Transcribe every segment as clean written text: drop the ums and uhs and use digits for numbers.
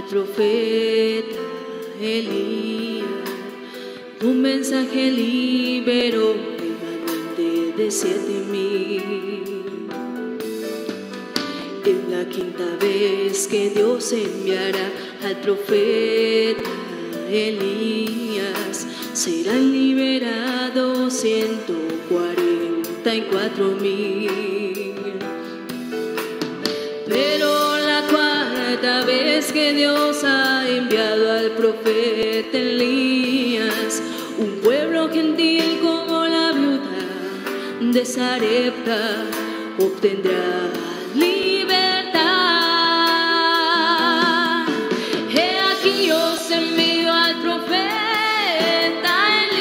profeta Elías. Un mensaje liberó remanente de 7,000. Es la quinta vez que Dios enviará al profeta Elías. Serán liberados 144,000. Pero la cuarta vez que Dios ha enviado al profeta Elías, un pueblo gentil como la viuda de Sarepta obtendrá libertad. He aquí os envío al profeta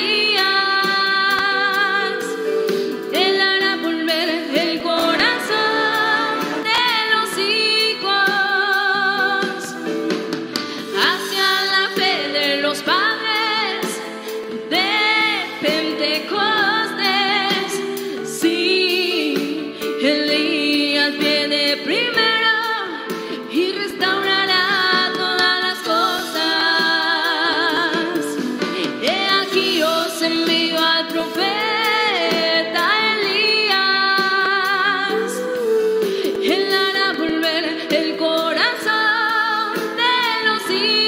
Elías. Él hará volver el corazón de los hijos hacia la fe de los padres de Pentecostés. Sí, Elías viene primero y restaurará todas las cosas. He aquí os envío al profeta Elías. Él hará volver el corazón de los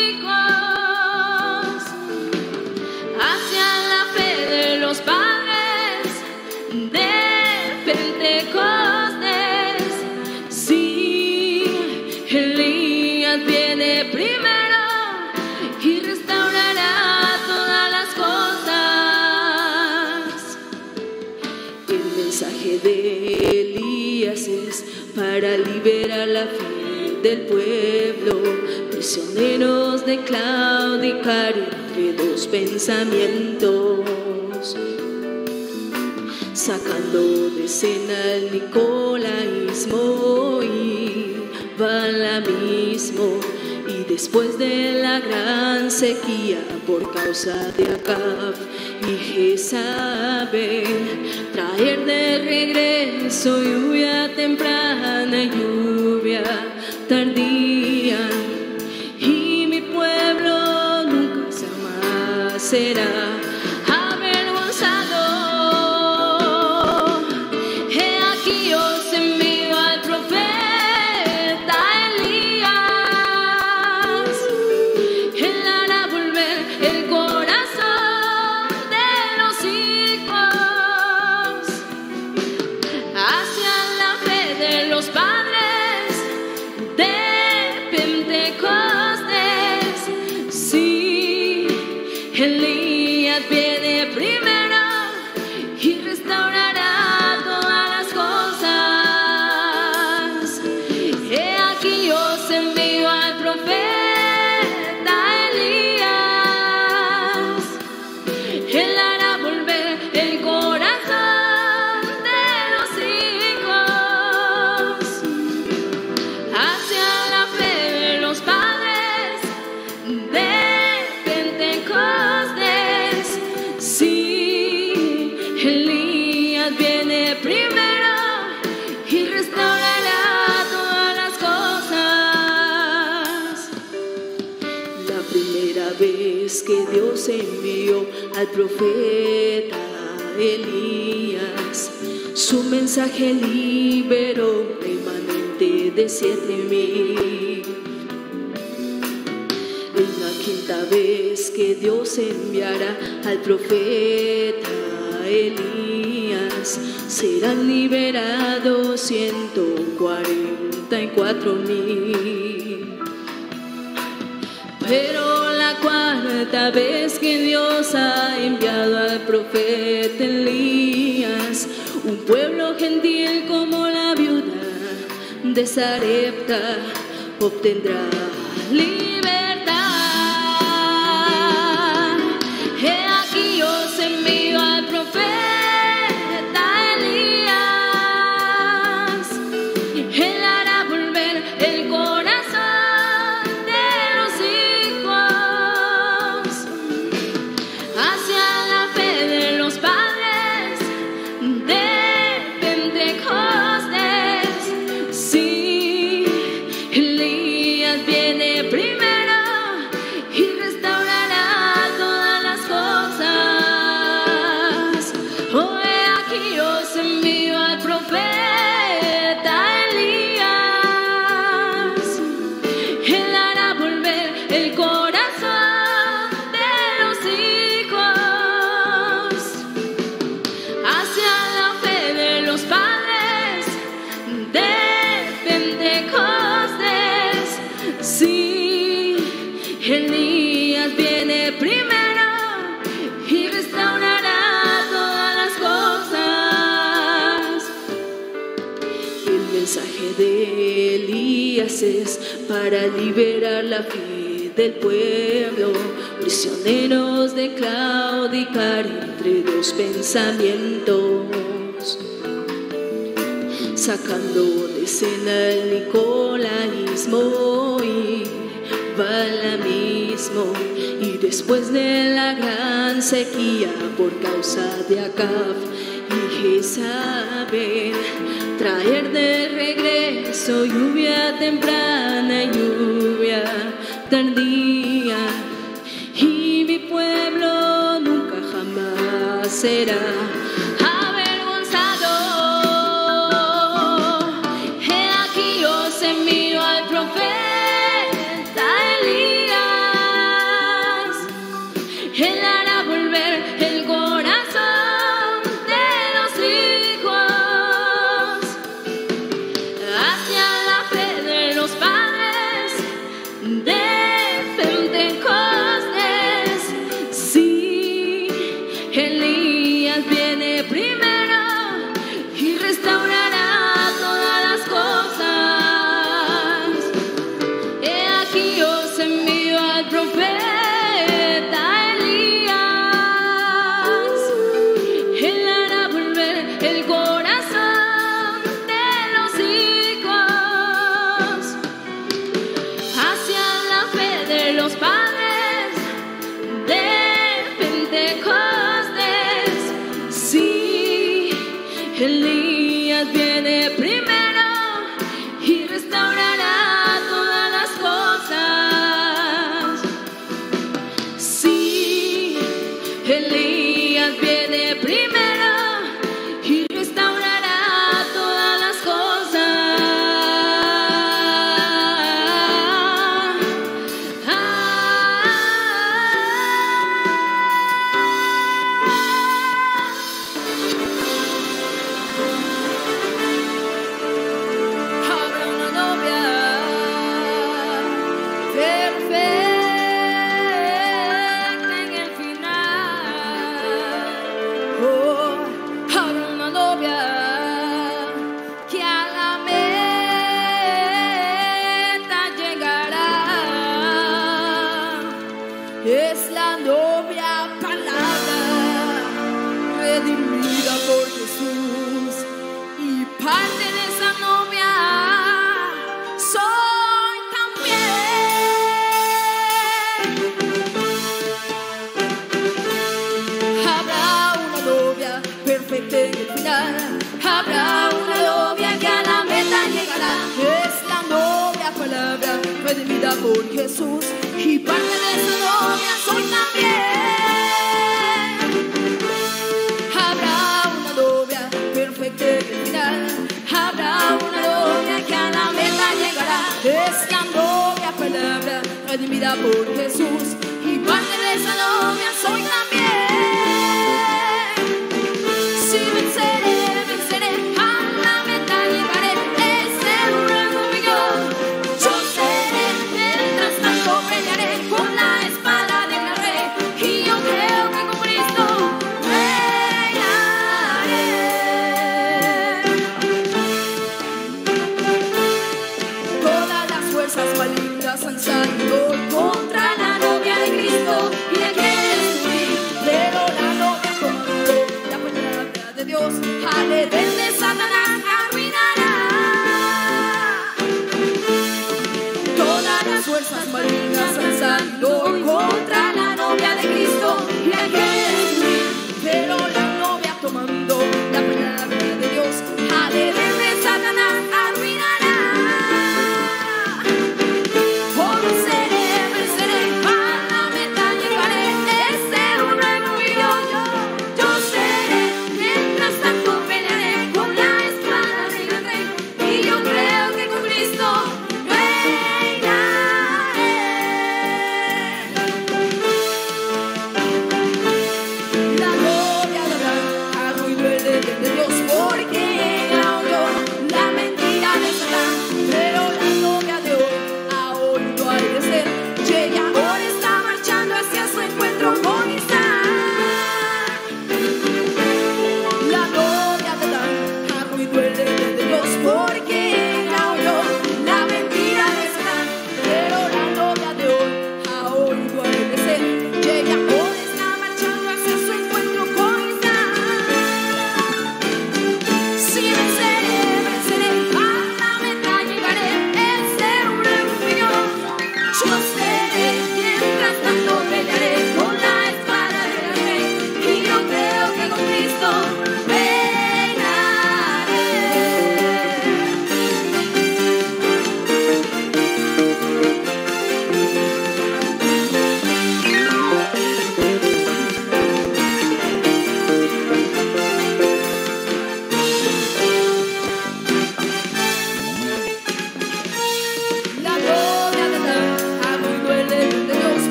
hijos hacia la fe de los padres de Pentecostés. Sí, Elías viene primero y restaurará todas las cosas. El mensaje de Elías es para liberar la fe del pueblo, prisioneros de claudicar entre dos pensamientos, sacando de escena el nicolaísmo y balaamismo. Y después de la gran sequía por causa de Acab y Jezabel, traer de regreso lluvia temprana y lluvia tardía. Y mi pueblo nunca jamás será avergonzado. He aquí os envío al profeta Elías. Él hará volver el corazón de los hijos hacia la fe de los padres de Pentecostés. Sí, Elías viene primero y restaurará todas las cosas. He aquí os envío al profeta Elías. Él hará volver el corazón de los hijos hacia la fe de los padres de Pentecostés. Sí, Elías viene primero y restaurará todas las cosas. La primera vez que Dios envió al profeta Elías, su mensaje liberó remanente de 7,000. Es la quinta vez que Dios enviará al profeta Elías. Serán liberados 144,000. Pero la cuarta vez que Dios ha enviado al profeta Elías, un pueblo gentil como la viuda de Sarepta obtendrá libertad. He aquí os envío al profeta Elías. Él hará volver el corazón de los hijos hacia la fe de los padres de Pentecostés. Sí, Elías viene primero de Elías es para liberar la fe del pueblo, prisioneros de claudicar entre dos pensamientos, sacando de escena el nicolaísmo y balamismo, y después de la gran sequía por causa de Acab y Jezabel, traer de regreso lluvia temprana y lluvia tardía, y mi pueblo nunca jamás será avergonzado. He aquí os envío al profeta Elías, él hará volver el corazón de los hijos hacia la fe de los padres de Pentecostés. Sí, Elías viene primero y restaurará todas las cosas. He aquí os envío al profeta Elías, él hará volver el corazón de los hijos hacia la fe de los padres de Pentecostés. Sí, Elías viene primero y restaurará todas las cosas. Sí, Elías viene primero y restaurará todas las cosas. Habrá una novia perfecta en el final. Oh, habrá una novia que a la meta llegará. Es la novia palabra, redimida por Jesús, y parte de esa novia soy también. Habrá una novia perfecta en el final, habrá una novia que a la meta llegará. Es la novia palabra, redimida por Jesús, y parte de esa novia soy también. Habrá una novia perfecta en el final, habrá una novia que a la meta llegará. Es la novia palabra, redimida por Jesús, y parte de esa novia soy también. Si venceré, venceré, a la meta llegaré. Ese ruego mío, yo seré, mientras tanto pelearé con la espada.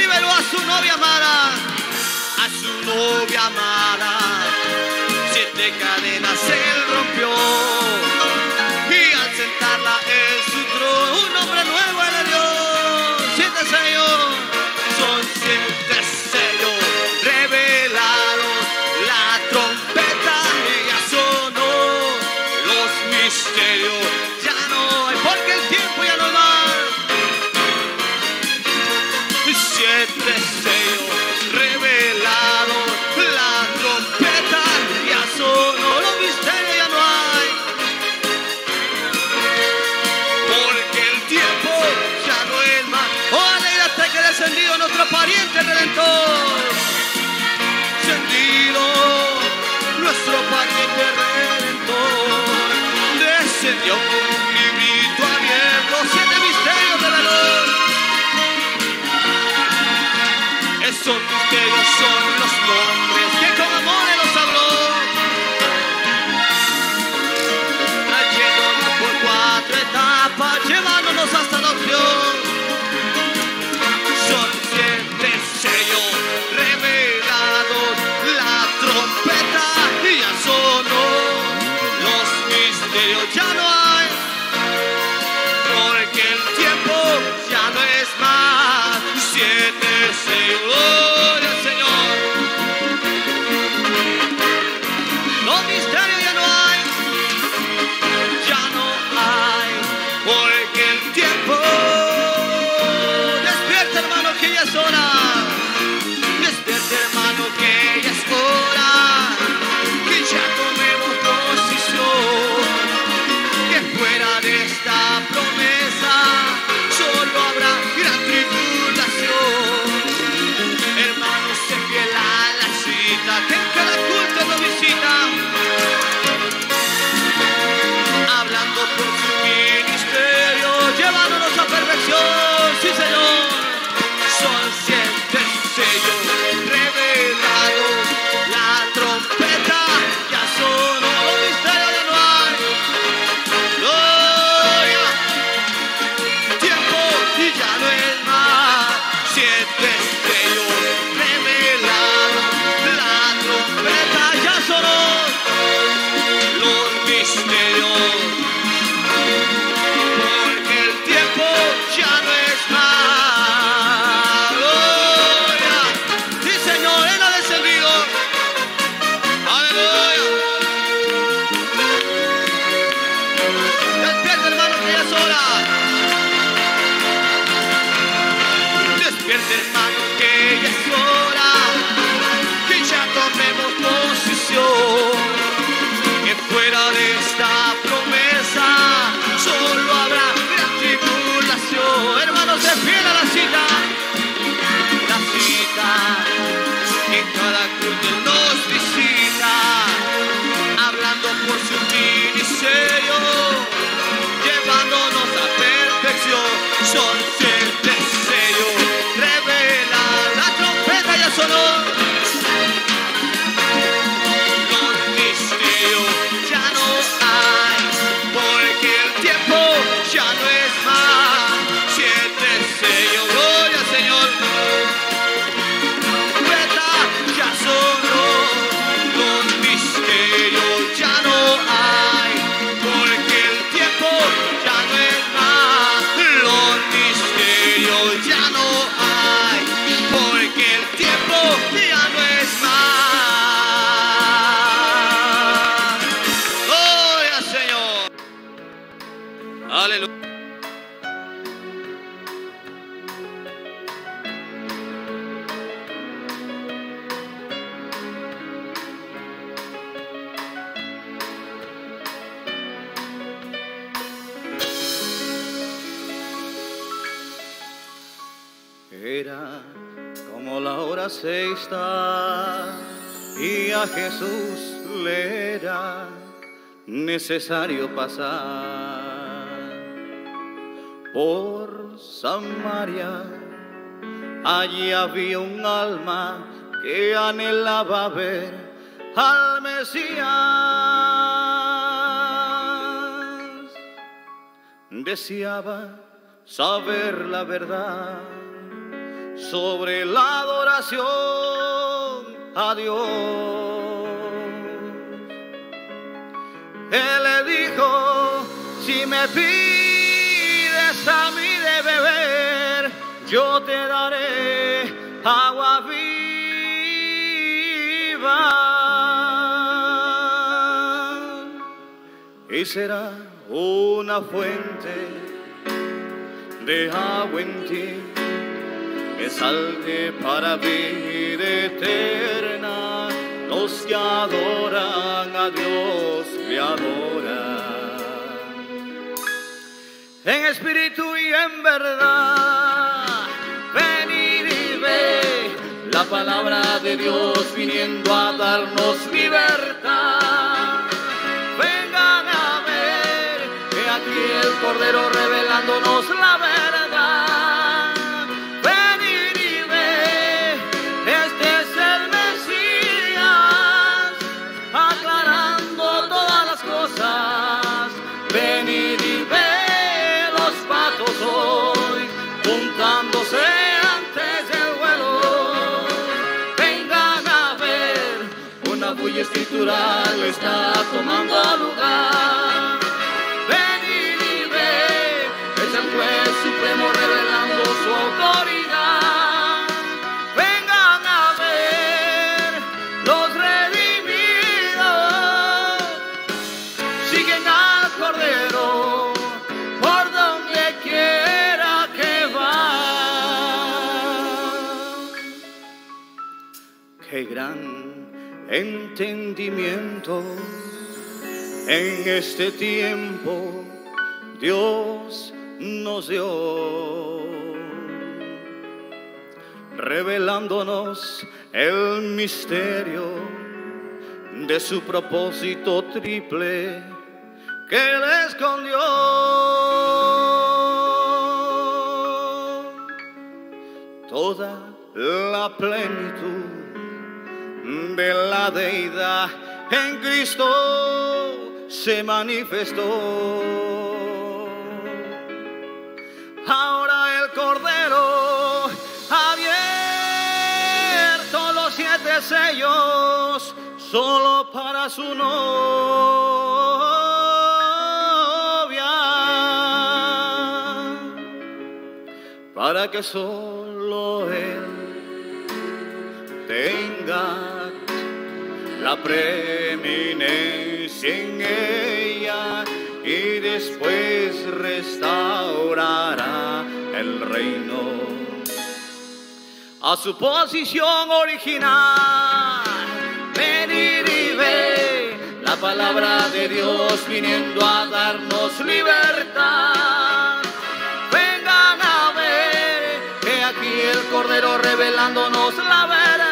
Dímelo a su novia amada, a su novia amada. 7 cadenas él rompió y al sentarla en su trono un nombre nuevo le dio. 7 sellos, son 7 sellos revelados. La trompeta ya sonó, los misterios ya no hay, porque el tiempo ya no va. 7 sellos revelados, la trompeta ya sonó, los misterios ya no hay, porque el tiempo ya no es más. Oh, alégrate que descendido nuestro pariente redentor, descendido nuestro pariente redentor, descendió con un librito abierto, 7 misterios de la luz. Esos misterios son los nombres que con amor Él nos habló, trayéndonos por 4 etapas, llevándonos hasta la opción. Son 7 sellos revelados, la trompeta ya sonó, los misterios ya no hay, porque el tiempo ya no es más. 7 sellos, gloria al Señor. Los misterios ya no hay, porque el tiempo. Despierta, hermano, que ya es hora. Despierta, hermano, que ya es hora, que ya tomemos posición, que fuera de esta promesa solo habrá gran tribulación. Hermanos, se fiel a la cita, que en cada culto nos visita, hablando por su ministerio, llevándonos a perfección. Sí, Señor. Son 7 sellos revelados, la trompeta ya sonó, los misterios ya no hay. Gloria, tiempo y ya no es más. 7 sellos revelados, la trompeta ya sonó, los misterios, porque el tiempo ya no es más. Gloria, sí, Señor, Él ha descendido. Aleluya. Despierta, hermano, que ya es hora. Despierta, hermano, que ya es hora, que ya tomemos posición, que fuera de esta promesa solo habrá gran tribulación. Hermanos, se fiel a la cita, que cada culto Él nos visita, hablando por su ministerio, llevándonos a perfección. Son 7 sellos revelados, la trompeta ya sonó, los misterios ya no hay, porque el tiempo ya no es más. 7 sellos, gloria al Señor. Trompeta ya sonó, los misterios ya no hay, porque el tiempo ya no es más. Los misterios ya no hay, porque el tiempo ya no es más. Gloria al Señor. Aleluya. Era como la hora sexta y a Jesús le era necesario pasar por Samaria. Allí había un alma que anhelaba ver al Mesías. Deseaba saber la verdad sobre la adoración a Dios. Él le dijo: si me pides a mí de beber, yo te daré agua viva, y será una fuente de agua en ti que salte para vida eterna. Los que adoran a Dios le adoran en espíritu y en verdad. Venid y ve la palabra de Dios viniendo a darnos libertad. Vengan a ver que aquí el Cordero revelándonos la verdad. Venid y ve, este es el Mesías, aclarando todas las cosas. Venid y ve los patos hoy juntándose antes del vuelo. Vengan a ver, una bulla escritural está tomando lugar. Venid y ve, es el juez supremo revelando su autoridad. Vengan a ver, los redimidos siguen al Cordero por donde quiera que va. Qué gran entendimiento en este tiempo Dios nos dio, revelándonos el misterio de su propósito triple que Él escondió. Toda la plenitud de la deidad en Cristo se manifestó. Ahora el Cordero ha abierto los 7 sellos solo para su novia, para que solo Él tenga la preeminencia en ella y después restaurará el reino a su posición original. Venid y ve la palabra de Dios viniendo a darnos libertad. Vengan a ver que aquí el Cordero revelándonos la verdad.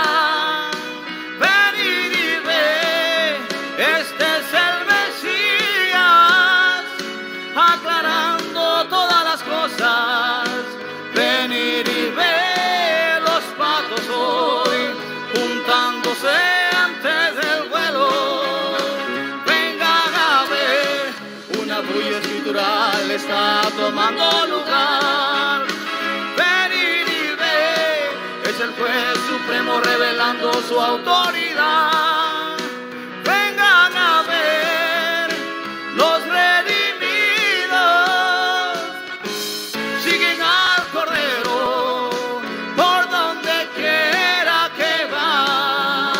Venid y ve, este es el Mesías, aclarando todas las cosas. Venid y ve los patos hoy juntándose antes del vuelo. Vengan a ver, una bulla escritural está tomando lugar. Venid y ve, es el juez supremo revelando su autoridad. Vengan a ver, los redimidos siguen al Cordero por donde quiera que va.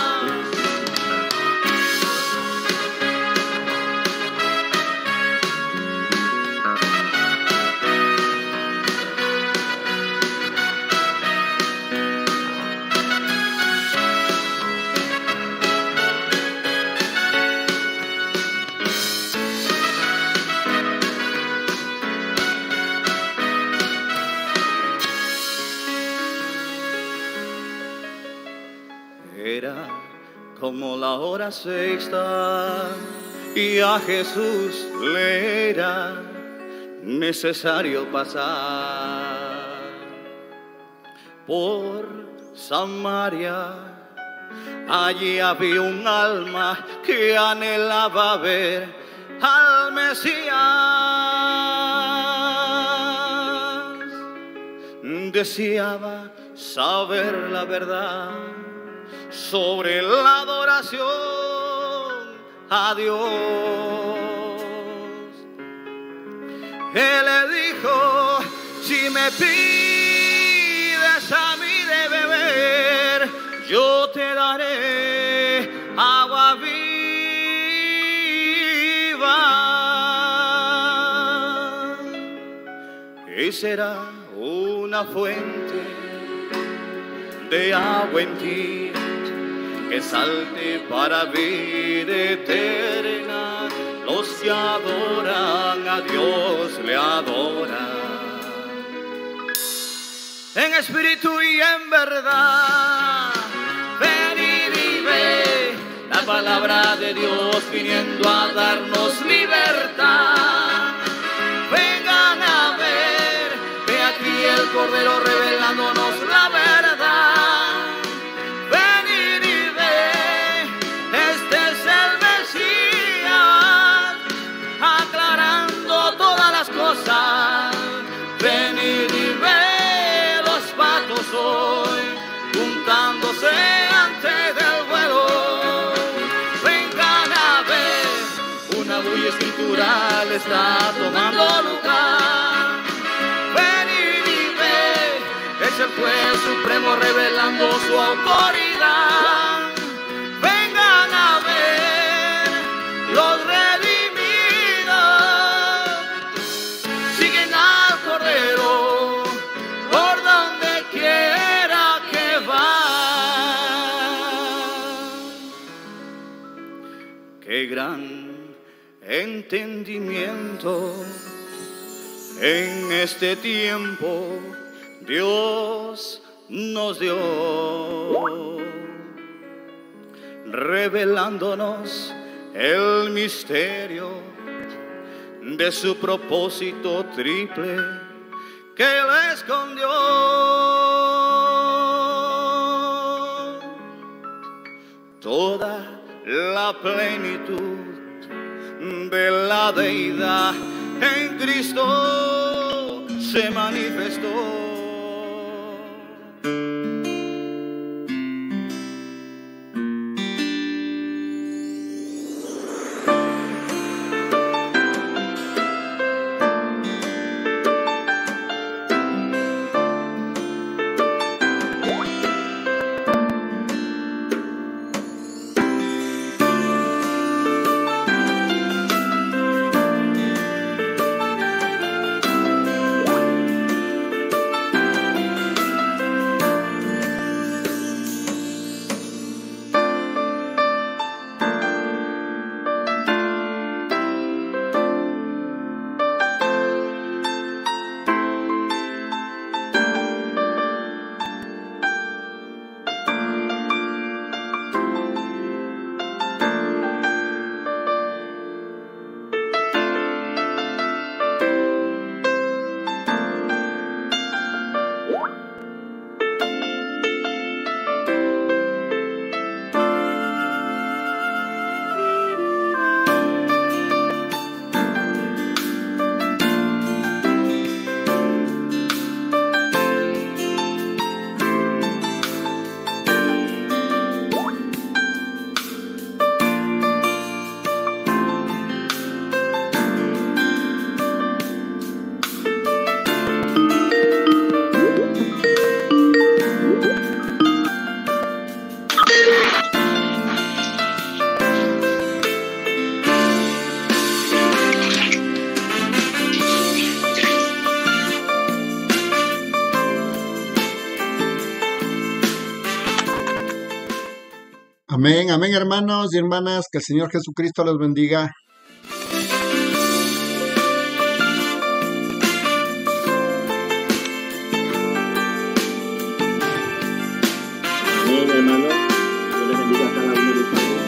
Era como la hora sexta y a Jesús le era necesario pasar por Samaria. Allí había un alma que anhelaba ver al Mesías. deseaba saber la verdad sobre la adoración a Dios. Él le dijo: si me pides a mí de beber, yo te daré agua viva. Y será una fuente de agua en ti que salte para vida eterna. Los que adoran a Dios le adoran en espíritu y en verdad. Venid y ve la palabra de Dios viniendo a darnos libertad. Vengan a ver, ve aquí el Cordero revelándonos la verdad. Venid y ve, este es el Mesías, aclarando todas las cosas. Venid y ve los patos hoy juntándose antes del vuelo. Vengan a ver, una bulla escritural está tomando lugar. Venid y ve, es el juez supremo revelando su autoridad. Vengan a ver, los redimidos siguen al Cordero por donde quiera que va. Qué gran entendimiento en este tiempo Dios nos dio, revelándonos el misterio de su propósito triple que Él escondió. Toda la plenitud de la deidad en Cristo se manifestó. Amén, amén, hermanos y hermanas, que el Señor Jesucristo los bendiga. Amén, hermanos. Dios les bendiga a cada uno de ustedes.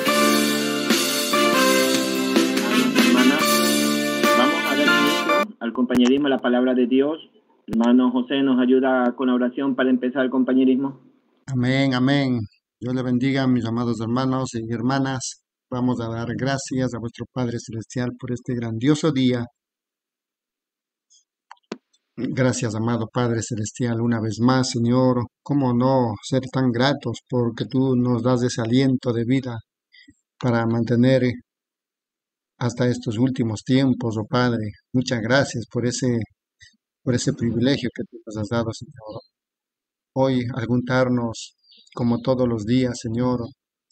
Hermanos y hermanas, vamos a dar inicio al compañerismo, a la palabra de Dios. Hermano José, ¿nos ayuda con la oración para empezar el compañerismo? Amén, amén. Dios le bendiga, mis amados hermanos y hermanas. Vamos a dar gracias a vuestro Padre Celestial por este grandioso día. Gracias, amado Padre Celestial, una vez más, Señor. ¿Cómo no ser tan gratos porque tú nos das ese aliento de vida para mantener hasta estos últimos tiempos, oh Padre? Muchas gracias por ese privilegio que tú nos has dado, Señor. Hoy, al juntarnos, como todos los días, Señor,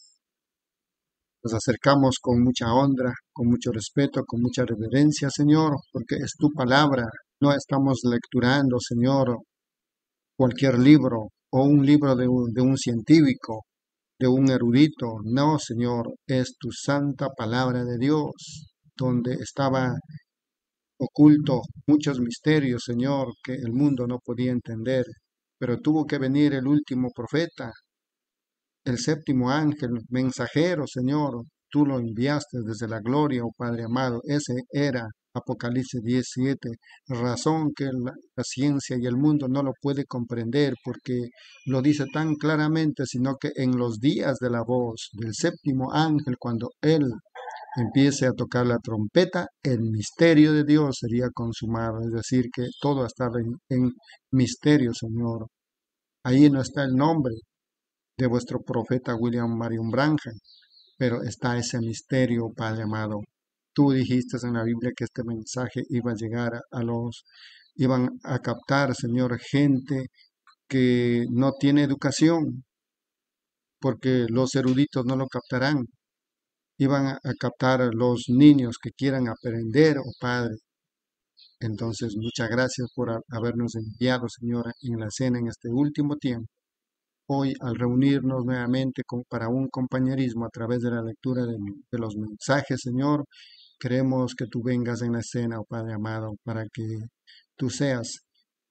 nos acercamos con mucha honra, con mucho respeto, con mucha reverencia, Señor, porque es tu palabra. No estamos lecturando, Señor, cualquier libro o un libro de un científico, de un erudito. No, Señor, es tu santa palabra de Dios, donde estaba oculto muchos misterios, Señor, que el mundo no podía entender. Pero tuvo que venir el último profeta, el séptimo ángel, mensajero, Señor. Tú lo enviaste desde la gloria, oh Padre amado. Ese era Apocalipsis 17, razón que la ciencia y el mundo no lo puede comprender porque lo dice tan claramente, sino que en los días de la voz del séptimo ángel, cuando él empiece a tocar la trompeta, el misterio de Dios sería consumado. Es decir, que todo estaba en misterio, Señor. Ahí no está el nombre de vuestro profeta William Marion Branham, pero está ese misterio, Padre amado. Tú dijiste en la Biblia que este mensaje iba a llegar iban a captar, Señor, gente que no tiene educación, porque los eruditos no lo captarán. Iban a captar a los niños que quieran aprender, oh Padre. Entonces, muchas gracias por habernos enviado, Señor, en la cena en este último tiempo. Hoy, al reunirnos nuevamente para un compañerismo a través de la lectura de los mensajes, Señor, queremos que tú vengas en la escena, oh Padre amado, para que tú seas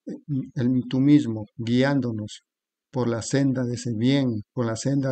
tú mismo guiándonos por la senda de ese bien, por la senda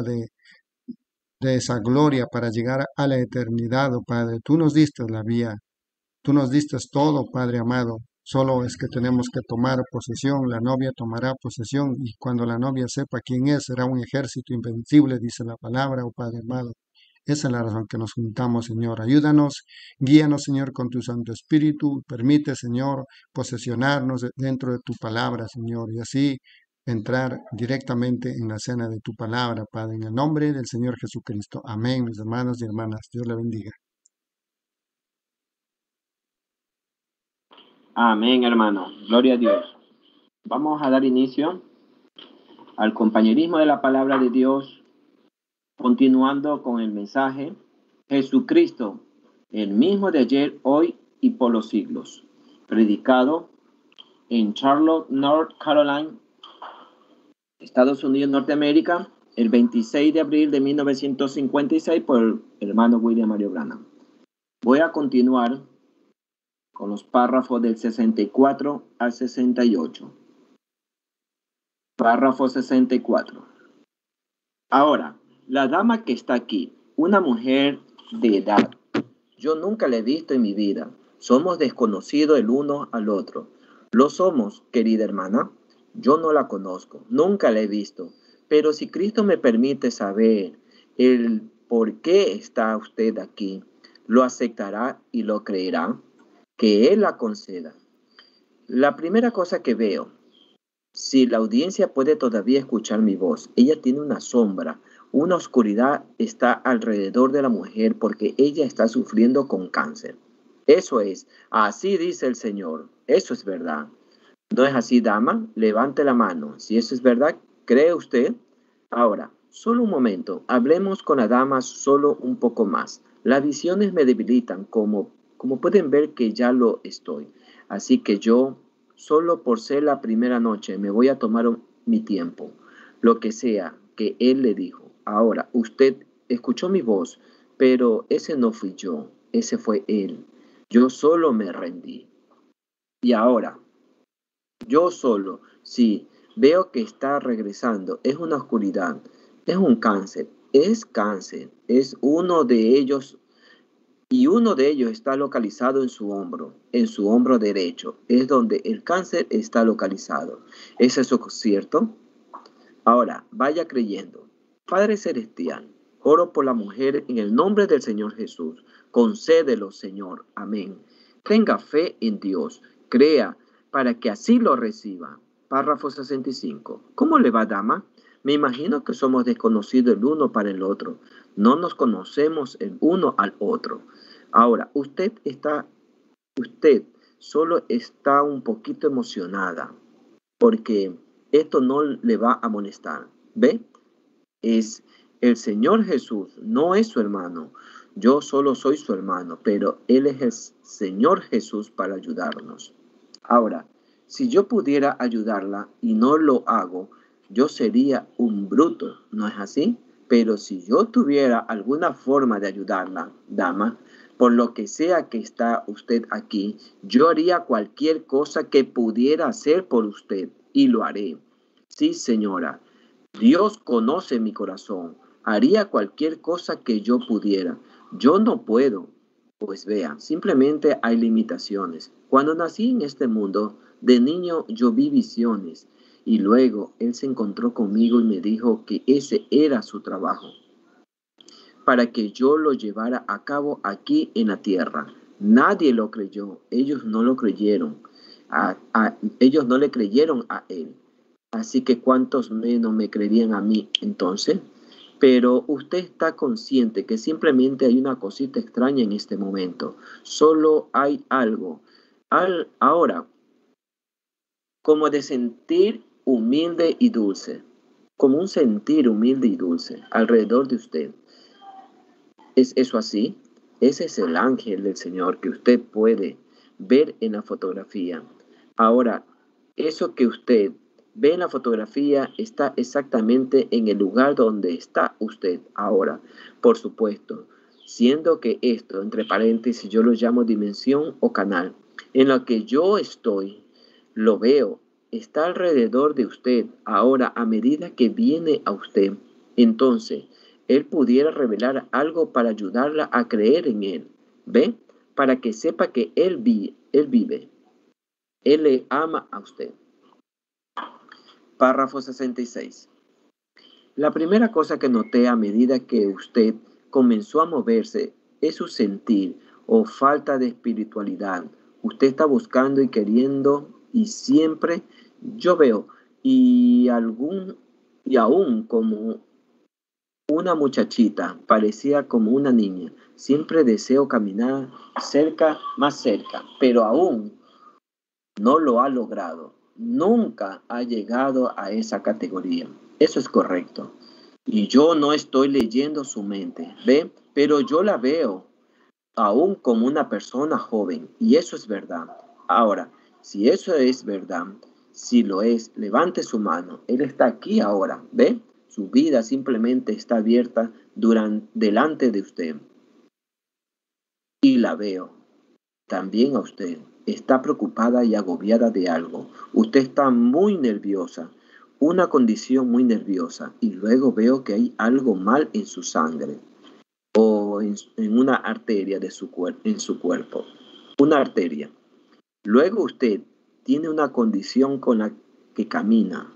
de esa gloria para llegar a la eternidad, oh Padre. Tú nos diste la vía, tú nos diste todo, Padre amado. Solo es que tenemos que tomar posesión, la novia tomará posesión y cuando la novia sepa quién es, será un ejército invencible, dice la palabra, oh Padre amado. Esa es la razón que nos juntamos, Señor. Ayúdanos, guíanos, Señor, con tu Santo Espíritu. Permite, Señor, posesionarnos dentro de tu palabra, Señor, y así entrar directamente en la cena de tu palabra, Padre, en el nombre del Señor Jesucristo. Amén, mis hermanos y hermanas. Dios le bendiga. Amén, hermano. Gloria a Dios. Vamos a dar inicio al compañerismo de la palabra de Dios, continuando con el mensaje Jesucristo, el mismo de ayer, hoy y por los siglos, predicado en Charlotte, North Carolina, Estados Unidos, Norteamérica, el 26 de abril de 1956 por el hermano William Marion Branham. Voy a continuar con los párrafos del 64 al 68. Párrafo 64. Ahora, la dama que está aquí, una mujer de edad, yo nunca la he visto en mi vida. Somos desconocidos el uno al otro. ¿Lo somos, querida hermana? Yo no la conozco, nunca la he visto. Pero si Cristo me permite saber el por qué está usted aquí, ¿lo aceptará y lo creerá? Que Él la conceda. La primera cosa que veo, si la audiencia puede todavía escuchar mi voz, ella tiene una sombra, una oscuridad está alrededor de la mujer porque ella está sufriendo con cáncer. Eso es, así dice el Señor, eso es verdad. ¿No es así, dama? Levante la mano. Si eso es verdad, ¿cree usted? Ahora, solo un momento, hablemos con la dama solo un poco más. Las visiones me debilitan, como pueden ver que ya lo estoy. Así que yo, solo por ser la primera noche, me voy a tomar mi tiempo. Lo que sea que él le dijo. Ahora, usted escuchó mi voz, pero ese no fui yo, ese fue él. Yo solo me rendí. Y ahora, yo solo, sí, veo que está regresando. Es una oscuridad, es un cáncer, es uno de ellos. Y uno de ellos está localizado en su hombro derecho. Es donde el cáncer está localizado. ¿Es eso cierto? Ahora, vaya creyendo. Padre Celestial, oro por la mujer en el nombre del Señor Jesús. Concédelo, Señor. Amén. Tenga fe en Dios. Crea para que así lo reciba. Párrafo 65. ¿Cómo le va, dama? Me imagino que somos desconocidos el uno para el otro. No nos conocemos el uno al otro. Ahora, usted solo está un poquito emocionada porque esto no le va a molestar. ¿Ve? Es el Señor Jesús, no es su hermano. Yo solo soy su hermano, pero Él es el Señor Jesús para ayudarnos. Ahora, si yo pudiera ayudarla y no lo hago, yo sería un bruto, ¿no es así? Pero si yo tuviera alguna forma de ayudarla, dama, por lo que sea que está usted aquí, yo haría cualquier cosa que pudiera hacer por usted y lo haré. Sí, señora, Dios conoce mi corazón. Haría cualquier cosa que yo pudiera. Yo no puedo. Pues vea, simplemente hay limitaciones. Cuando nací en este mundo, de niño yo vi visiones y luego Él se encontró conmigo y me dijo que ese era su trabajo, para que yo lo llevara a cabo aquí en la tierra. Nadie lo creyó, ellos no lo creyeron, ellos no le creyeron a Él. Así que ¿cuántos menos me creerían a mí entonces? Pero usted está consciente que simplemente hay una cosita extraña en este momento. Solo hay algo. Ahora, como de sentir humilde y dulce. Como un sentir humilde y dulce alrededor de usted. ¿Es eso así? Ese es el ángel del Señor que usted puede ver en la fotografía. Ahora, eso que usted ve en la fotografía está exactamente en el lugar donde está usted ahora. Por supuesto, siendo que esto, entre paréntesis, yo lo llamo dimensión o canal, en la que yo estoy, lo veo, está alrededor de usted ahora a medida que viene a usted. Entonces, Él pudiera revelar algo para ayudarla a creer en Él. ¿Ve? Para que sepa que Él vive. Él le ama a usted. Párrafo 66. La primera cosa que noté a medida que usted comenzó a moverse es su sentir o falta de espiritualidad. Usted está buscando y queriendo y siempre yo veo y aún como una muchachita, parecía como una niña. Siempre deseo caminar más cerca, pero aún no lo ha logrado. Nunca ha llegado a esa categoría. Eso es correcto. Y yo no estoy leyendo su mente, ¿ve? Pero yo la veo aún como una persona joven. Y eso es verdad. Ahora, si eso es verdad, si lo es, levante su mano. Él está aquí ahora, ¿ve? Su vida simplemente está abierta delante de usted. Y la veo. También a usted. Está preocupada y agobiada de algo. Usted está muy nerviosa. Una condición muy nerviosa. Y luego veo que hay algo mal en su sangre. O en una arteria en su cuerpo. Una arteria. Luego usted tiene una condición con la que camina.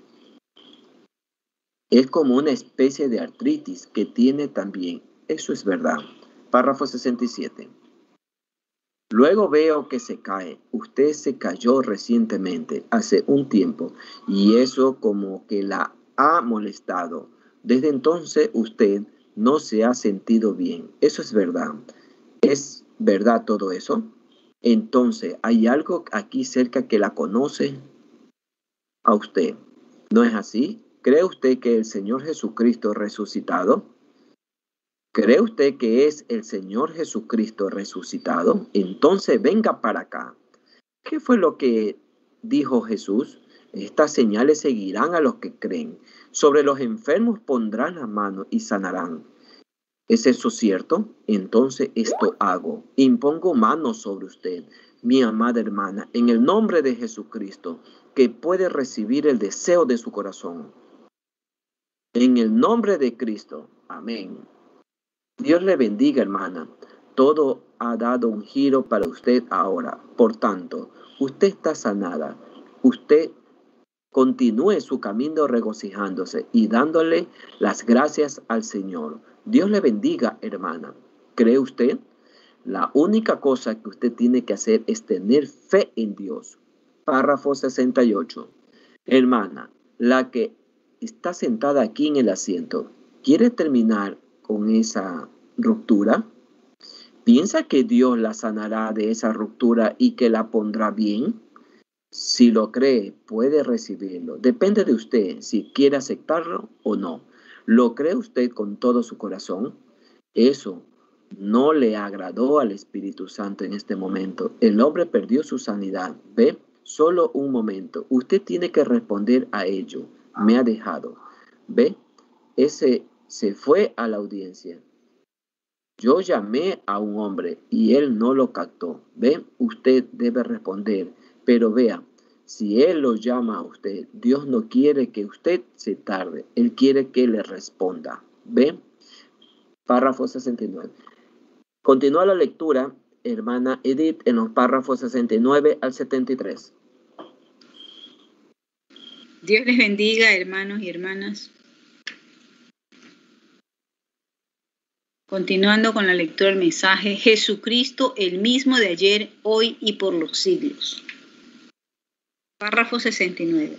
Es como una especie de artritis que tiene también. Eso es verdad. Párrafo 67. Luego veo que se cae. Usted se cayó recientemente, hace un tiempo, y eso como que la ha molestado. Desde entonces usted no se ha sentido bien. Eso es verdad. ¿Es verdad todo eso? Entonces, ¿hay algo aquí cerca que la conoce a usted? ¿No es así? ¿Cree usted que el Señor Jesucristo resucitado? ¿Cree usted que es el Señor Jesucristo resucitado? Entonces venga para acá. ¿Qué fue lo que dijo Jesús? Estas señales seguirán a los que creen. Sobre los enfermos pondrán la mano y sanarán. ¿Es eso cierto? Entonces esto hago. Impongo manos sobre usted, mi amada hermana, en el nombre de Jesucristo, que puede recibir el deseo de su corazón. En el nombre de Cristo. Amén. Dios le bendiga, hermana. Todo ha dado un giro para usted ahora. Por tanto, usted está sanada. Usted continúe su camino regocijándose y dándole las gracias al Señor. Dios le bendiga, hermana. ¿Cree usted? La única cosa que usted tiene que hacer es tener fe en Dios. Párrafo 68. Hermana, la que está sentada aquí en el asiento, ¿quiere terminar con esa ruptura? ¿Piensa que Dios la sanará de esa ruptura y que la pondrá bien? Si lo cree, puede recibirlo. Depende de usted si quiere aceptarlo o no. ¿Lo cree usted con todo su corazón? Eso no le agradó al Espíritu Santo en este momento. El hombre perdió su sanidad. ¿Ve? Solo un momento. Usted tiene que responder a ello. Me ha dejado. ¿Ve? Ese se fue a la audiencia. Yo llamé a un hombre y él no lo captó. ¿Ve? Usted debe responder. Pero vea, si él lo llama a usted, Dios no quiere que usted se tarde. Él quiere que le responda. ¿Ve? Párrafo 69. Continúa la lectura, hermana Edith, en los párrafos 69 al 73. Dios les bendiga, hermanos y hermanas. Continuando con la lectura del mensaje, Jesucristo, el mismo de ayer, hoy y por los siglos. Párrafo 69.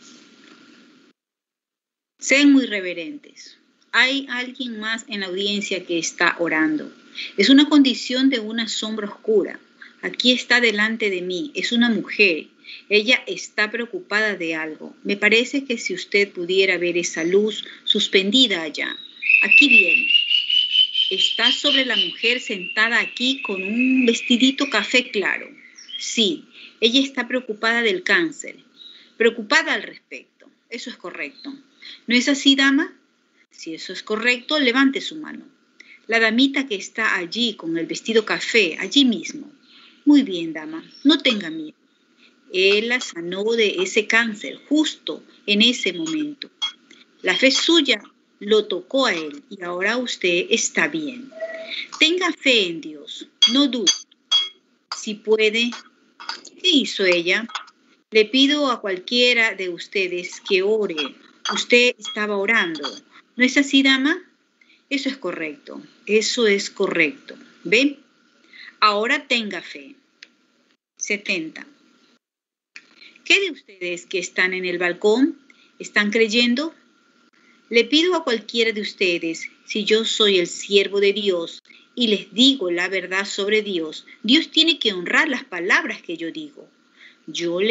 Sean muy reverentes. Hay alguien más en la audiencia que está orando. Es una condición de una sombra oscura. Aquí está delante de mí. Es una mujer. Ella está preocupada de algo. Me parece que si usted pudiera ver esa luz suspendida allá. Aquí viene. Está sobre la mujer sentada aquí con un vestidito café claro. Sí, ella está preocupada del cáncer. Preocupada al respecto. Eso es correcto. ¿No es así, dama? Si eso es correcto, levante su mano. La damita que está allí con el vestido café, allí mismo. Muy bien, dama, no tenga miedo. Él la sanó de ese cáncer justo en ese momento. La fe suya lo tocó a él y ahora usted está bien. Tenga fe en Dios, no dude. Si puede, ¿qué hizo ella? Le pido a cualquiera de ustedes que ore. Usted estaba orando. ¿No es así, dama? Eso es correcto. Eso es correcto. ¿Ven? Ahora tenga fe. 70. ¿Qué de ustedes que están en el balcón? ¿Están creyendo? Le pido a cualquiera de ustedes, si yo soy el siervo de Dios y les digo la verdad sobre Dios, Dios tiene que honrar las palabras que yo digo. Yo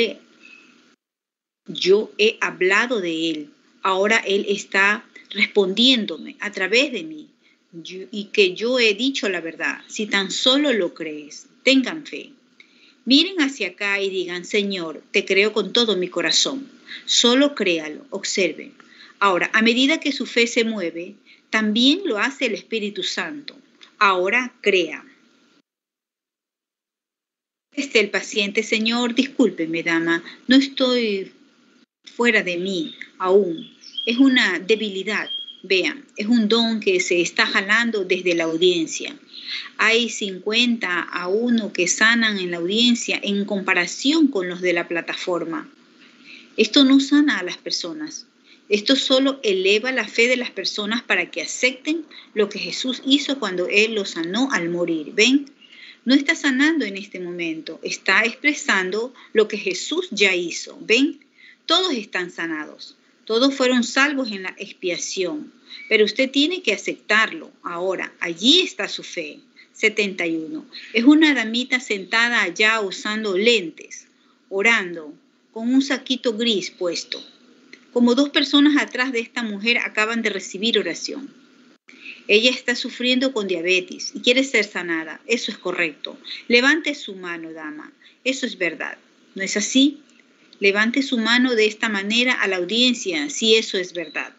he hablado de Él. Ahora Él está respondiéndome a través de mí. Y que yo he dicho la verdad. Si tan solo lo crees, tengan fe. Miren hacia acá y digan, Señor, te creo con todo mi corazón. Solo créalo, observen. Ahora, a medida que su fe se mueve, también lo hace el Espíritu Santo. Ahora crea. El paciente, Señor, discúlpeme, dama, no estoy fuera de mí aún. Es una debilidad. Vean, es un don que se está jalando desde la audiencia. Hay 50 a 1 que sanan en la audiencia en comparación con los de la plataforma. Esto no sana a las personas. Esto solo eleva la fe de las personas para que acepten lo que Jesús hizo cuando Él los sanó al morir. ¿Ven? No está sanando en este momento. Está expresando lo que Jesús ya hizo. ¿Ven? Todos están sanados. Todos fueron salvos en la expiación. Pero usted tiene que aceptarlo. Ahora, allí está su fe. 71. Es una damita sentada allá usando lentes, orando, con un saquito gris puesto. Como 2 personas atrás de esta mujer acaban de recibir oración. Ella está sufriendo con diabetes y quiere ser sanada. Eso es correcto. Levante su mano, dama. Eso es verdad. ¿No es así? Levante su mano de esta manera a la audiencia, si eso es verdad.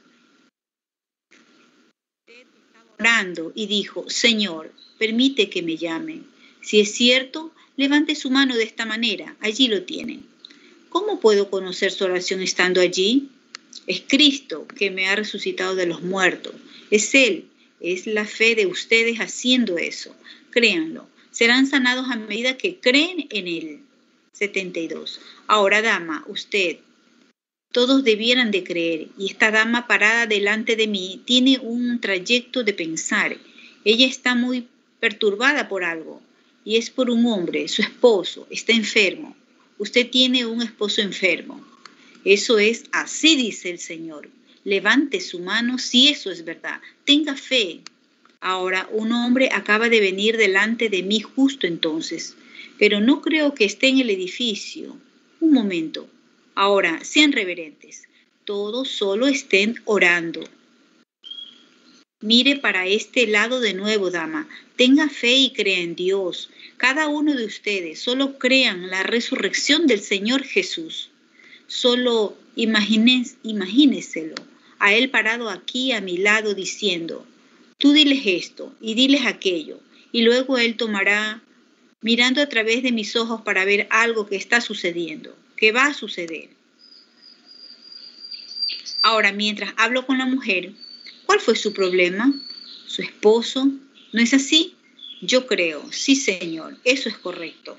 Usted estaba orando y dijo, Señor, permite que me llame. Si es cierto, levante su mano de esta manera. Allí lo tienen. ¿Cómo puedo conocer su oración estando allí? Es Cristo que me ha resucitado de los muertos. Es Él. Es la fe de ustedes haciendo eso. Créanlo. Serán sanados a medida que creen en Él. 72. Ahora, dama, usted. Todos debieran de creer. Y esta dama parada delante de mí tiene un trayecto de pensar. Ella está muy perturbada por algo. Y es por un hombre, su esposo, está enfermo. Usted tiene un esposo enfermo. Eso es, así dice el Señor. Levante su mano si eso es verdad. Tenga fe. Ahora, un hombre acaba de venir delante de mí justo entonces, pero no creo que esté en el edificio. Un momento. Ahora, sean reverentes. Todos solo estén orando. Mire para este lado de nuevo, dama. Tenga fe y crea en Dios. Cada uno de ustedes solo crean la resurrección del Señor Jesús. Solo imagíneselo a Él parado aquí a mi lado diciendo, tú diles esto y diles aquello. Y luego Él tomará, mirando a través de mis ojos para ver algo que está sucediendo, que va a suceder. Ahora, mientras hablo con la mujer, ¿cuál fue su problema? ¿Su esposo? ¿No es así? Yo creo, sí Señor, eso es correcto.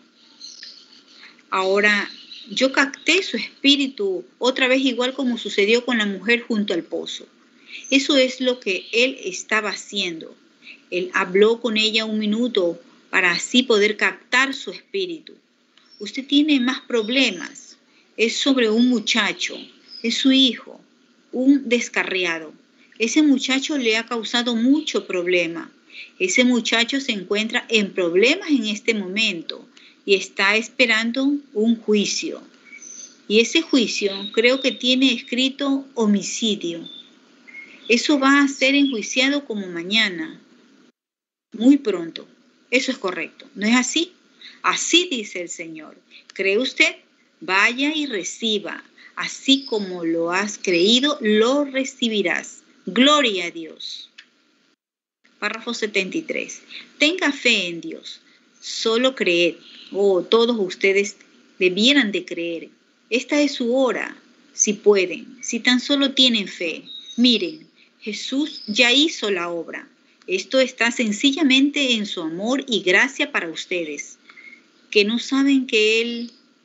Ahora, yo capté su espíritu otra vez igual como sucedió con la mujer junto al pozo. Eso es lo que él estaba haciendo. Él habló con ella un minuto para así poder captar su espíritu. Usted tiene más problemas. Es sobre un muchacho, es su hijo, un descarriado. Ese muchacho le ha causado mucho problema. Ese muchacho se encuentra en problemas en este momento y está esperando un juicio. Y ese juicio creo que tiene escrito homicidio. Eso va a ser enjuiciado como mañana, muy pronto. Eso es correcto, ¿no es así? Así dice el Señor. ¿Cree usted? Vaya y reciba. Así como lo has creído, lo recibirás. Gloria a Dios. Párrafo 73. Tenga fe en Dios. Solo creed. Todos ustedes debieran de creer. Esta es su hora, si pueden, si tan solo tienen fe. Miren, Jesús ya hizo la obra. Esto está sencillamente en su amor y gracia para ustedes, que no saben que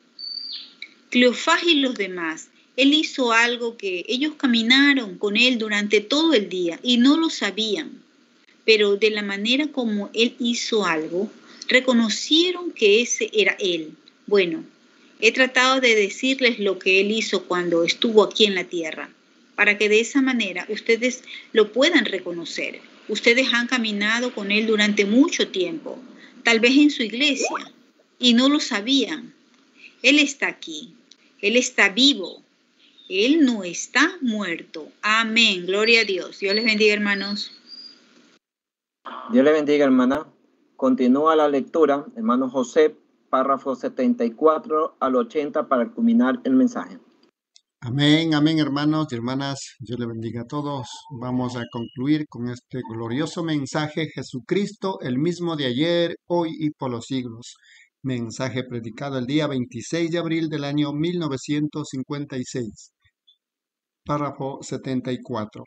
Cleofás y los demás, Él hizo algo que ellos caminaron con Él durante todo el día y no lo sabían. Pero de la manera como Él hizo algo, reconocieron que ese era Él. Bueno, he tratado de decirles lo que Él hizo cuando estuvo aquí en la tierra, para que de esa manera ustedes lo puedan reconocer. Ustedes han caminado con Él durante mucho tiempo, tal vez en su iglesia, y no lo sabían. Él está aquí, Él está vivo, Él no está muerto. Amén, gloria a Dios. Dios les bendiga, hermanos. Dios le bendiga, hermana. Continúa la lectura, hermano José, párrafo 74 al 80 para culminar el mensaje. Amén, amén, hermanos y hermanas. Dios le bendiga a todos. Vamos a concluir con este glorioso mensaje. Jesucristo, el mismo de ayer, hoy y por los siglos. Mensaje predicado el día 26 de abril del año 1956. Párrafo 74.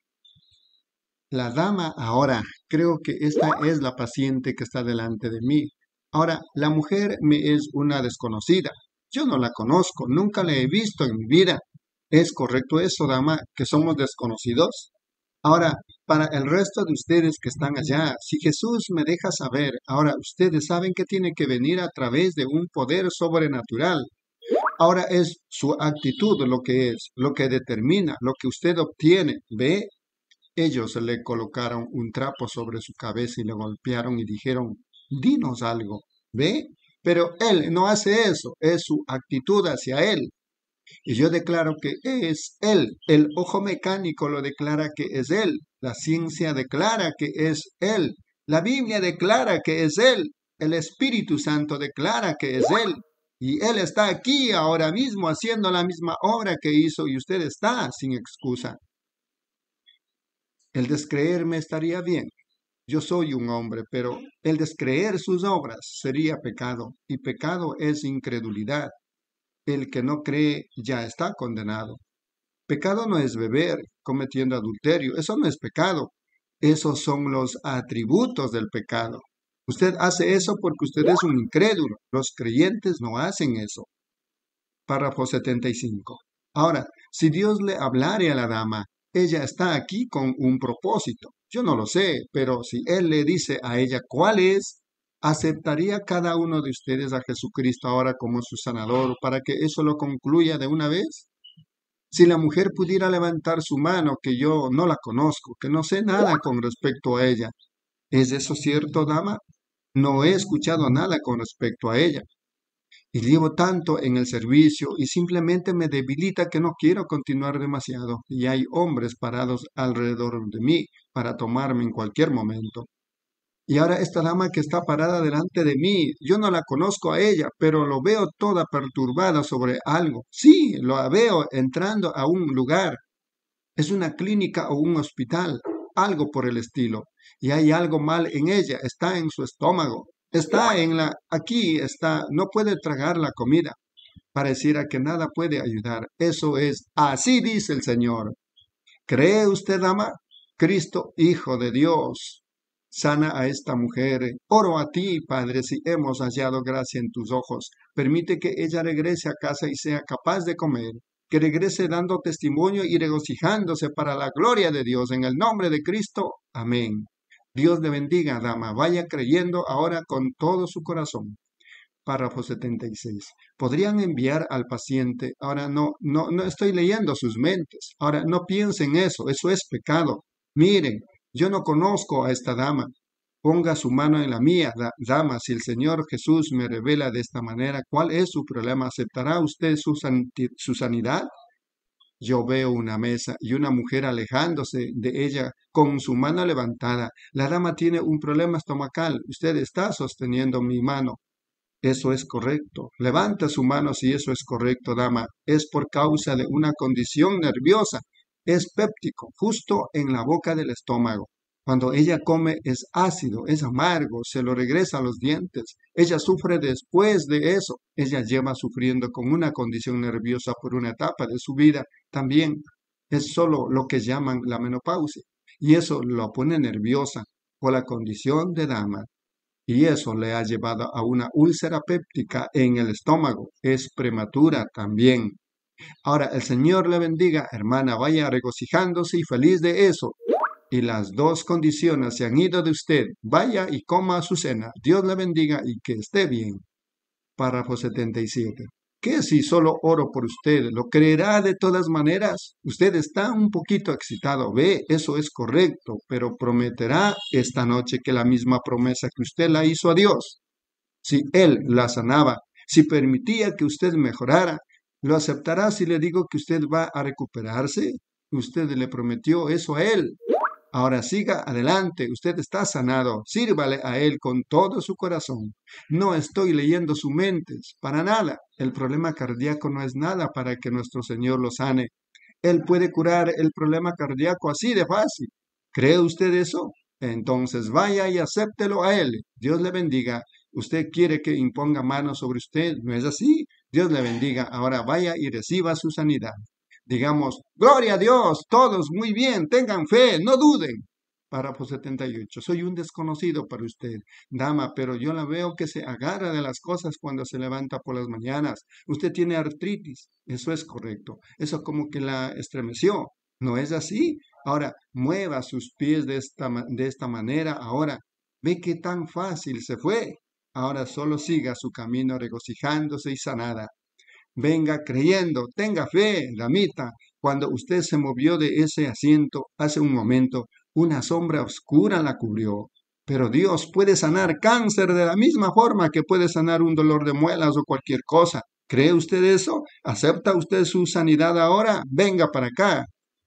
La dama ahora, creo que esta es la paciente que está delante de mí. Ahora, la mujer me es una desconocida. Yo no la conozco, nunca la he visto en mi vida. ¿Es correcto eso, dama, que somos desconocidos? Ahora, para el resto de ustedes que están allá, si Jesús me deja saber, ahora ustedes saben que tiene que venir a través de un poder sobrenatural. Ahora es su actitud lo que es, lo que determina, lo que usted obtiene. ¿Ve? Ellos le colocaron un trapo sobre su cabeza y le golpearon y dijeron, dinos algo. ¿Ve? Pero él no hace eso, es su actitud hacia él. Y yo declaro que es él. El ojo mecánico lo declara que es él. La ciencia declara que es él. La Biblia declara que es él. El Espíritu Santo declara que es él. Y él está aquí ahora mismo haciendo la misma obra que hizo y usted está sin excusa. El descreerme estaría bien. Yo soy un hombre, pero el descreer sus obras sería pecado. Y pecado es incredulidad. El que no cree ya está condenado. Pecado no es beber, cometiendo adulterio. Eso no es pecado. Esos son los atributos del pecado. Usted hace eso porque usted es un incrédulo. Los creyentes no hacen eso. Párrafo 75. Ahora, si Dios le hablare a la dama, ella está aquí con un propósito. Yo no lo sé, pero si Él le dice a ella cuál es, ¿Aceptaría cada uno de ustedes a Jesucristo ahora como su sanador para que eso lo concluya de una vez? Si la mujer pudiera levantar su mano, que yo no la conozco, que no sé nada con respecto a ella, ¿es eso cierto, dama? No he escuchado nada con respecto a ella. Y llevo tanto en el servicio y simplemente me debilita que no quiero continuar demasiado. Y hay hombres parados alrededor de mí para tomarme en cualquier momento. Y ahora esta dama que está parada delante de mí, yo no la conozco a ella, pero lo veo toda perturbada sobre algo. Sí, lo veo entrando a un lugar. Es una clínica o un hospital, algo por el estilo. Y hay algo mal en ella, está en su estómago. Aquí está, no puede tragar la comida. Pareciera que nada puede ayudar. Eso es, así dice el Señor. ¿Cree usted, dama? Cristo, Hijo de Dios, sana a esta mujer. Oro a ti, Padre, si hemos hallado gracia en tus ojos. Permite que ella regrese a casa y sea capaz de comer. Que regrese dando testimonio y regocijándose para la gloria de Dios. En el nombre de Cristo. Amén. Dios le bendiga, dama. Vaya creyendo ahora con todo su corazón. Párrafo 76. Podrían enviar al paciente. Ahora no estoy leyendo sus mentes. Ahora no piensen eso es pecado. Miren, yo no conozco a esta dama. Ponga su mano en la mía, dama. Si el Señor Jesús me revela de esta manera, ¿cuál es su problema? ¿Aceptará usted su sanidad? Yo veo una mesa y una mujer alejándose de ella con su mano levantada. La dama tiene un problema estomacal. Usted está sosteniendo mi mano. Eso es correcto. Levanta su mano si eso es correcto, dama. Es por causa de una condición nerviosa. Es péptico, justo en la boca del estómago. Cuando ella come es ácido, es amargo, se lo regresa a los dientes. Ella sufre después de eso. Ella lleva sufriendo con una condición nerviosa por una etapa de su vida. También es solo lo que llaman la menopausia. Y eso lo pone nerviosa por la condición de dama. Y eso le ha llevado a una úlcera péptica en el estómago. Es prematura también. Ahora, el Señor le bendiga, hermana, vaya regocijándose y feliz de eso. Y las dos condiciones se han ido de usted. Vaya y coma su cena. Dios le bendiga y que esté bien. Párrafo 77. ¿Qué si solo oro por usted? ¿Lo creerá de todas maneras? Usted está un poquito excitado. Ve, eso es correcto, pero prometerá esta noche que la misma promesa que usted la hizo a Dios. Si Él la sanaba, si permitía que usted mejorara, ¿lo aceptará si le digo que usted va a recuperarse? Usted le prometió eso a Él. Ahora siga adelante, usted está sanado, sírvale a Él con todo su corazón. No estoy leyendo su mente, para nada. El problema cardíaco no es nada para que nuestro Señor lo sane. Él puede curar el problema cardíaco así de fácil. ¿Cree usted eso? Entonces vaya y acéptelo a Él. Dios le bendiga. Usted quiere que imponga manos sobre usted, ¿no es así? Dios le bendiga. Ahora vaya y reciba su sanidad. Digamos, gloria a Dios, todos muy bien, tengan fe, no duden. Párrafo 78. Soy un desconocido para usted, dama, pero yo la veo que se agarra de las cosas cuando se levanta por las mañanas. Usted tiene artritis, eso es correcto. Eso como que la estremeció, ¿no es así? Ahora, mueva sus pies de esta manera. Ahora, ve qué tan fácil se fue. Ahora solo siga su camino regocijándose y sanada. Venga creyendo, tenga fe, damita. Cuando usted se movió de ese asiento hace un momento, una sombra oscura la cubrió. Pero Dios puede sanar cáncer de la misma forma que puede sanar un dolor de muelas o cualquier cosa. ¿Cree usted eso? ¿Acepta usted su sanidad ahora? Venga para acá.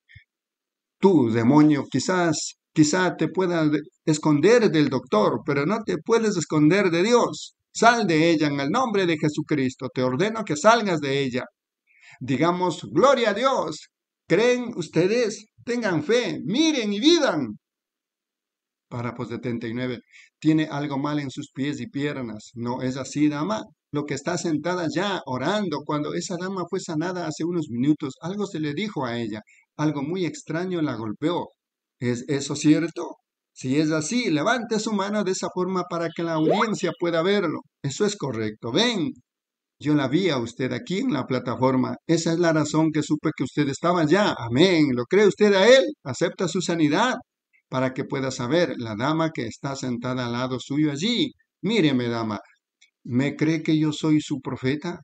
Tú, demonio, quizá te puedas esconder del doctor, pero no te puedes esconder de Dios. Sal de ella en el nombre de Jesucristo. Te ordeno que salgas de ella. Digamos, gloria a Dios. ¿Creen ustedes? Tengan fe. Miren y vivan. Párrafo 79. Tiene algo mal en sus pies y piernas. ¿No es así, dama? Lo que está sentada ya orando. Cuando esa dama fue sanada hace unos minutos, algo se le dijo a ella. Algo muy extraño la golpeó. ¿Es eso cierto? Si es así, levante su mano de esa forma para que la audiencia pueda verlo. Eso es correcto. Ven, yo la vi a usted aquí en la plataforma. Esa es la razón que supe que usted estaba allá. Amén. ¿Lo cree usted a Él? Acepta su sanidad para que pueda saber la dama que está sentada al lado suyo allí. Míreme, dama, ¿me cree que yo soy su profeta,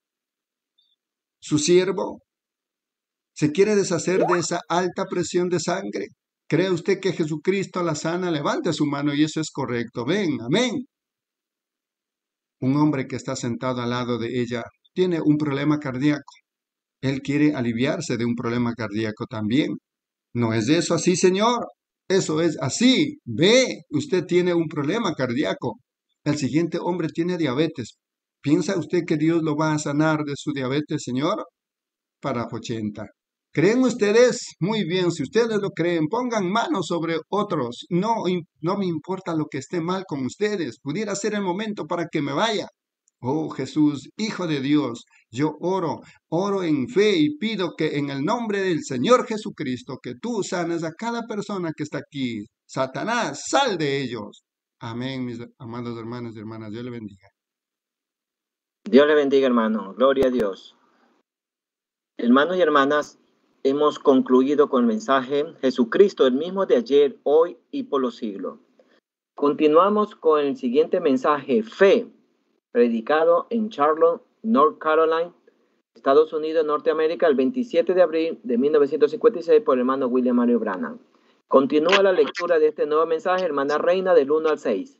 su siervo? ¿Se quiere deshacer de esa alta presión de sangre? ¿Cree usted que Jesucristo la sana? Levante su mano y eso es correcto. Ven, amén. Un hombre que está sentado al lado de ella tiene un problema cardíaco. Él quiere aliviarse de un problema cardíaco también. ¿No es eso así, señor? Eso es así. Ve, usted tiene un problema cardíaco. El siguiente hombre tiene diabetes. ¿Piensa usted que Dios lo va a sanar de su diabetes, señor? Párrafo 80. ¿Creen ustedes? Muy bien, si ustedes lo creen, pongan manos sobre otros. No me importa lo que esté mal con ustedes. Pudiera ser el momento para que me vaya. Oh Jesús, Hijo de Dios, yo oro en fe y pido que en el nombre del Señor Jesucristo, que tú sanes a cada persona que está aquí. Satanás, sal de ellos. Amén, mis amados hermanos y hermanas. Dios le bendiga. Dios le bendiga, hermano. Gloria a Dios. Hermanos y hermanas, hemos concluido con el mensaje Jesucristo, el mismo de ayer, hoy y por los siglos. Continuamos con el siguiente mensaje, fe, predicado en Charlotte, North Carolina, Estados Unidos, Norteamérica, el 27 de abril de 1956 por el hermano William Mario Branham. Continúa la lectura de este nuevo mensaje, hermana Reina, del 1 al 6.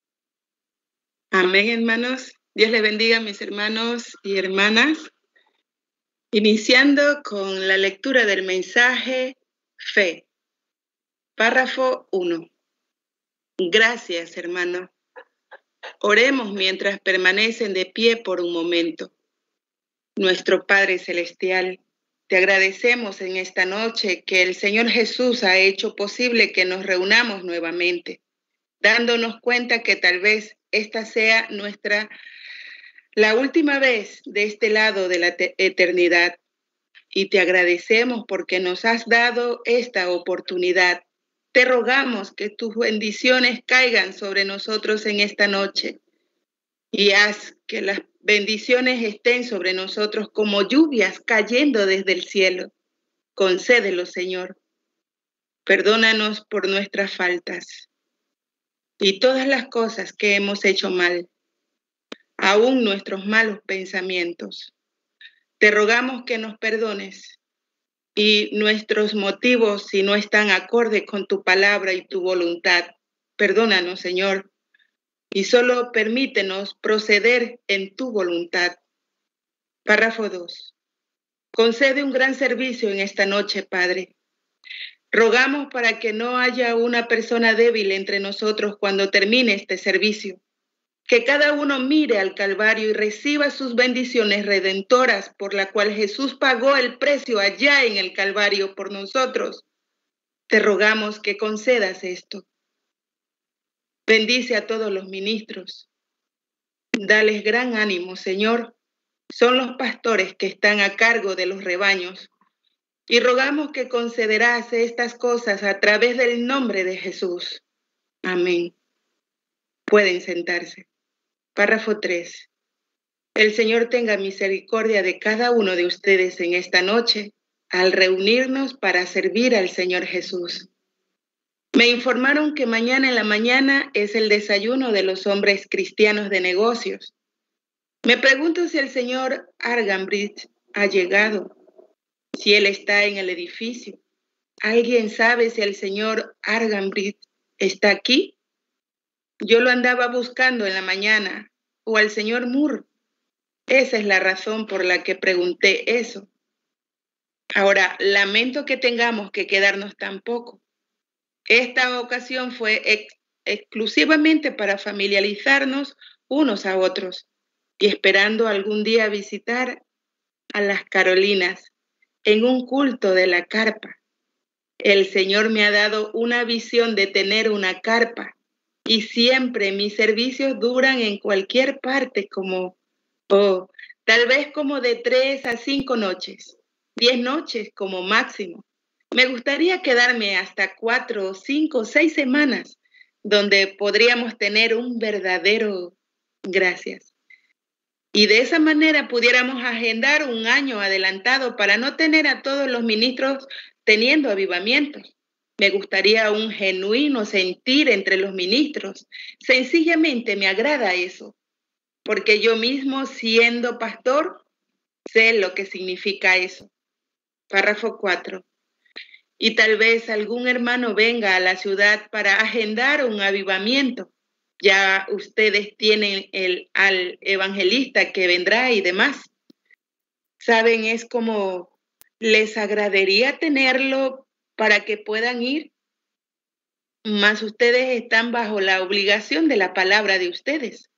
Amén, hermanos. Dios les bendiga, mis hermanos y hermanas. Iniciando con la lectura del mensaje Fe. Párrafo 1. Gracias, hermano. Oremos mientras permanecen de pie por un momento. Nuestro Padre Celestial, te agradecemos en esta noche que el Señor Jesús ha hecho posible que nos reunamos nuevamente, dándonos cuenta que tal vez esta sea la última vez de este lado de la eternidad. Y te agradecemos porque nos has dado esta oportunidad. Te rogamos que tus bendiciones caigan sobre nosotros en esta noche y haz que las bendiciones estén sobre nosotros como lluvias cayendo desde el cielo. Concédelo, Señor. Perdónanos por nuestras faltas y todas las cosas que hemos hecho mal, aún nuestros malos pensamientos. Te rogamos que nos perdones y nuestros motivos, si no están acorde con tu palabra y tu voluntad, perdónanos, Señor, y solo permítenos proceder en tu voluntad. Párrafo 2. Concede un gran servicio en esta noche, Padre. Rogamos para que no haya una persona débil entre nosotros cuando termine este servicio. Que cada uno mire al Calvario y reciba sus bendiciones redentoras por la cual Jesús pagó el precio allá en el Calvario por nosotros. Te rogamos que concedas esto. Bendice a todos los ministros. Dales gran ánimo, Señor. Son los pastores que están a cargo de los rebaños. Y rogamos que concederás estas cosas a través del nombre de Jesús. Amén. Pueden sentarse. Párrafo 3. El Señor tenga misericordia de cada uno de ustedes en esta noche al reunirnos para servir al Señor Jesús. Me informaron que mañana en la mañana es el desayuno de los hombres cristianos de negocios. Me pregunto si el señor Arganbridge ha llegado, si él está en el edificio. ¿Alguien sabe si el señor Arganbridge está aquí? Yo lo andaba buscando en la mañana, o al señor Moore. Esa es la razón por la que pregunté eso. Ahora, lamento que tengamos que quedarnos tan poco. Esta ocasión fue exclusivamente para familiarizarnos unos a otros y esperando algún día visitar a las Carolinas en un culto de la carpa. El Señor me ha dado una visión de tener una carpa y siempre mis servicios duran en cualquier parte tal vez como de 3 a 5 noches, 10 noches como máximo. Me gustaría quedarme hasta 4, 5, 6 semanas, donde podríamos tener un verdadero gracias. Y de esa manera pudiéramos agendar un año adelantado para no tener a todos los ministros teniendo avivamientos. Me gustaría un genuino sentir entre los ministros. Sencillamente me agrada eso, porque yo mismo, siendo pastor, sé lo que significa eso. Párrafo 4. Y tal vez algún hermano venga a la ciudad para agendar un avivamiento. Ya ustedes tienen al evangelista que vendrá y demás. Saben, es como les agradaría tenerlo para que puedan ir, mas ustedes están bajo la obligación de la palabra de ustedes.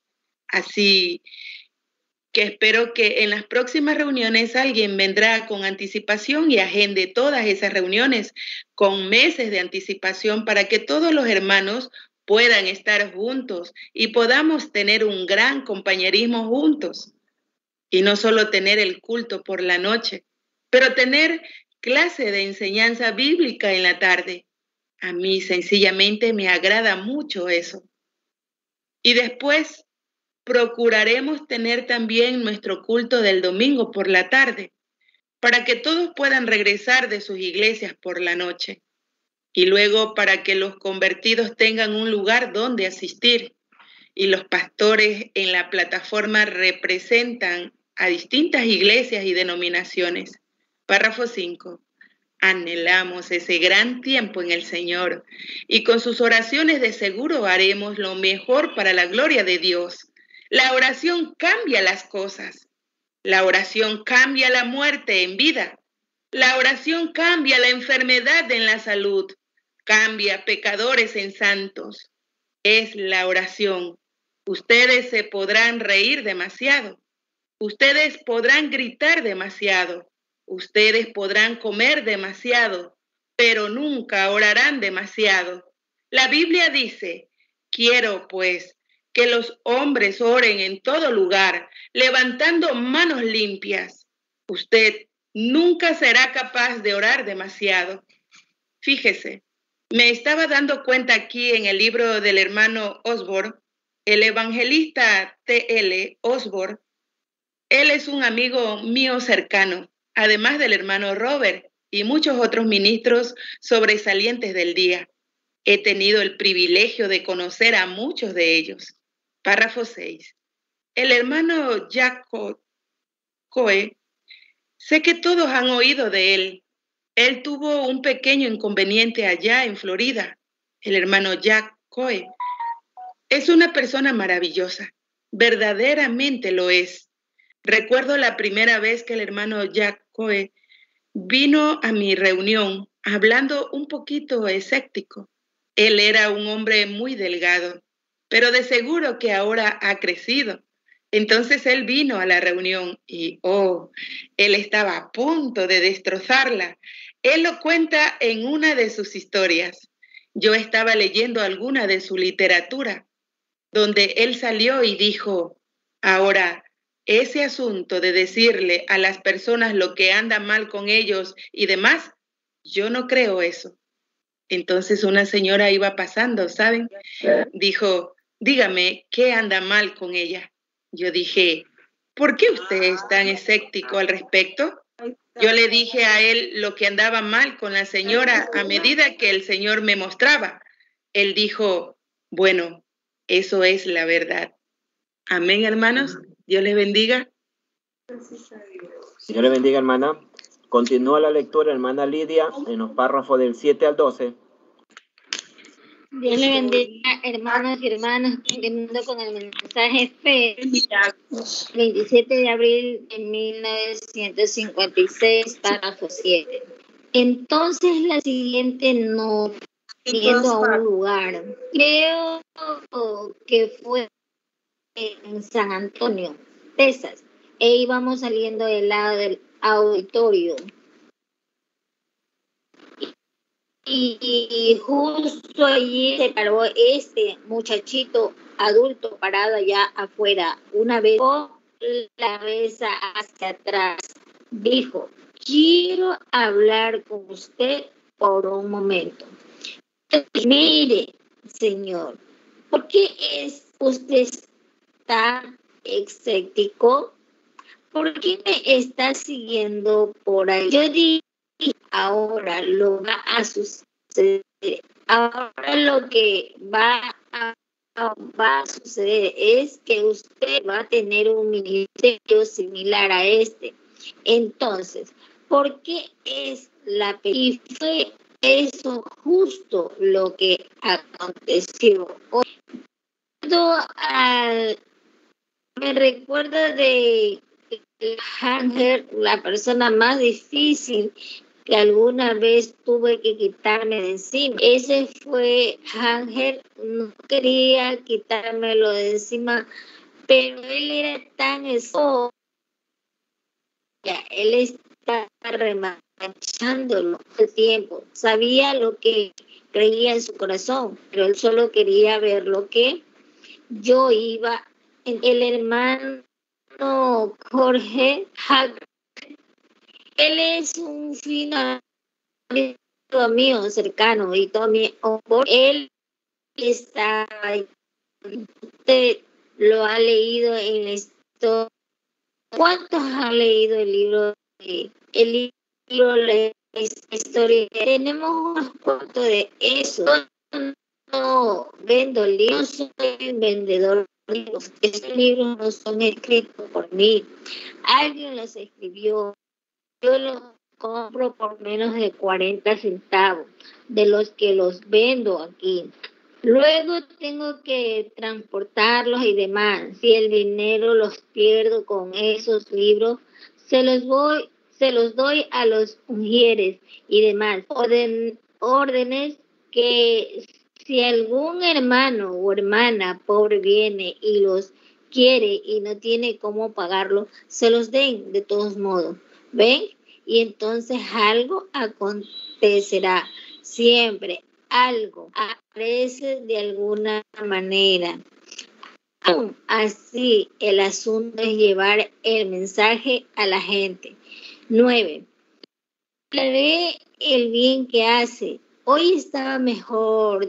Así que espero que en las próximas reuniones alguien vendrá con anticipación y agende todas esas reuniones con meses de anticipación para que todos los hermanos puedan estar juntos y podamos tener un gran compañerismo juntos. Y no solo tener el culto por la noche, pero tener clase de enseñanza bíblica en la tarde. A mí sencillamente me agrada mucho eso. Y después procuraremos tener también nuestro culto del domingo por la tarde, para que todos puedan regresar de sus iglesias por la noche. Y luego para que los convertidos tengan un lugar donde asistir. Y los pastores en la plataforma representan a distintas iglesias y denominaciones. Párrafo 5. Anhelamos ese gran tiempo en el Señor y con sus oraciones de seguro haremos lo mejor para la gloria de Dios. La oración cambia las cosas. La oración cambia la muerte en vida. La oración cambia la enfermedad en la salud. Cambia pecadores en santos. Es la oración. Ustedes se podrán reír demasiado. Ustedes podrán gritar demasiado. Ustedes podrán comer demasiado, pero nunca orarán demasiado. La Biblia dice, quiero pues que los hombres oren en todo lugar, levantando manos limpias. Usted nunca será capaz de orar demasiado. Fíjese, me estaba dando cuenta aquí en el libro del hermano Osborne, el evangelista T.L. Osborne. Él es un amigo mío cercano, además del hermano Robert y muchos otros ministros sobresalientes del día. He tenido el privilegio de conocer a muchos de ellos. Párrafo 6. El hermano Jack Coe, sé que todos han oído de él. Él tuvo un pequeño inconveniente allá en Florida. El hermano Jack Coe es una persona maravillosa, verdaderamente lo es. Recuerdo la primera vez que el hermano Jack Coe vino a mi reunión hablando un poquito escéptico. Él era un hombre muy delgado, pero de seguro que ahora ha crecido. Entonces él vino a la reunión y, él estaba a punto de destrozarla. Él lo cuenta en una de sus historias. Yo estaba leyendo alguna de su literatura, donde él salió y dijo, ahora, ese asunto de decirle a las personas lo que anda mal con ellos y demás, yo no creo eso. Entonces una señora iba pasando, ¿saben? Dijo, dígame, ¿qué anda mal con ella? Yo dije, ¿por qué usted es tan escéptico al respecto? Yo le dije a él lo que andaba mal con la señora a medida que el Señor me mostraba. Él dijo, bueno, eso es la verdad. Amén, hermanos. Dios les bendiga. Dios le bendiga, hermana. Continúa la lectura, hermana Lidia, en los párrafos del 7 al 12. Dios le bendiga, hermanos y hermanas, continuando con el mensaje fe, 27 de abril de 1956, párrafo 7. Entonces la siguiente no yendo a un lugar, creo que fue en San Antonio, Texas, e íbamos saliendo del lado del auditorio. Y justo allí se paró este muchachito adulto parado allá afuera. Una vez la cabeza hacia atrás, dijo, quiero hablar con usted por un momento. Mire, señor, ¿por qué usted está escéptico? ¿Por qué me está siguiendo por ahí? Yo dije, ahora lo va a suceder. Ahora lo que va a suceder es que usted va a tener un ministerio similar a este. Entonces, ¿por qué es la película? Y fue eso justo lo que aconteció. Me recuerda de Hanger, la persona más difícil que alguna vez tuve que quitarme de encima. Ese fue Hanger, no quería quitármelo de encima, pero él era tan esposo, él estaba remachándolo todo el tiempo. Sabía lo que creía en su corazón, pero él solo quería ver lo que yo iba. El hermano Jorge Hager, él es un fino amigo mío cercano y todo mi amor. Él está, usted lo ha leído en la historia. ¿Cuántos han leído el libro de la historia? Tenemos unos cuantos de eso. Yo no vendo libros, soy un vendedor de libros. Esos libros no son escritos por mí. Alguien los escribió. Yo los compro por menos de 40 centavos de los que los vendo aquí. Luego tengo que transportarlos y demás. Si el dinero los pierdo con esos libros, se los doy a los mujeres y demás. Órdenes que si algún hermano o hermana pobre viene y los quiere y no tiene cómo pagarlo, se los den de todos modos. ¿Ven? Y entonces algo acontecerá. Siempre algo aparece de alguna manera. Aún así, el asunto es llevar el mensaje a la gente. 9. Le ve el bien que hace. Hoy estaba mejor.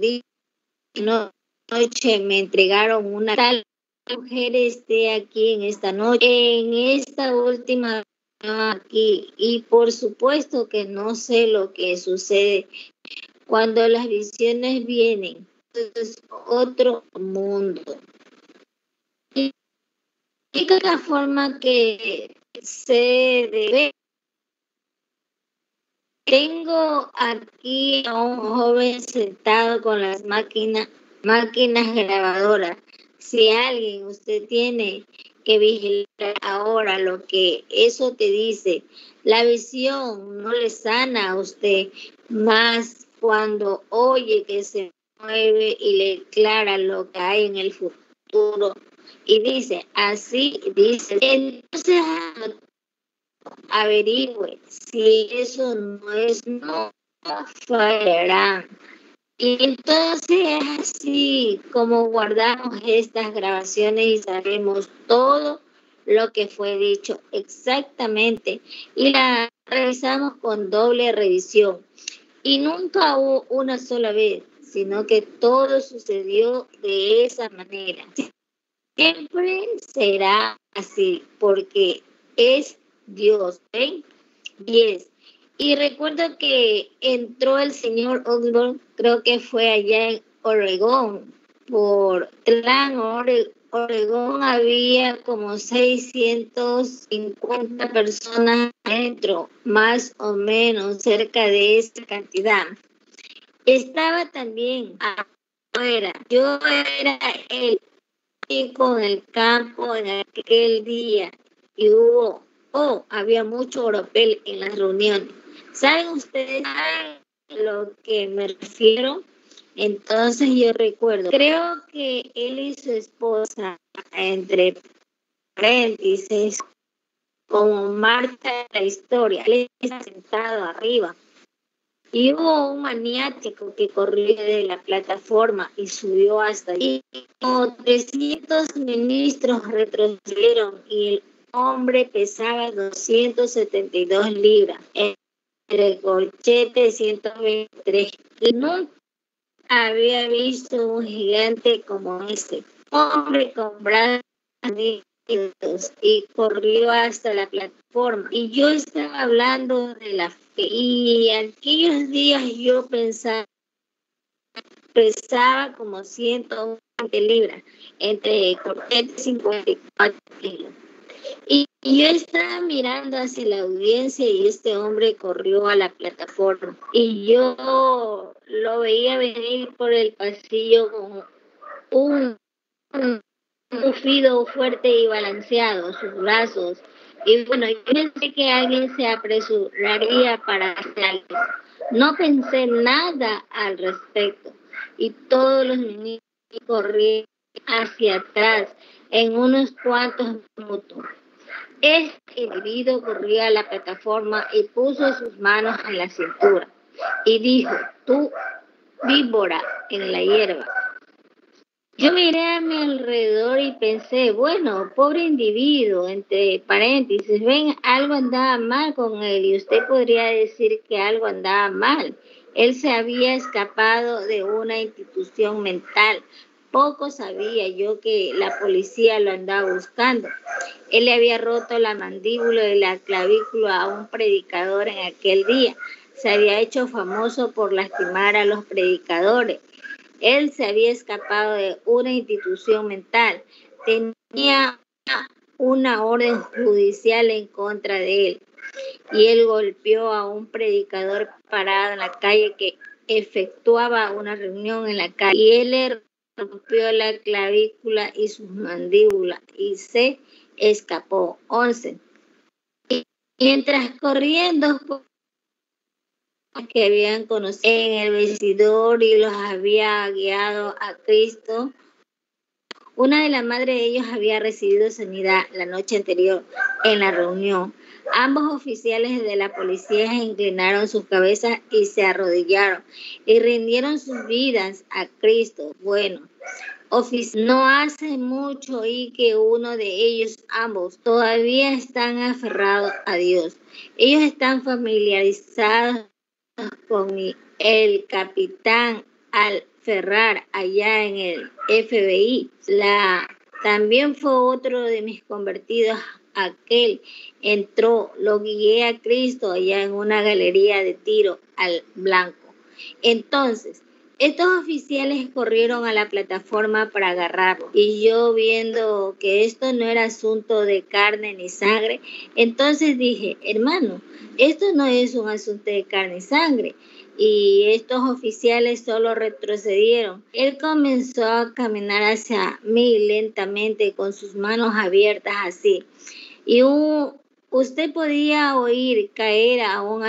Noche me entregaron una tal mujer esté aquí en esta noche, en esta última aquí, y por supuesto que no sé lo que sucede cuando las visiones vienen. Es otro mundo. Y la forma que se debe. Tengo aquí a un joven sentado con las máquinas grabadoras. Si usted tiene que vigilar ahora lo que eso te dice. La visión no le sana a usted, más cuando oye que se mueve y le declara lo que hay en el futuro. Y dice, así dice. Entonces averigüe si eso no fallará. Y entonces es así como guardamos estas grabaciones y sabemos todo lo que fue dicho exactamente y la revisamos con doble revisión. Y nunca hubo una sola vez, sino que todo sucedió de esa manera. Siempre será así porque es Dios. ¿Ven? 10. Y recuerdo que entró el señor Osborne, creo que fue allá en Oregón, por Oregón había como 650 personas adentro, más o menos cerca de esa cantidad. Estaba también afuera. Yo era el chico en el campo en aquel día y había mucho oropel en las reuniones. ¿Saben ustedes a lo que me refiero? Entonces yo recuerdo, creo que él y su esposa, entre paréntesis, como Marta de la historia, él está sentado arriba. Y hubo un maniático que corrió de la plataforma y subió hasta allí. Y como 300 ministros retrocedieron y el hombre pesaba 272 libras. El corchete 123. Y nunca había visto un gigante como este. Un hombre con brazos y corrió hasta la plataforma. Y yo estaba hablando de la fe. Y aquellos días yo pensaba pesaba como 120 libras, entre 40 y 54 kilos. Y yo estaba mirando hacia la audiencia y este hombre corrió a la plataforma. Y yo lo veía venir por el pasillo con un rugido fuerte y balanceado, sus brazos. Y bueno, yo pensé que alguien se apresuraría para hacer algo. No pensé nada al respecto. Y todos los niños corrieron hacia atrás en unos cuantos minutos. Este individuo corrió a la plataforma y puso sus manos en la cintura y dijo: tú, víbora en la hierba. Yo miré a mi alrededor y pensé, bueno, pobre individuo, entre paréntesis, ven, algo andaba mal con él y usted podría decir que algo andaba mal. Él se había escapado de una institución mental. Poco sabía yo que la policía lo andaba buscando. Él le había roto la mandíbula y la clavícula a un predicador en aquel día. Se había hecho famoso por lastimar a los predicadores. Él se había escapado de una institución mental. Tenía una orden judicial en contra de él. Y él golpeó a un predicador parado en la calle que efectuaba una reunión en la calle. Y él le rompió la clavícula y sus mandíbulas y se escapó. 11. Y mientras corrían dos que habían conocido en el vestidor y los había guiado a Cristo, una de las madres de ellos había recibido sanidad la noche anterior en la reunión. Ambos oficiales de la policía inclinaron sus cabezas y se arrodillaron y rindieron sus vidas a Cristo. Bueno, no hace mucho y que uno de ellos, ambos, todavía están aferrados a Dios. Ellos están familiarizados con el capitán Al-Ferrar allá en el FBI. También fue otro de mis convertidos. Aquel entró, lo guié a Cristo allá en una galería de tiro al blanco. Entonces, estos oficiales corrieron a la plataforma para agarrarlo. Y yo, viendo que esto no era asunto de carne ni sangre, entonces dije, hermano, esto no es un asunto de carne y sangre. Y estos oficiales solo retrocedieron. Él comenzó a caminar hacia mí lentamente con sus manos abiertas así. Y usted podía oír caer a un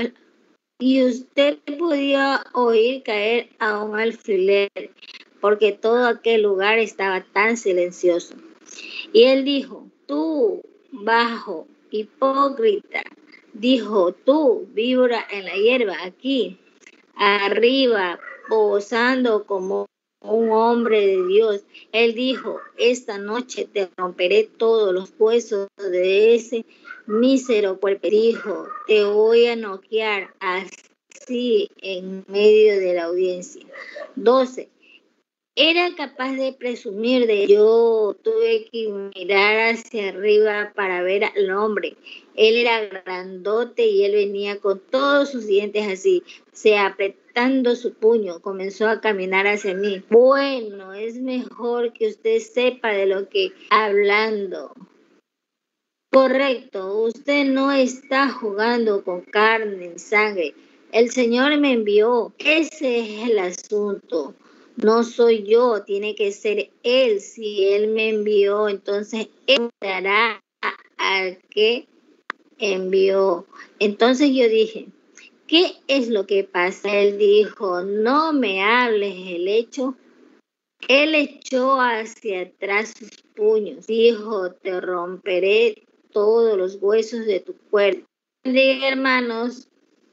alfiler, porque todo aquel lugar estaba tan silencioso. Y él dijo, tú, bajo, hipócrita, dijo, tú, víbora en la hierba, aquí, arriba, posando como un hombre de Dios. Él dijo, esta noche te romperé todos los huesos de ese mísero cuerpo. Dijo, te voy a noquear así en medio de la audiencia. 12. Era capaz de presumir de yo. Tuve que mirar hacia arriba para ver al hombre. Él era grandote y él venía con todos sus dientes así, se apretando su puño, comenzó a caminar hacia mí. Bueno, es mejor que usted sepa de lo que hablando. Correcto, usted no está jugando con carne y sangre. El Señor me envió. Ese es el asunto. No soy yo, tiene que ser Él. Si Él me envió, entonces Él dará al que envió. Entonces yo dije, ¿qué es lo que pasa? Él dijo, no me hables el hecho. Él echó hacia atrás sus puños. Dijo, te romperé todos los huesos de tu cuerpo. Diga, hermanos.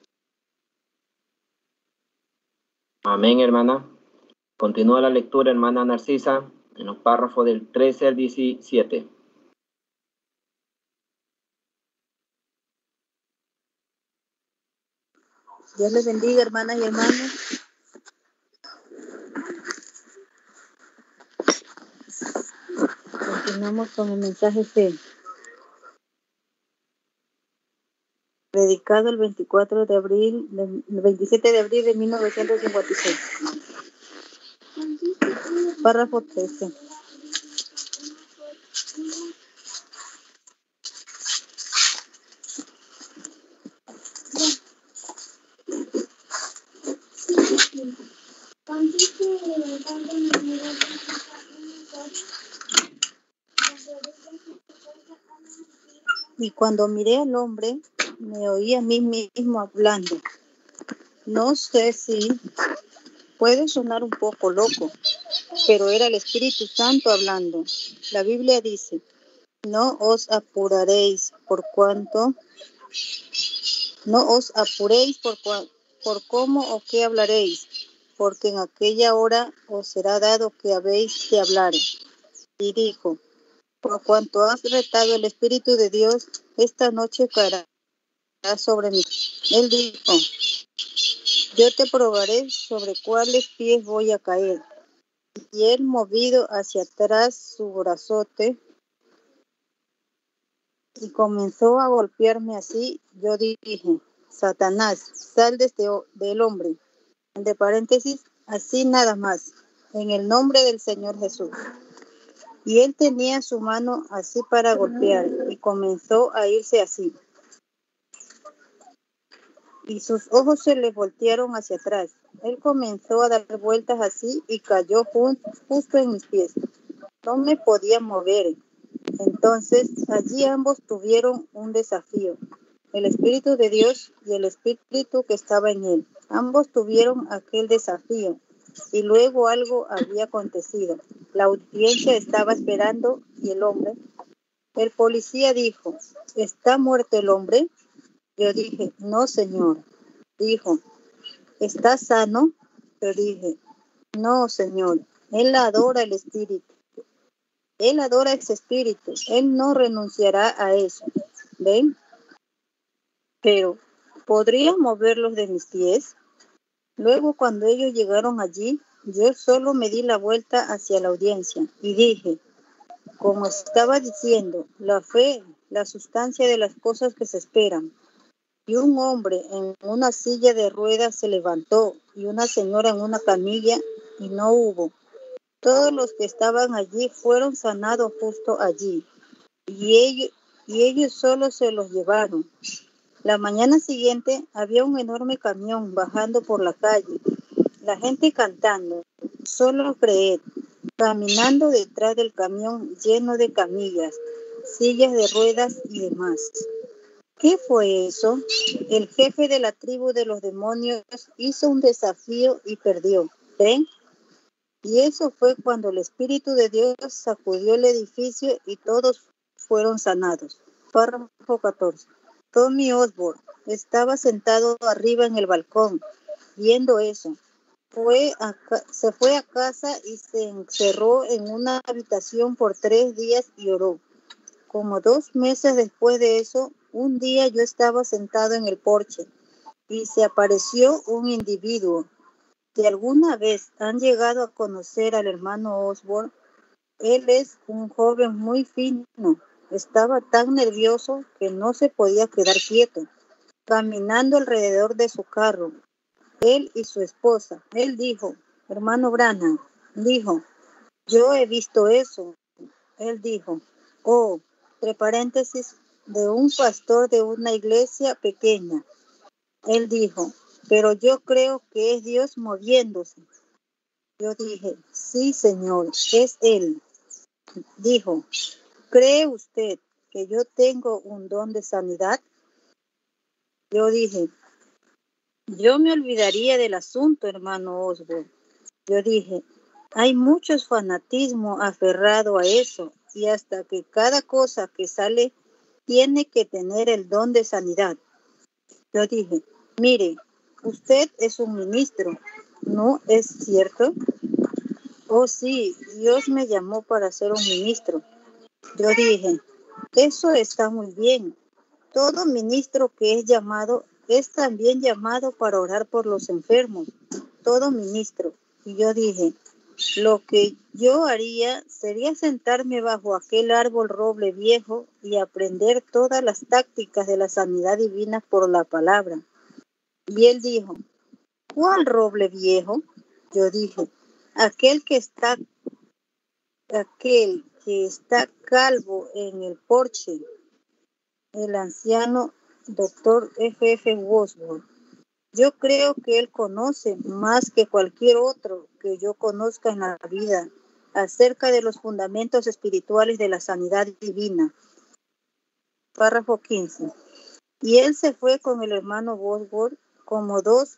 Amén, hermana. Continúa la lectura, hermana Narcisa, en los párrafos del 13 al 17. Dios les bendiga, hermanas y hermanos. Continuamos con el mensaje fe. Predicado el 27 de abril de 1956. Párrafo 13. Y cuando miré al hombre, me oí a mí mismo hablando. No sé si puede sonar un poco loco, pero era el Espíritu Santo hablando. La Biblia dice, no os apuréis por cómo o qué hablaréis, porque en aquella hora os será dado que habéis de hablar. Y dijo, por cuanto has retado el Espíritu de Dios, esta noche caerá sobre mí. Él dijo, yo te probaré sobre cuáles pies voy a caer. Y él, movido hacia atrás su brazote, y comenzó a golpearme así, yo dije, Satanás, sal del hombre. Entre paréntesis, así nada más, en el nombre del Señor Jesús. Y él tenía su mano así para golpear, y comenzó a irse así. Y sus ojos se le voltearon hacia atrás. Él comenzó a dar vueltas así y cayó justo en mis pies. No me podía mover. Entonces allí ambos tuvieron un desafío. El Espíritu de Dios y el Espíritu que estaba en él. Ambos tuvieron aquel desafío. Y luego algo había acontecido. La audiencia estaba esperando y el hombre. El policía dijo, ¿está muerto el hombre? Yo dije, no, señor. Dijo, ¿está sano? Yo dije, no, señor. Él adora el Espíritu. Él adora ese Espíritu. Él no renunciará a eso. ¿Ven? Pero, ¿podría moverlos de mis pies? Luego, cuando ellos llegaron allí, yo solo me di la vuelta hacia la audiencia y dije, como estaba diciendo, la fe, la sustancia de las cosas que se esperan. Y un hombre en una silla de ruedas se levantó y una señora en una camilla y no hubo. Todos los que estaban allí fueron sanados justo allí y ellos solo se los llevaron. La mañana siguiente había un enorme camión bajando por la calle, la gente cantando, solo creed, caminando detrás del camión lleno de camillas, sillas de ruedas y demás. ¿Qué fue eso? El jefe de la tribu de los demonios hizo un desafío y perdió. ¿Ven? Y eso fue cuando el Espíritu de Dios sacudió el edificio y todos fueron sanados. Párrafo 14. Tommy Osborne estaba sentado arriba en el balcón, viendo eso. Se fue a casa y se encerró en una habitación por 3 días y oró. Como 2 meses después de eso, un día yo estaba sentado en el porche y se apareció un individuo. Si alguna vez han llegado a conocer al hermano Osborne, él es un joven muy fino. Estaba tan nervioso que no se podía quedar quieto, caminando alrededor de su carro. Él y su esposa. Él dijo, hermano Branham, dijo, yo he visto eso. Él dijo, oh, entre paréntesis, de un pastor de una iglesia pequeña. Él dijo, pero yo creo que es Dios moviéndose. Yo dije, sí, Señor, es Él. Dijo, ¿cree usted que yo tengo un don de sanidad? Yo dije, yo me olvidaría del asunto, hermano Osborne. Yo dije, hay mucho fanatismo aferrado a eso y hasta que cada cosa que sale tiene que tener el don de sanidad. Yo dije, mire, usted es un ministro, ¿no es cierto? Oh, sí, Dios me llamó para ser un ministro. Yo dije, eso está muy bien. Todo ministro que es llamado es también llamado para orar por los enfermos. Todo ministro. Y yo dije, lo que yo haría sería sentarme bajo aquel árbol roble viejo y aprender todas las tácticas de la sanidad divina por la palabra. Y él dijo, ¿cuál roble viejo? Yo dije, aquel que está aquel que está calvo en el porche, el anciano Dr. F.F. Osborne. Yo creo que él conoce más que cualquier otro que yo conozca en la vida acerca de los fundamentos espirituales de la sanidad divina. Párrafo 15. Y él se fue con el hermano Osborne como dos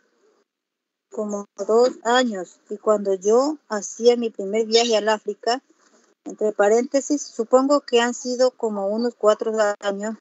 años, y cuando yo hacía mi primer viaje al África, entre paréntesis, supongo que han sido como unos 4 años,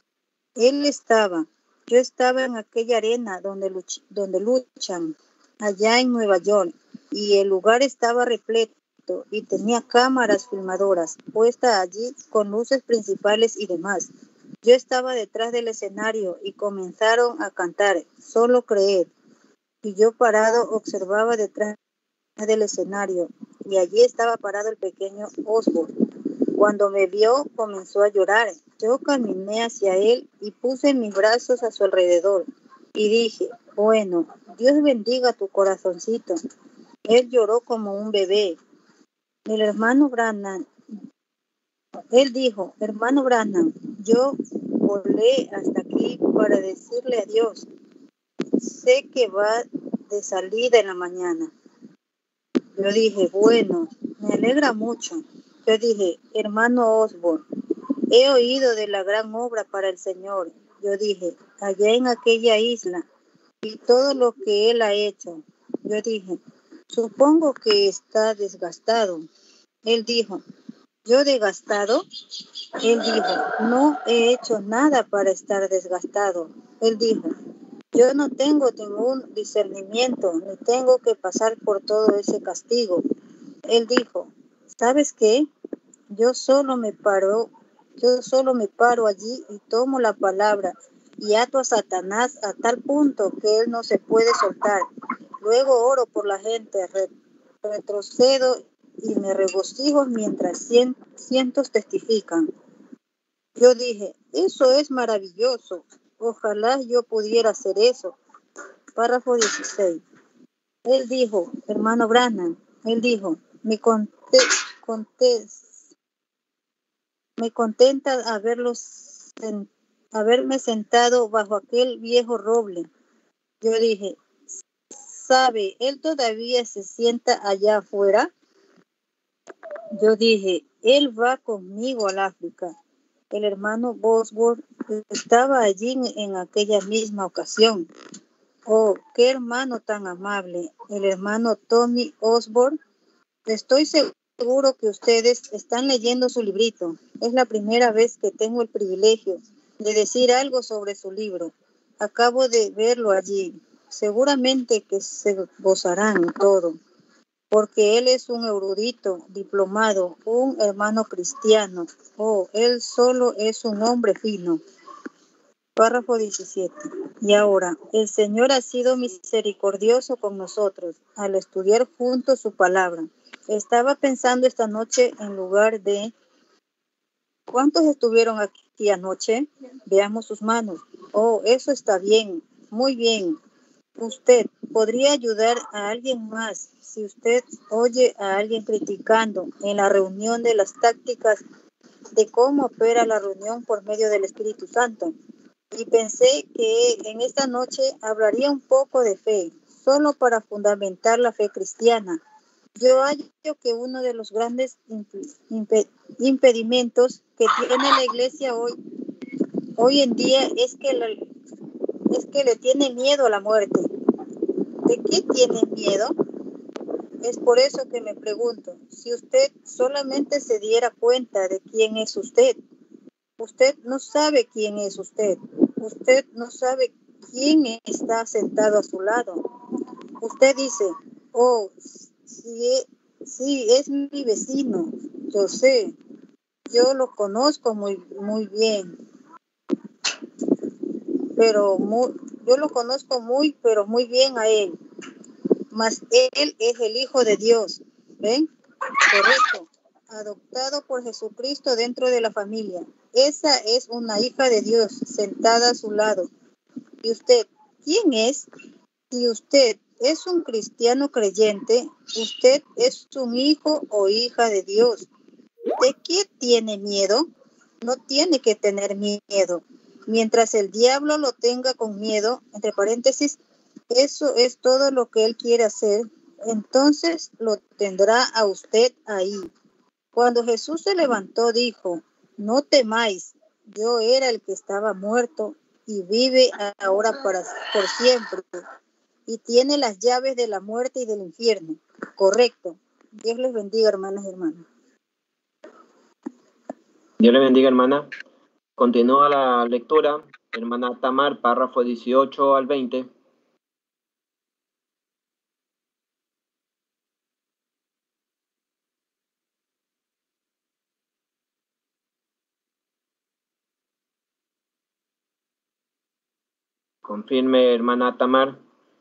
yo estaba en aquella arena donde luchan, allá en Nueva York, y el lugar estaba repleto y tenía cámaras filmadoras puestas allí con luces principales y demás. Yo estaba detrás del escenario y comenzaron a cantar Solo Creer, y yo parado observaba detrás del escenario, y allí estaba parado el pequeño Osborne. Cuando me vio, comenzó a llorar. Yo caminé hacia él y puse mis brazos a su alrededor y dije, bueno, Dios bendiga tu corazoncito. Él lloró como un bebé. El hermano Branham, él dijo, hermano Branham, yo volé hasta aquí para decirle adiós. Sé que va de salida en la mañana. Yo dije, bueno, me alegra mucho. Yo dije, hermano Osborne, he oído de la gran obra para el Señor. Yo dije, allá en aquella isla y todo lo que Él ha hecho. Yo dije, supongo que está desgastado. Él dijo, ¿yo desgastado? Él dijo, no he hecho nada para estar desgastado. Él dijo, yo no tengo ningún discernimiento, ni tengo que pasar por todo ese castigo. Él dijo, ¿sabes qué? Yo solo me paro allí y tomo la palabra y ato a Satanás a tal punto que él no se puede soltar. Luego oro por la gente, retrocedo y me regocijo mientras cientos testifican. Yo dije, eso es maravilloso. Ojalá yo pudiera hacer eso. Párrafo 16. Él dijo, hermano Branham, él dijo, me contenta haberme sentado bajo aquel viejo roble. Yo dije, ¿sabe? Él todavía se sienta allá afuera. Yo dije, él va conmigo al África. El hermano Bosworth estaba allí en aquella misma ocasión. Oh, qué hermano tan amable, el hermano Tommy Osborne. Estoy seguro que ustedes están leyendo su librito. Es la primera vez que tengo el privilegio de decir algo sobre su libro. Acabo de verlo allí. Seguramente que se gozarán todo, porque él es un erudito, diplomado, un hermano cristiano. Oh, él solo es un hombre fino. Párrafo 17. Y ahora, el Señor ha sido misericordioso con nosotros al estudiar juntos su palabra. Estaba pensando esta noche en lugar de... ¿Cuántos estuvieron aquí anoche? Veamos sus manos. Oh, eso está bien, muy bien. Usted podría ayudar a alguien más si usted oye a alguien criticando en la reunión de las tácticas de cómo opera la reunión por medio del Espíritu Santo. Y pensé que en esta noche hablaría un poco de fe, solo para fundamentar la fe cristiana. Yo hallo que uno de los grandes impedimentos que tiene la iglesia hoy en día es que le tiene miedo a la muerte. ¿De qué tiene miedo? Es por eso que me pregunto, si usted solamente se diera cuenta de quién es usted. Usted no sabe quién es usted. Usted no sabe quién está sentado a su lado. Usted dice, oh, sí, es mi vecino. Yo sé, yo lo conozco muy, muy bien. Pero yo lo conozco pero muy bien a él. Mas él es el Hijo de Dios. ¿Ven? Correcto. Adoptado por Jesucristo dentro de la familia. Esa es una hija de Dios sentada a su lado. ¿Y usted quién es? Si usted es un cristiano creyente, usted es un hijo o hija de Dios. ¿De qué tiene miedo? No tiene que tener miedo. Mientras el diablo lo tenga con miedo, entre paréntesis, eso es todo lo que él quiere hacer, entonces lo tendrá a usted ahí. Cuando Jesús se levantó, dijo, no temáis, yo era el que estaba muerto y vive ahora por siempre, y tiene las llaves de la muerte y del infierno. Correcto. Dios les bendiga, hermanas y hermanos. Dios le bendiga, hermana. Continúa la lectura, hermana Tamar, párrafo 18 al 20. Confirme, hermana Tamar.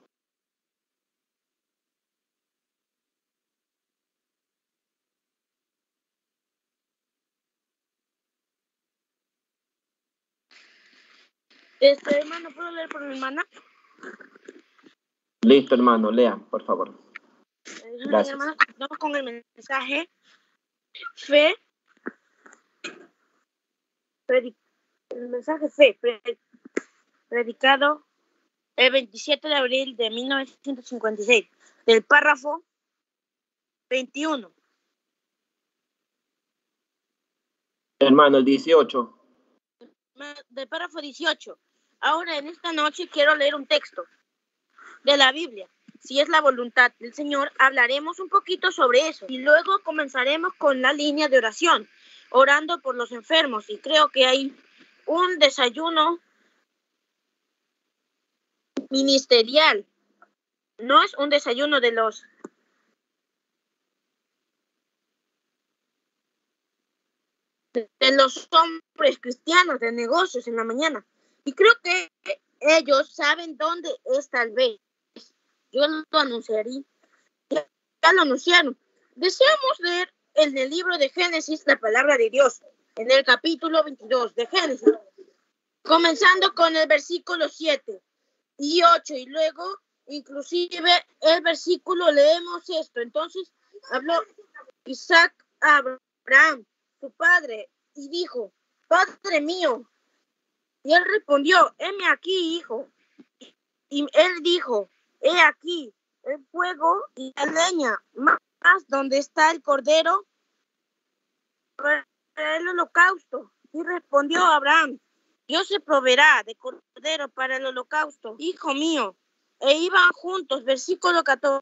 Hermano, ¿puedo leer por mi hermana? Listo, hermano, lea, por favor. Gracias. Hermano, continuamos con el mensaje. Fe. El mensaje fe, predicado el 27 de abril de 1956, del párrafo 21. Hermano, el 18. Del párrafo 18. Ahora, en esta noche quiero leer un texto de la Biblia. Si es la voluntad del Señor, hablaremos un poquito sobre eso. Y luego comenzaremos con la línea de oración, orando por los enfermos. Y creo que hay un desayuno ministerial. No es un desayuno de los hombres cristianos de negocios en la mañana. Y creo que ellos saben dónde es tal vez. Yo lo anunciaré. Ya lo anunciaron. Deseamos leer en el libro de Génesis la palabra de Dios, en el capítulo 22 de Génesis, comenzando con el versículo 7 y 8, y luego inclusive el versículo leemos esto. Entonces habló Isaac a Abraham, su padre, y dijo, Padre mío. Y él respondió, heme aquí, hijo. Y él dijo, he aquí el fuego y la leña, más donde está el cordero para el holocausto. Y respondió Abraham, Dios se proveerá de cordero para el holocausto, hijo mío. E iban juntos, versículo 14.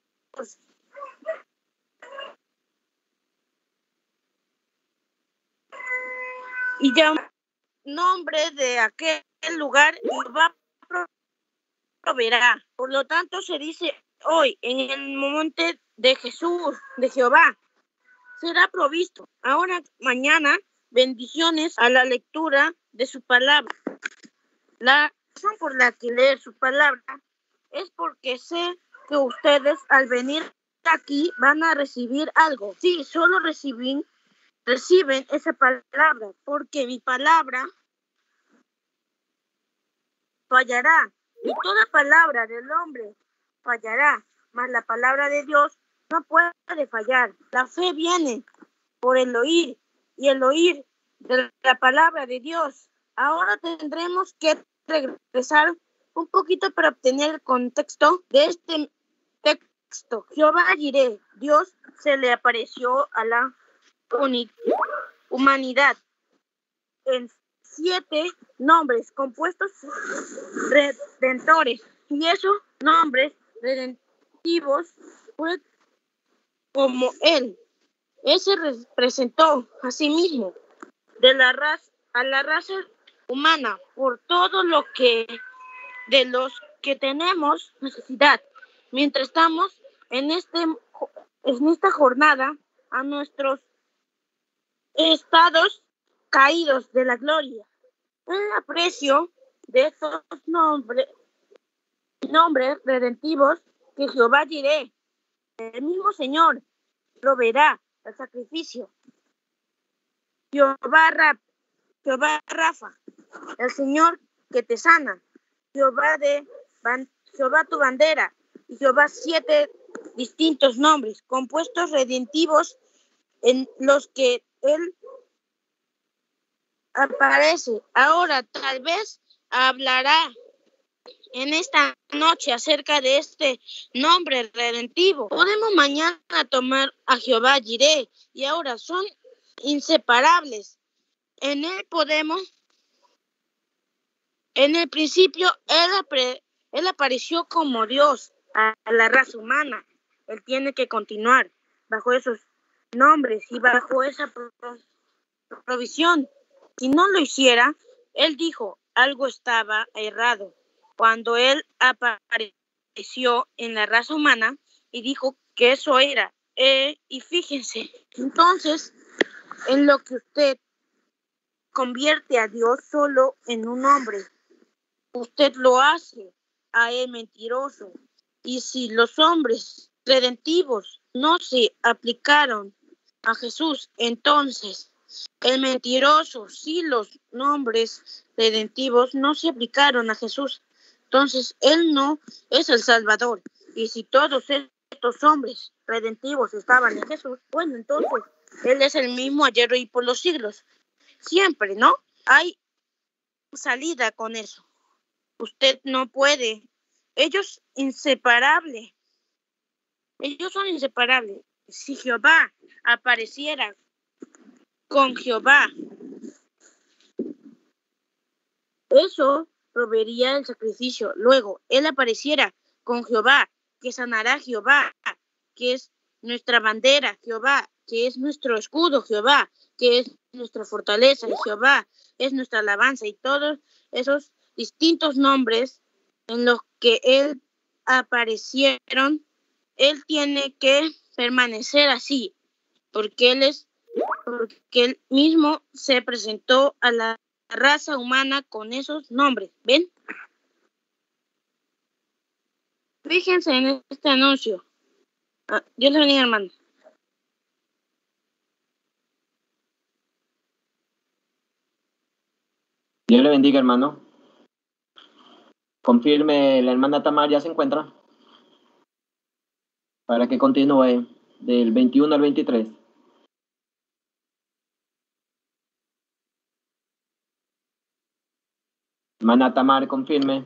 Y llamó nombre de aquel lugar, Jehová proveerá. Por lo tanto, se dice hoy, en el monte de Jesús, de Jehová, será provisto. Ahora, mañana, bendiciones a la lectura de su palabra. La razón por la que leer su palabra es porque sé que ustedes al venir aquí van a recibir algo. Sí, solo reciben esa palabra, porque mi palabra fallará, y toda palabra del hombre fallará, mas la palabra de Dios no puede fallar. La fe viene por el oír, y el oír de la palabra de Dios. Ahora tendremos que regresar un poquito para obtener el contexto de este texto. Jehová Jireh, Dios se le apareció a la humanidad en 7 nombres compuestos redentores, y esos nombres redentivos fue como él se representó a sí mismo a la raza humana por todo lo que de los que tenemos necesidad mientras estamos en esta jornada a nuestros estados caídos de la gloria. El aprecio de estos nombres redentivos que Jehová Jireh, el mismo Señor, proveerá el sacrificio. Jehová Rafa, el Señor que te sana. Jehová tu bandera, y Jehová 7 distintos nombres compuestos redentivos en los que Él aparece. Ahora tal vez hablará en esta noche acerca de este nombre redentivo. Podemos mañana tomar a Jehová Jireh y ahora son inseparables. En el principio, él apareció como Dios a la raza humana. Él tiene que continuar bajo esos nombres y bajo esa provisión. Si no lo hiciera, él dijo, algo estaba errado. Cuando él apareció en la raza humana y dijo que eso era, y fíjense, entonces, en lo que usted convierte a Dios solo en un hombre, usted lo hace a él mentiroso. Y si los hombres redentivos no se aplicaron a Jesús, entonces el mentiroso, si los nombres redentivos no se aplicaron a Jesús, entonces él no es el Salvador. Y si todos estos hombres redentivos estaban en Jesús, bueno, entonces él es el mismo ayer y por los siglos. Siempre, ¿no? Hay salida con eso. Usted no puede. Ellos son inseparables. Si Jehová apareciera con Jehová, eso proveería el sacrificio. Luego, él apareciera con Jehová, que sanará Jehová, que es nuestra bandera, Jehová, que es nuestro escudo, Jehová, que es nuestra fortaleza, y Jehová es nuestra alabanza, y todos esos distintos nombres en los que él aparecieron, él tiene que permanecer así, porque él mismo se presentó a la raza humana con esos nombres. ¿Ven? Fíjense en este anuncio. Dios le bendiga, hermano. Dios le bendiga, hermano. Confirme, la hermana Tamar ya se encuentra. Para que continúe del 21 al 23. Hermana Tamar, confirme.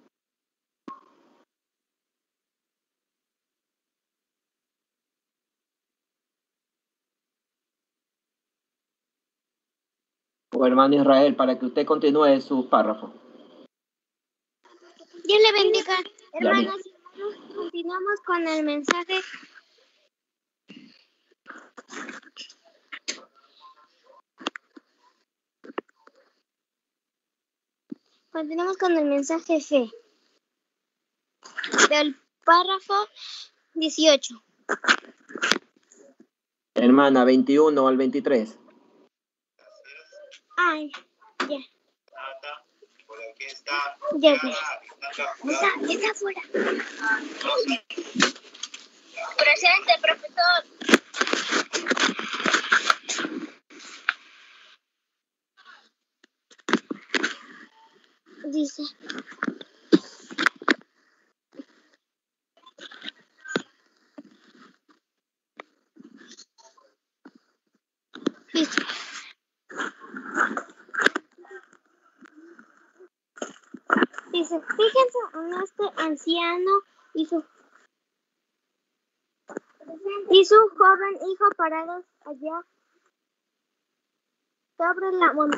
O hermano Israel, para que usted continúe su párrafo. Dios le bendiga, hermanas y hermanos. Continuamos con el mensaje. Continuamos con el mensaje G. Del párrafo 18. Hermana, 21 al 23. Ay, ya. Ya vi. Está afuera. Presente, profesor. Dice. Dice, fíjense en este anciano y su joven hijo parados allá sobre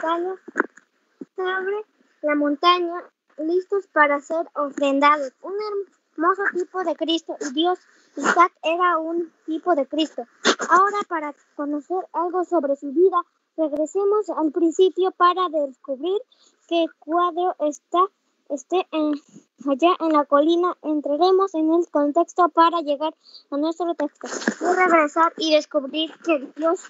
la montaña, listos para ser ofrendados. Un hermoso tipo de Cristo, y Dios, Isaac, era un tipo de Cristo. Ahora, para conocer algo sobre su vida, regresemos al principio para descubrir qué cuadro esté allá en la colina. Entraremos en el contexto para llegar a nuestro texto y regresar y descubrir que Dios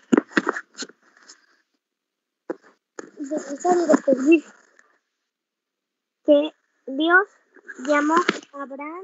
llamó a Abraham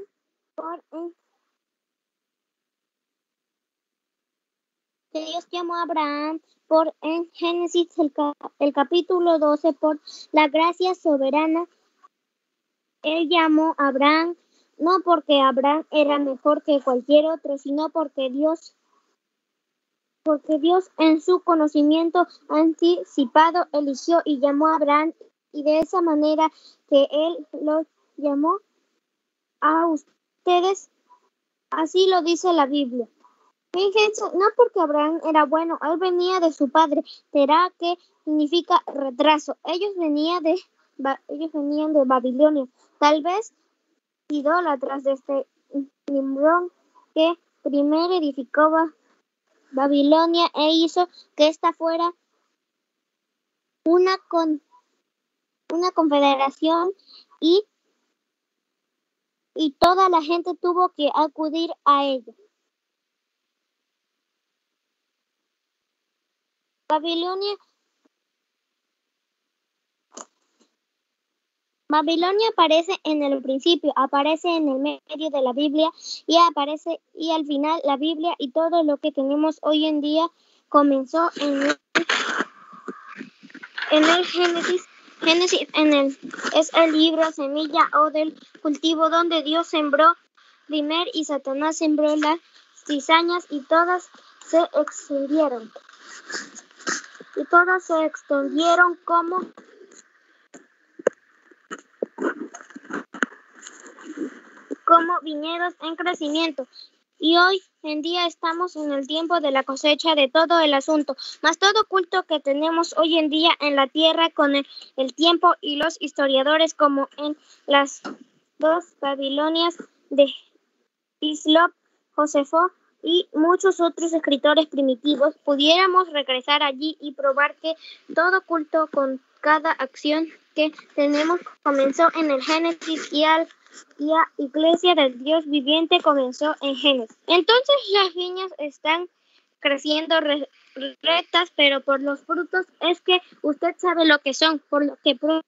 en Génesis el capítulo 12 por la gracia soberana. Él llamó a Abraham no porque Abraham era mejor que cualquier otro, sino porque Dios porque Dios en su conocimiento anticipado eligió y llamó a Abraham, y de esa manera que Él lo llamó a ustedes, así lo dice la Biblia. Fíjense, no porque Abraham era bueno, él venía de su padre, Terá, que significa retraso. Ellos venían de Babilonia, tal vez idólatras desde Nimrod, que primero edificó Babilonia e hizo que esta fuera una confederación y toda la gente tuvo que acudir a ella. Babilonia aparece en el principio, aparece en el medio de la Biblia y aparece y al final la Biblia y todo lo que tenemos hoy en día comenzó en el Génesis. Génesis es el libro semilla o del cultivo donde Dios sembró primero y Satanás sembró las cizañas y todas se extendieron. Como viñedos en crecimiento. Y hoy en día estamos en el tiempo de la cosecha de todo el asunto, más todo culto que tenemos hoy en día en la tierra con el tiempo y los historiadores como en las dos Babilonias de Hislop, Josefo y muchos otros escritores primitivos, pudiéramos regresar allí y probar que todo culto con cada acción que tenemos comenzó en el Génesis y la iglesia del Dios viviente comenzó en Génesis. Entonces las viñas están creciendo rectas, pero por los frutos es que usted sabe lo que son, por lo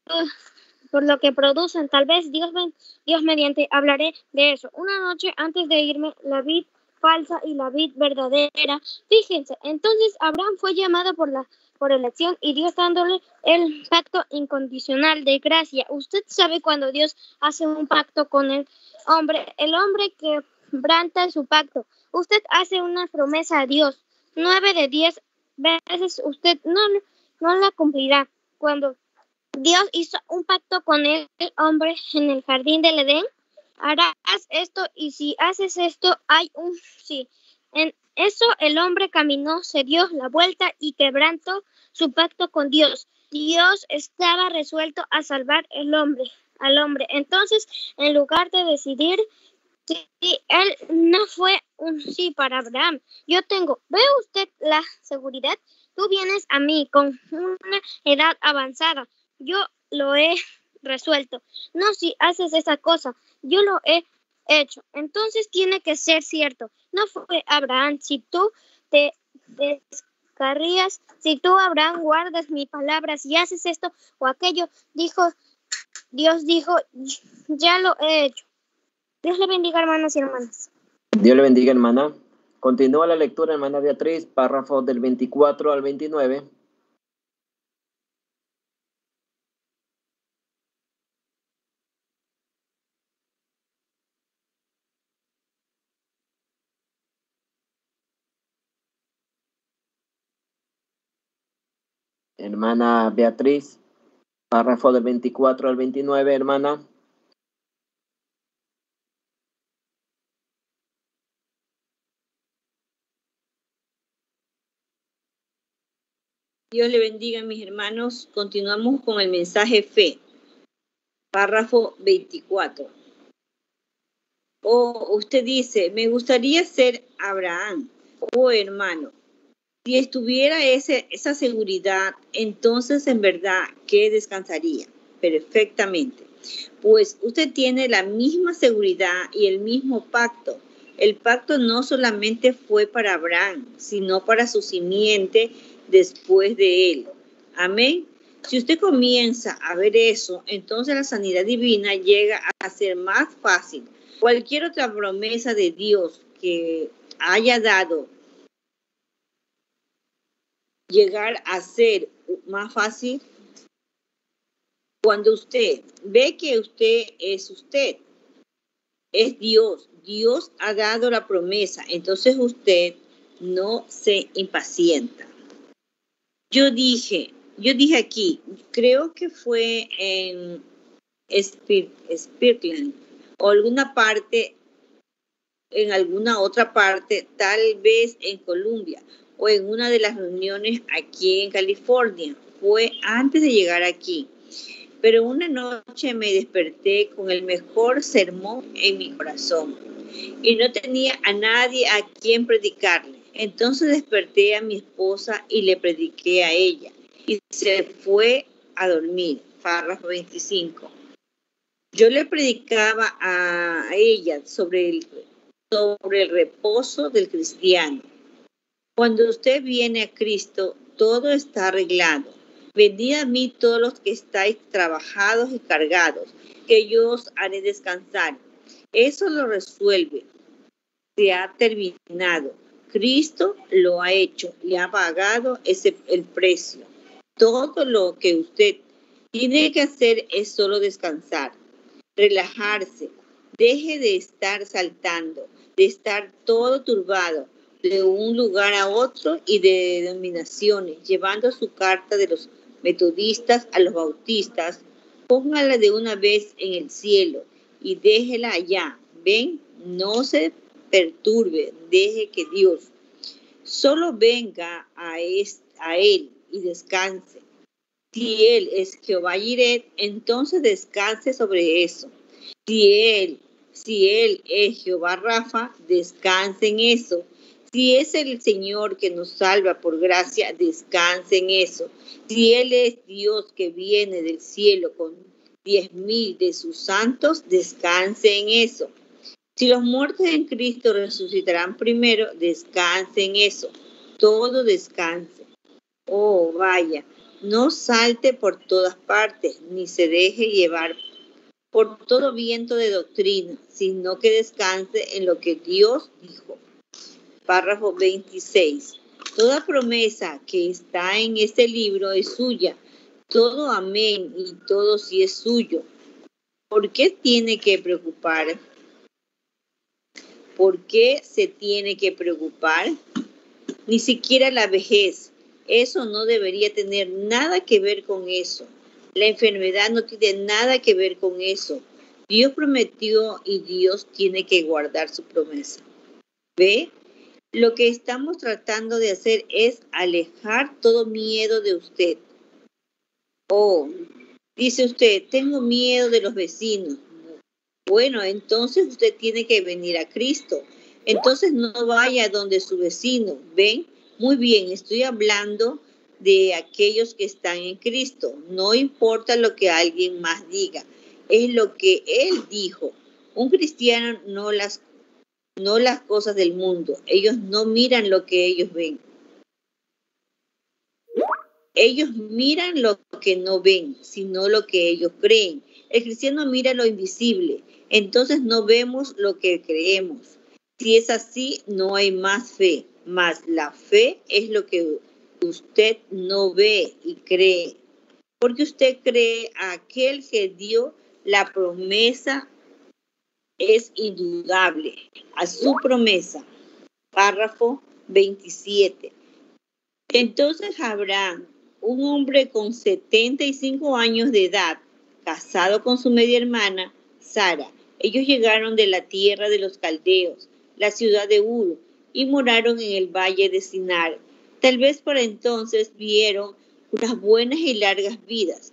que producen. Tal vez Dios mediante hablaré de eso. Una noche antes de irme, la vid falsa y la vid verdadera. Fíjense, entonces Abraham fue llamado por elección y Dios dándole el pacto incondicional de gracia. Usted sabe cuando Dios hace un pacto con el hombre quebranta su pacto. Usted hace una promesa a Dios. 9 de 10 veces usted no la cumplirá. Cuando Dios hizo un pacto con el hombre en el jardín del Edén, harás esto y si haces esto hay un sí. En eso el hombre caminó, se dio la vuelta y quebrantó su pacto con Dios. Dios estaba resuelto a salvar al hombre. Entonces, en lugar de decidir si él no fue un sí para Abraham, ¿ve usted la seguridad? Tú vienes a mí con una edad avanzada. Yo lo he resuelto. No, si haces esa cosa, yo lo he hecho. Entonces tiene que ser cierto. No fue Abraham. Si tú te descarrías, si tú, Abraham, guardas mi palabra, si haces esto o aquello, Dios dijo, ya lo he hecho. Dios le bendiga, hermanos y hermanas. Dios le bendiga, hermana. Continúa la lectura, hermana Beatriz, párrafos del 24 al 29. Hermana Beatriz, párrafo del 24 al 29, hermana. Dios le bendiga, mis hermanos. Continuamos con el mensaje fe. Párrafo 24. Usted dice, me gustaría ser Abraham. Hermano, si estuviera esa seguridad, entonces en verdad que descansaría perfectamente. Pues usted tiene la misma seguridad y el mismo pacto. El pacto no solamente fue para Abraham, sino para su simiente después de él. Amén. Si usted comienza a ver eso, entonces la sanidad divina llega a ser más fácil. Cualquier otra promesa de Dios que haya dado, llegar a ser más fácil cuando usted ve que usted, es Dios. Dios ha dado la promesa. Entonces usted no se impacienta. Yo dije aquí, creo que fue en Spirkland o alguna parte, en alguna otra parte, tal vez en Colombia o en una de las reuniones aquí en California. Fue antes de llegar aquí. Pero una noche me desperté con el mejor sermón en mi corazón y no tenía a nadie a quien predicarle. Entonces desperté a mi esposa y le prediqué a ella y se fue a dormir. Párrafo 25. Yo le predicaba a ella sobre el reposo del cristiano. Cuando usted viene a Cristo, todo está arreglado. Venid a mí todos los que estáis trabajados y cargados, que yo os haré descansar. Eso lo resuelve. Se ha terminado. Cristo lo ha hecho, le ha pagado el precio. Todo lo que usted tiene que hacer es solo descansar, relajarse. Deje de estar saltando, de estar todo turbado, de un lugar a otro y de denominaciones, llevando su carta de los metodistas a los bautistas. Póngala de una vez en el cielo y déjela allá. ¿Ven? No se perturbe, deje que Dios solo venga a Él y descanse. Si Él es Jehová Jireh, entonces descanse sobre eso. Si Él es Jehová Rafa, descanse en eso. Si es el Señor que nos salva por gracia, descanse en eso. Si Él es Dios que viene del cielo con 10,000 de sus santos, descanse en eso. Si los muertos en Cristo resucitarán primero, descanse en eso. Todo descanse. Oh, vaya, no salte por todas partes, ni se deje llevar por todo viento de doctrina, sino que descanse en lo que Dios dijo. Párrafo 26. Toda promesa que está en este libro es suya. Todo amén y todo sí es suyo. ¿Por qué tiene que preocupar? ¿Por qué se tiene que preocupar? Ni siquiera la vejez. Eso no debería tener nada que ver con eso. La enfermedad no tiene nada que ver con eso. Dios prometió y Dios tiene que guardar su promesa. ¿Ve? Lo que estamos tratando de hacer es alejar todo miedo de usted. Oh, dice usted, tengo miedo de los vecinos. Bueno, entonces usted tiene que venir a Cristo. Entonces no vaya donde su vecino. ¿Ven? Muy bien, estoy hablando de aquellos que están en Cristo. No importa lo que alguien más diga, es lo que Él dijo. Un cristiano no las cosas del mundo. Ellos no miran lo que ellos ven. Ellos miran lo que no ven, sino lo que ellos creen. El cristiano mira lo invisible, entonces no vemos lo que creemos. Si es así, no hay más fe. Mas la fe es lo que usted no ve y cree. Porque usted cree a aquel que dio la promesa, es indudable a su promesa. Párrafo 27. Entonces Abraham, un hombre con 75 años de edad, casado con su media hermana, Sara, ellos llegaron de la tierra de los caldeos, la ciudad de Ur, y moraron en el valle de Sinar. Tal vez por entonces vivieron unas buenas y largas vidas.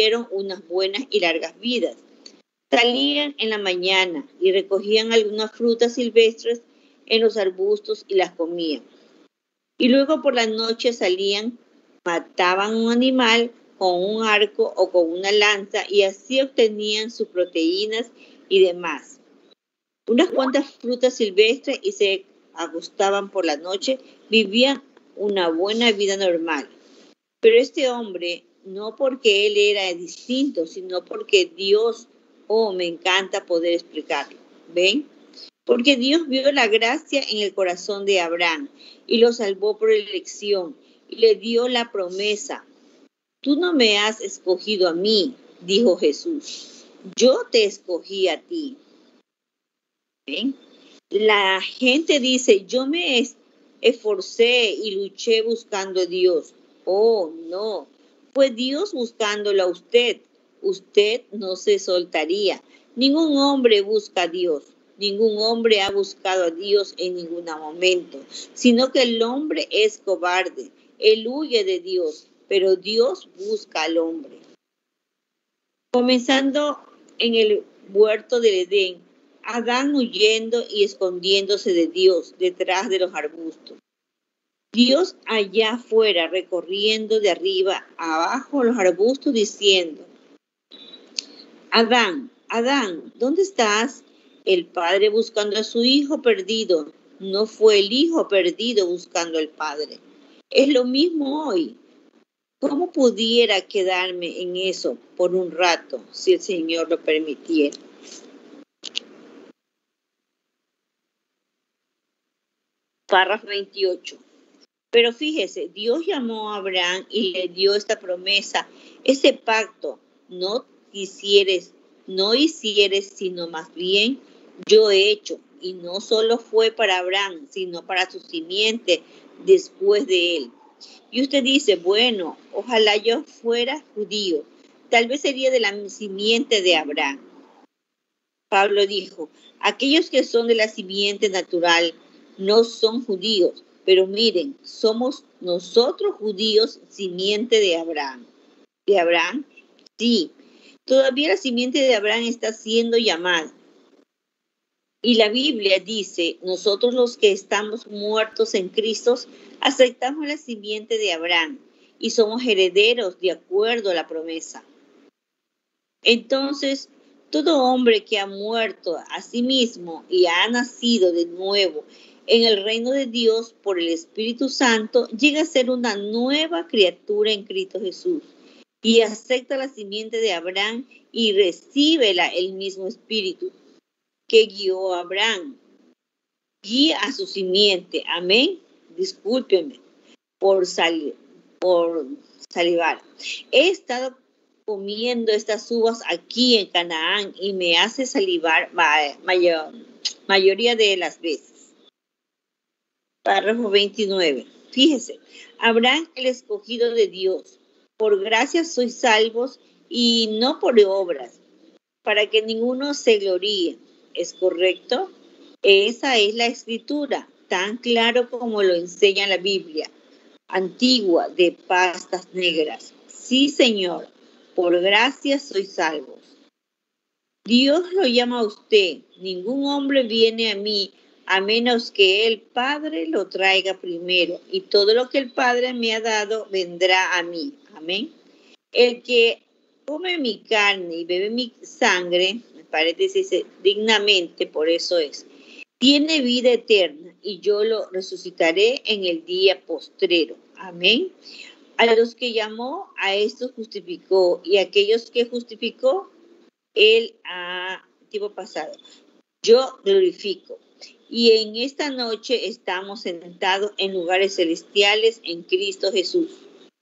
Salían en la mañana y recogían algunas frutas silvestres en los arbustos y las comían. Y luego por la noche salían, mataban un animal con un arco o con una lanza y así obtenían sus proteínas y demás. Unas cuantas frutas silvestres y se acostaban por la noche, vivían una buena vida normal. Pero este hombre, no porque él era distinto, sino porque Dios, me encanta poder explicarlo, ¿ven? Porque Dios vio la gracia en el corazón de Abraham y lo salvó por elección y le dio la promesa. Tú no me has escogido a mí, dijo Jesús. Yo te escogí a ti. ¿Ven? La gente dice, yo me esforcé y luché buscando a Dios. Oh, no, fue Dios buscándolo a usted. Usted no se soltaría. Ningún hombre busca a Dios. Ningún hombre ha buscado a Dios en ningún momento, sino que el hombre es cobarde. Él huye de Dios, pero Dios busca al hombre. Comenzando en el huerto del Edén, Adán huyendo y escondiéndose de Dios detrás de los arbustos. Dios allá afuera recorriendo de arriba a abajo los arbustos diciendo: Adán, Adán, ¿dónde estás? El padre buscando a su hijo perdido. No fue el hijo perdido buscando al padre. Es lo mismo hoy. ¿Cómo pudiera quedarme en eso por un rato si el Señor lo permitiera? Párrafo 28. Pero fíjese, Dios llamó a Abraham y le dio esta promesa, este pacto: no hicieres, sino más bien yo he hecho. Y no solo fue para Abraham, sino para su simiente después de él. Y usted dice, bueno, ojalá yo fuera judío, tal vez sería de la simiente de Abraham. Pablo dijo, aquellos que son de la simiente natural no son judíos, pero miren, somos nosotros judíos simiente de Abraham. ¿De Abraham? Sí, todavía la simiente de Abraham está siendo llamada. Y la Biblia dice, nosotros los que estamos muertos en Cristo, aceptamos la simiente de Abraham y somos herederos de acuerdo a la promesa. Entonces, todo hombre que ha muerto a sí mismo y ha nacido de nuevo en el reino de Dios por el Espíritu Santo, llega a ser una nueva criatura en Cristo Jesús y acepta la simiente de Abraham y recibe el mismo Espíritu que guió a Abraham. Guía a su simiente. Amén. Discúlpenme por salivar. He estado comiendo estas uvas aquí en Canaán y me hace salivar mayoría de las veces. Párrafo 29. Fíjese, Abraham el escogido de Dios. Por gracia sois salvos y no por obras, para que ninguno se gloríe. ¿Es correcto? Esa es la escritura, tan claro como lo enseña la Biblia, antigua de pastas negras. Sí, Señor, por gracia sois salvos. Dios lo llama a usted. Ningún hombre viene a mí a menos que el Padre lo traiga primero, y todo lo que el Padre me ha dado vendrá a mí. Amén. El que come mi carne y bebe mi sangre, paréntesis, dignamente, por eso es, tiene vida eterna y yo lo resucitaré en el día postrero. Amén. A los que llamó, a estos justificó, y a aquellos que justificó, él a tiempo pasado. Yo glorifico. Y en esta noche estamos sentados en lugares celestiales en Cristo Jesús.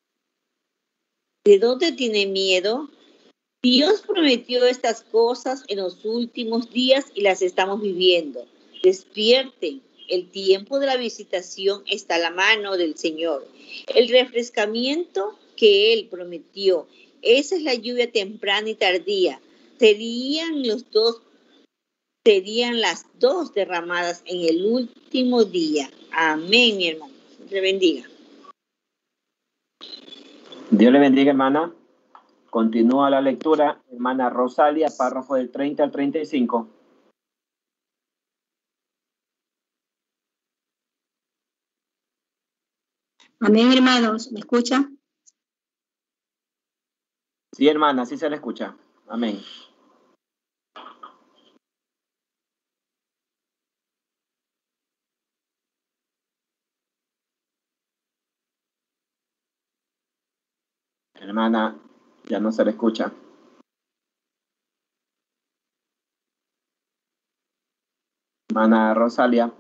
¿De dónde tiene miedo? Dios prometió estas cosas en los últimos días y las estamos viviendo. Despierten. El tiempo de la visitación está a la mano del Señor. El refrescamiento que Él prometió. Esa es la lluvia temprana y tardía. Serían las dos derramadas en el último día. Amén, mi hermano. Dios le bendiga. Dios le bendiga, hermana. Continúa la lectura, hermana Rosalia, párrafo del 30 al 35. Amén, hermanos. ¿Me escucha? Sí, hermana, sí se le escucha. Amén. Hermana, ya no se le escucha. Hermana Rosalia.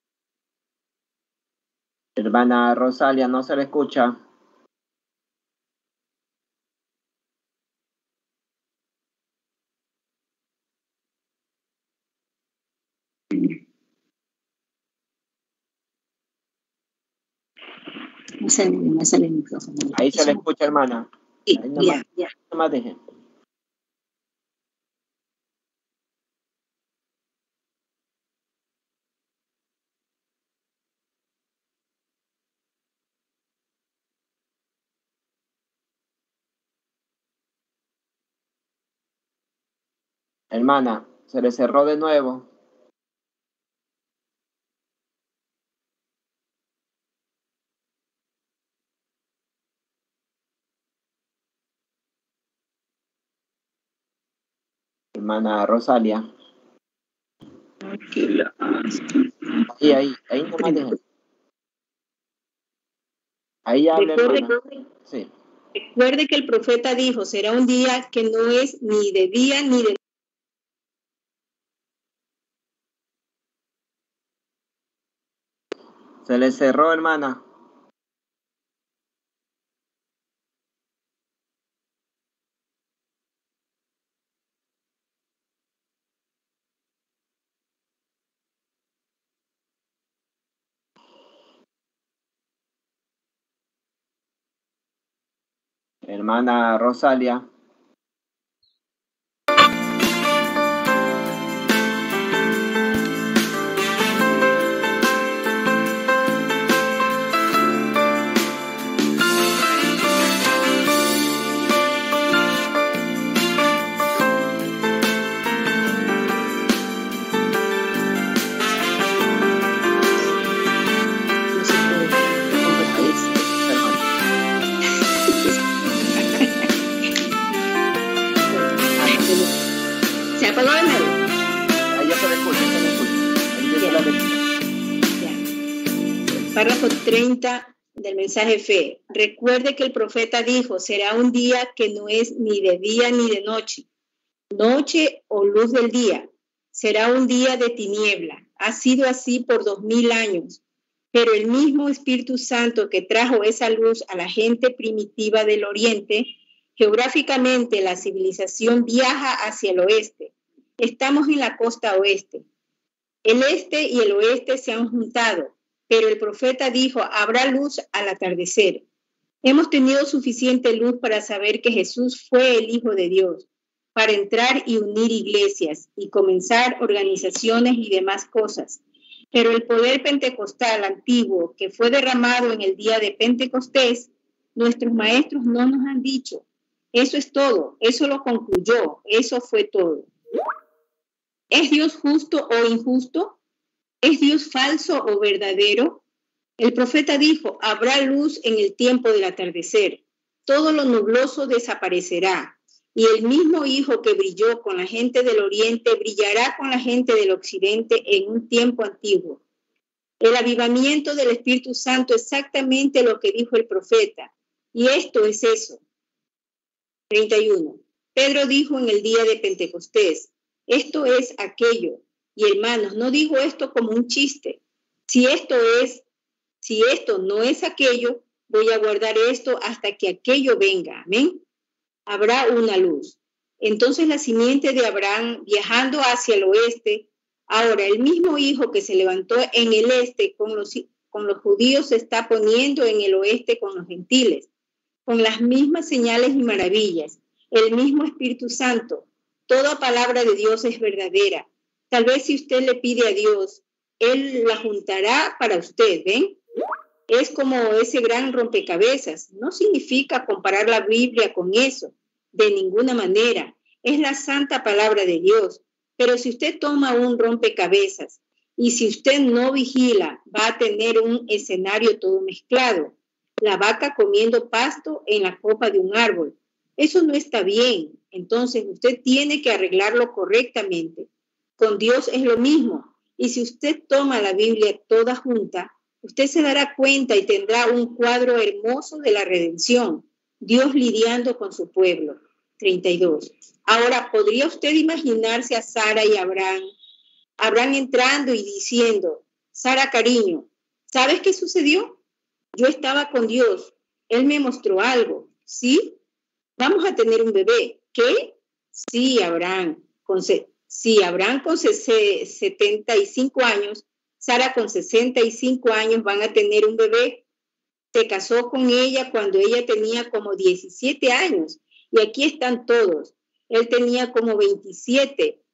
Hermana Rosalia, no se le escucha. No sale el micrófono. Ahí se le escucha, hermana. Sí, Ahí nomás, ya. nomás deje. Hermana, se le cerró de nuevo. Hermana Rosalia. Ahí nomás deje. Ahí habla, hermana. Sí. Recuerde que el profeta dijo, será un día que no es ni de día ni de... Se le cerró, hermana. Hermana Rosalia. ¿Se apagó de nuevo? Ahí ya se le escucha, Ahí empieza la lectura. Párrafo 30 del mensaje fe. Recuerde que el profeta dijo, será un día que no es ni de día ni de noche, noche o luz del día. Será un día de tiniebla. Ha sido así por 2000 años. Pero el mismo Espíritu Santo que trajo esa luz a la gente primitiva del Oriente, geográficamente la civilización viaja hacia el oeste. Estamos en la costa oeste. El este y el oeste se han juntado, pero el profeta dijo, habrá luz al atardecer. Hemos tenido suficiente luz para saber que Jesús fue el Hijo de Dios, para entrar y unir iglesias y comenzar organizaciones y demás cosas. Pero el poder pentecostal antiguo que fue derramado en el día de Pentecostés, nuestros maestros no nos han dicho. Eso es todo, eso lo concluyó, eso fue todo. ¿Es Dios justo o injusto? ¿Es Dios falso o verdadero? El profeta dijo, habrá luz en el tiempo del atardecer. Todo lo nubloso desaparecerá. Y el mismo Hijo que brilló con la gente del Oriente brillará con la gente del Occidente en un tiempo antiguo. El avivamiento del Espíritu Santo es exactamente lo que dijo el profeta. Y esto es eso. 31. Pedro dijo en el día de Pentecostés, esto es aquello. Y hermanos, no digo esto como un chiste. Si esto no es aquello, voy a guardar esto hasta que aquello venga. Amén. Habrá una luz. Entonces la simiente de Abraham viajando hacia el oeste, ahora el mismo hijo que se levantó en el este con los judíos se está poniendo en el oeste con los gentiles, con las mismas señales y maravillas, el mismo Espíritu Santo. Toda palabra de Dios es verdadera. Tal vez si usted le pide a Dios, Él la juntará para usted, ¿ven? Es como ese gran rompecabezas. No significa comparar la Biblia con eso, de ninguna manera. Es la santa palabra de Dios. Pero si usted toma un rompecabezas y si usted no vigila, va a tener un escenario todo mezclado. La vaca comiendo pasto en la copa de un árbol. Eso no está bien. Entonces usted tiene que arreglarlo correctamente. Con Dios es lo mismo. Y si usted toma la Biblia toda junta, usted se dará cuenta y tendrá un cuadro hermoso de la redención. Dios lidiando con su pueblo. 32. Ahora, ¿podría usted imaginarse a Sara y Abraham entrando y diciendo, Sara, cariño, ¿sabes qué sucedió? Yo estaba con Dios. Él me mostró algo. ¿Sí? Vamos a tener un bebé. ¿Qué? Sí, Abraham. Si Abraham con 75 años, Sara con 65 años van a tener un bebé. Se casó con ella cuando ella tenía como 17 años. Y aquí están todos. Él tenía como 27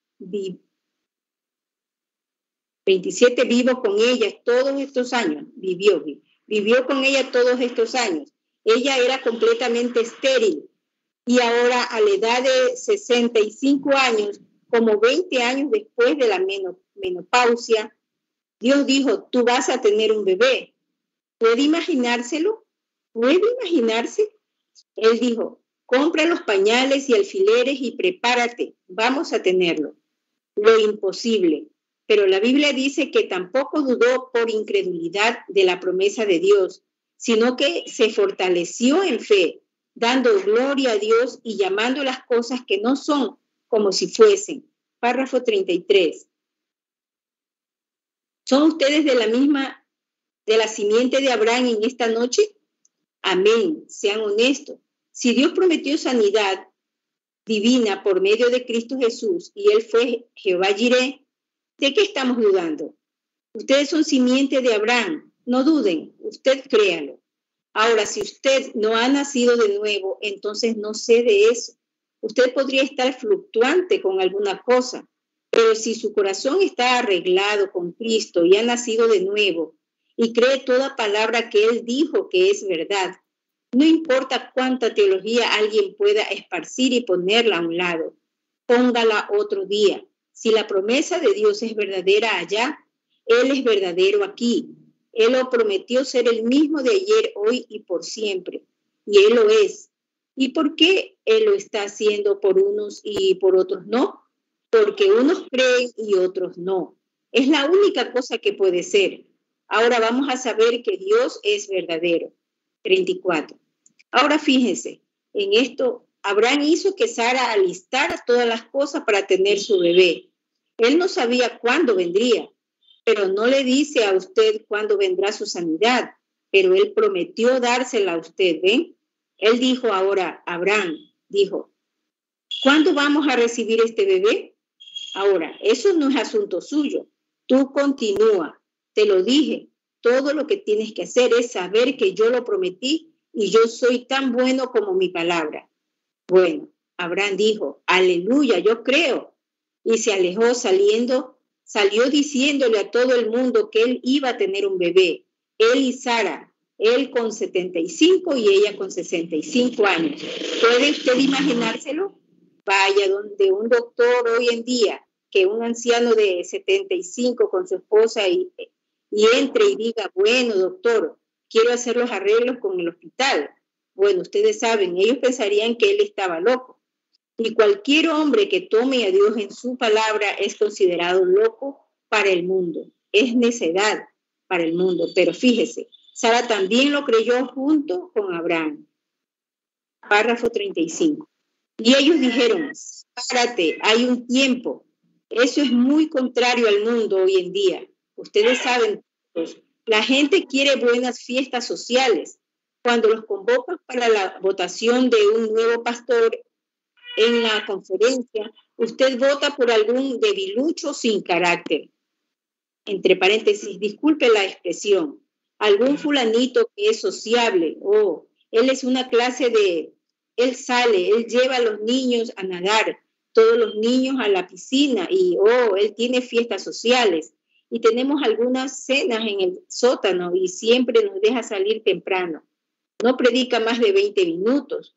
vivos con ella todos estos años. Vivió con ella todos estos años. Ella era completamente estéril. Y ahora a la edad de 65 años, como 20 años después de la menopausia, Dios dijo, tú vas a tener un bebé. ¿Puede imaginárselo? ¿Puede imaginarse? Él dijo, compra los pañales y alfileres y prepárate, vamos a tenerlo. Lo imposible. Pero la Biblia dice que tampoco dudó por incredulidad de la promesa de Dios, sino que se fortaleció en fe, dando gloria a Dios y llamando las cosas que no son como si fuesen. Párrafo 33. ¿Son ustedes de la simiente de Abraham en esta noche? Amén. Sean honestos. Si Dios prometió sanidad divina por medio de Cristo Jesús y Él fue Jehová Jireh, ¿de qué estamos dudando? Ustedes son simiente de Abraham. No duden. Usted créalo. Ahora, si usted no ha nacido de nuevo, entonces no sé de eso. Usted podría estar fluctuante con alguna cosa, pero si su corazón está arreglado con Cristo y ha nacido de nuevo y cree toda palabra que Él dijo que es verdad, no importa cuánta teología alguien pueda esparcir y ponerla a un lado, póngala otro día. Si la promesa de Dios es verdadera allá, Él es verdadero aquí. Él lo prometió ser el mismo de ayer, hoy y por siempre. Y Él lo es. ¿Y por qué Él lo está haciendo por unos y por otros no? Porque unos creen y otros no. Es la única cosa que puede ser. Ahora vamos a saber que Dios es verdadero. 34. Ahora fíjense, en esto Abraham hizo que Sara alistara todas las cosas para tener su bebé. Él no sabía cuándo vendría, pero no le dice a usted cuándo vendrá su sanidad, pero Él prometió dársela a usted, ¿ven? Él dijo ahora, Abraham dijo, ¿cuándo vamos a recibir este bebé? Ahora, eso no es asunto suyo. Tú continúa, te lo dije. Todo lo que tienes que hacer es saber que yo lo prometí y yo soy tan bueno como mi palabra. Bueno, Abraham dijo, aleluya, yo creo. Y se alejó salió diciéndole a todo el mundo que él iba a tener un bebé. Él y Sara, él con 75 y ella con 65 años. ¿Puede usted imaginárselo? Vaya donde un doctor hoy en día, que un anciano de 75 con su esposa y entre y diga, bueno, doctor, quiero hacer los arreglos con el hospital. Bueno, ustedes saben, ellos pensarían que él estaba loco. Y cualquier hombre que tome a Dios en su palabra es considerado loco para el mundo. Es necedad para el mundo. Pero fíjese, Sara también lo creyó junto con Abraham. Párrafo 35. Y ellos dijeron, párate, hay un tiempo. Eso es muy contrario al mundo hoy en día. Ustedes saben, la gente quiere buenas fiestas sociales. Cuando los convocan para la votación de un nuevo pastor en la conferencia, usted vota por algún debilucho sin carácter. Entre paréntesis, disculpe la expresión. Algún fulanito que es sociable. Él es una clase de... Él sale, él lleva a los niños a nadar, todos los niños a la piscina y, él tiene fiestas sociales. Y tenemos algunas cenas en el sótano y siempre nos deja salir temprano. No predica más de 20 minutos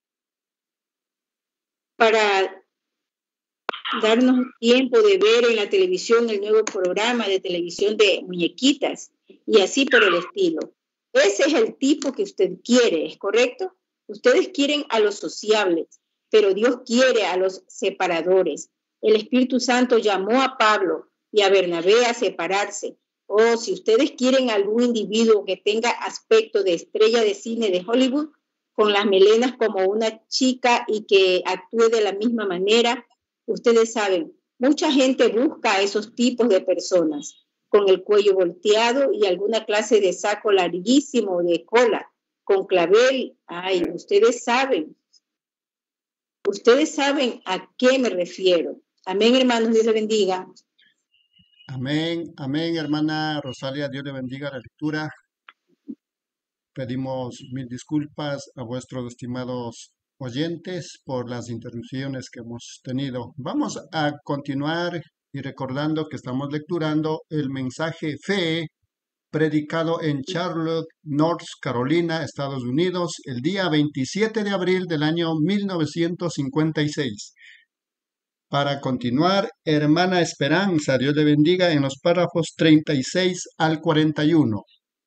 para darnos tiempo de ver en la televisión el nuevo programa de televisión de muñequitas y así por el estilo. Ese es el tipo que usted quiere, ¿es correcto? Ustedes quieren a los sociables, pero Dios quiere a los separadores. El Espíritu Santo llamó a Pablo y a Bernabé a separarse. Si ustedes quieren algún individuo que tenga aspecto de estrella de cine de Hollywood, con las melenas como una chica y que actúe de la misma manera, ustedes saben, mucha gente busca a esos tipos de personas, con el cuello volteado y alguna clase de saco larguísimo de cola, con clavel. Ustedes saben a qué me refiero. Amén, hermanos, Dios le bendiga. Amén, amén, hermana Rosalia, Dios le bendiga la lectura. Pedimos mil disculpas a vuestros estimados oyentes por las interrupciones que hemos tenido. Vamos a continuar y recordando que estamos lecturando el mensaje fe predicado en Charlotte, North Carolina, Estados Unidos, el día 27 de abril del año 1956. Para continuar, hermana Esperanza, Dios le bendiga, en los párrafos 36 al 41.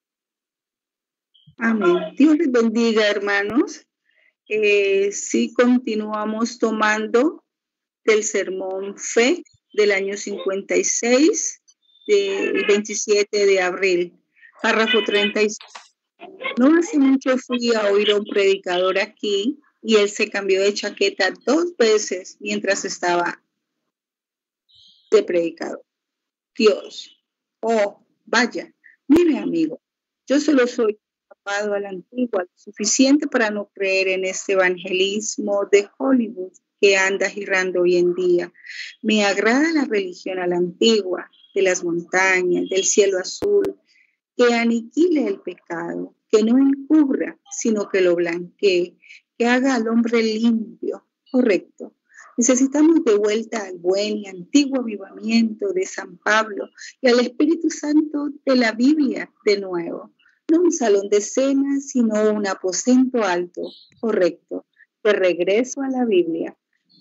Amén. Dios les bendiga, hermanos. Sí, continuamos tomando del sermón Fe del año 56, del 27 de abril, párrafo 36. No hace mucho fui a oír a un predicador aquí y él se cambió de chaqueta 2 veces mientras estaba de predicador. Dios, oh, vaya, mire amigo, yo solo soy a la antigua, suficiente para no creer en este evangelismo de Hollywood que anda girando hoy en día. Me agrada la religión a la antigua, de las montañas, del cielo azul, que aniquile el pecado, que no encubra, sino que lo blanquee, que haga al hombre limpio, correcto. Necesitamos de vuelta al buen y antiguo avivamiento de San Pablo y al Espíritu Santo de la Biblia de nuevo. No un salón de cena, sino un aposento alto, correcto, de regreso a la Biblia.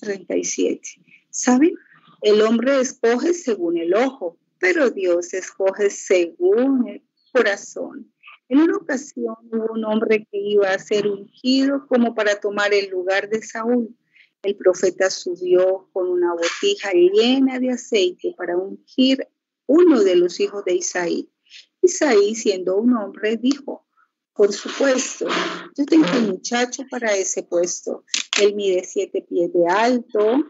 37. ¿Saben? El hombre escoge según el ojo, pero Dios escoge según el corazón. En una ocasión hubo un hombre que iba a ser ungido como para tomar el lugar de Saúl. El profeta subió con una botija llena de aceite para ungir uno de los hijos de Isaí. Isaí, siendo un hombre, dijo, por supuesto, yo tengo un muchacho para ese puesto. Él mide 7 pies de alto,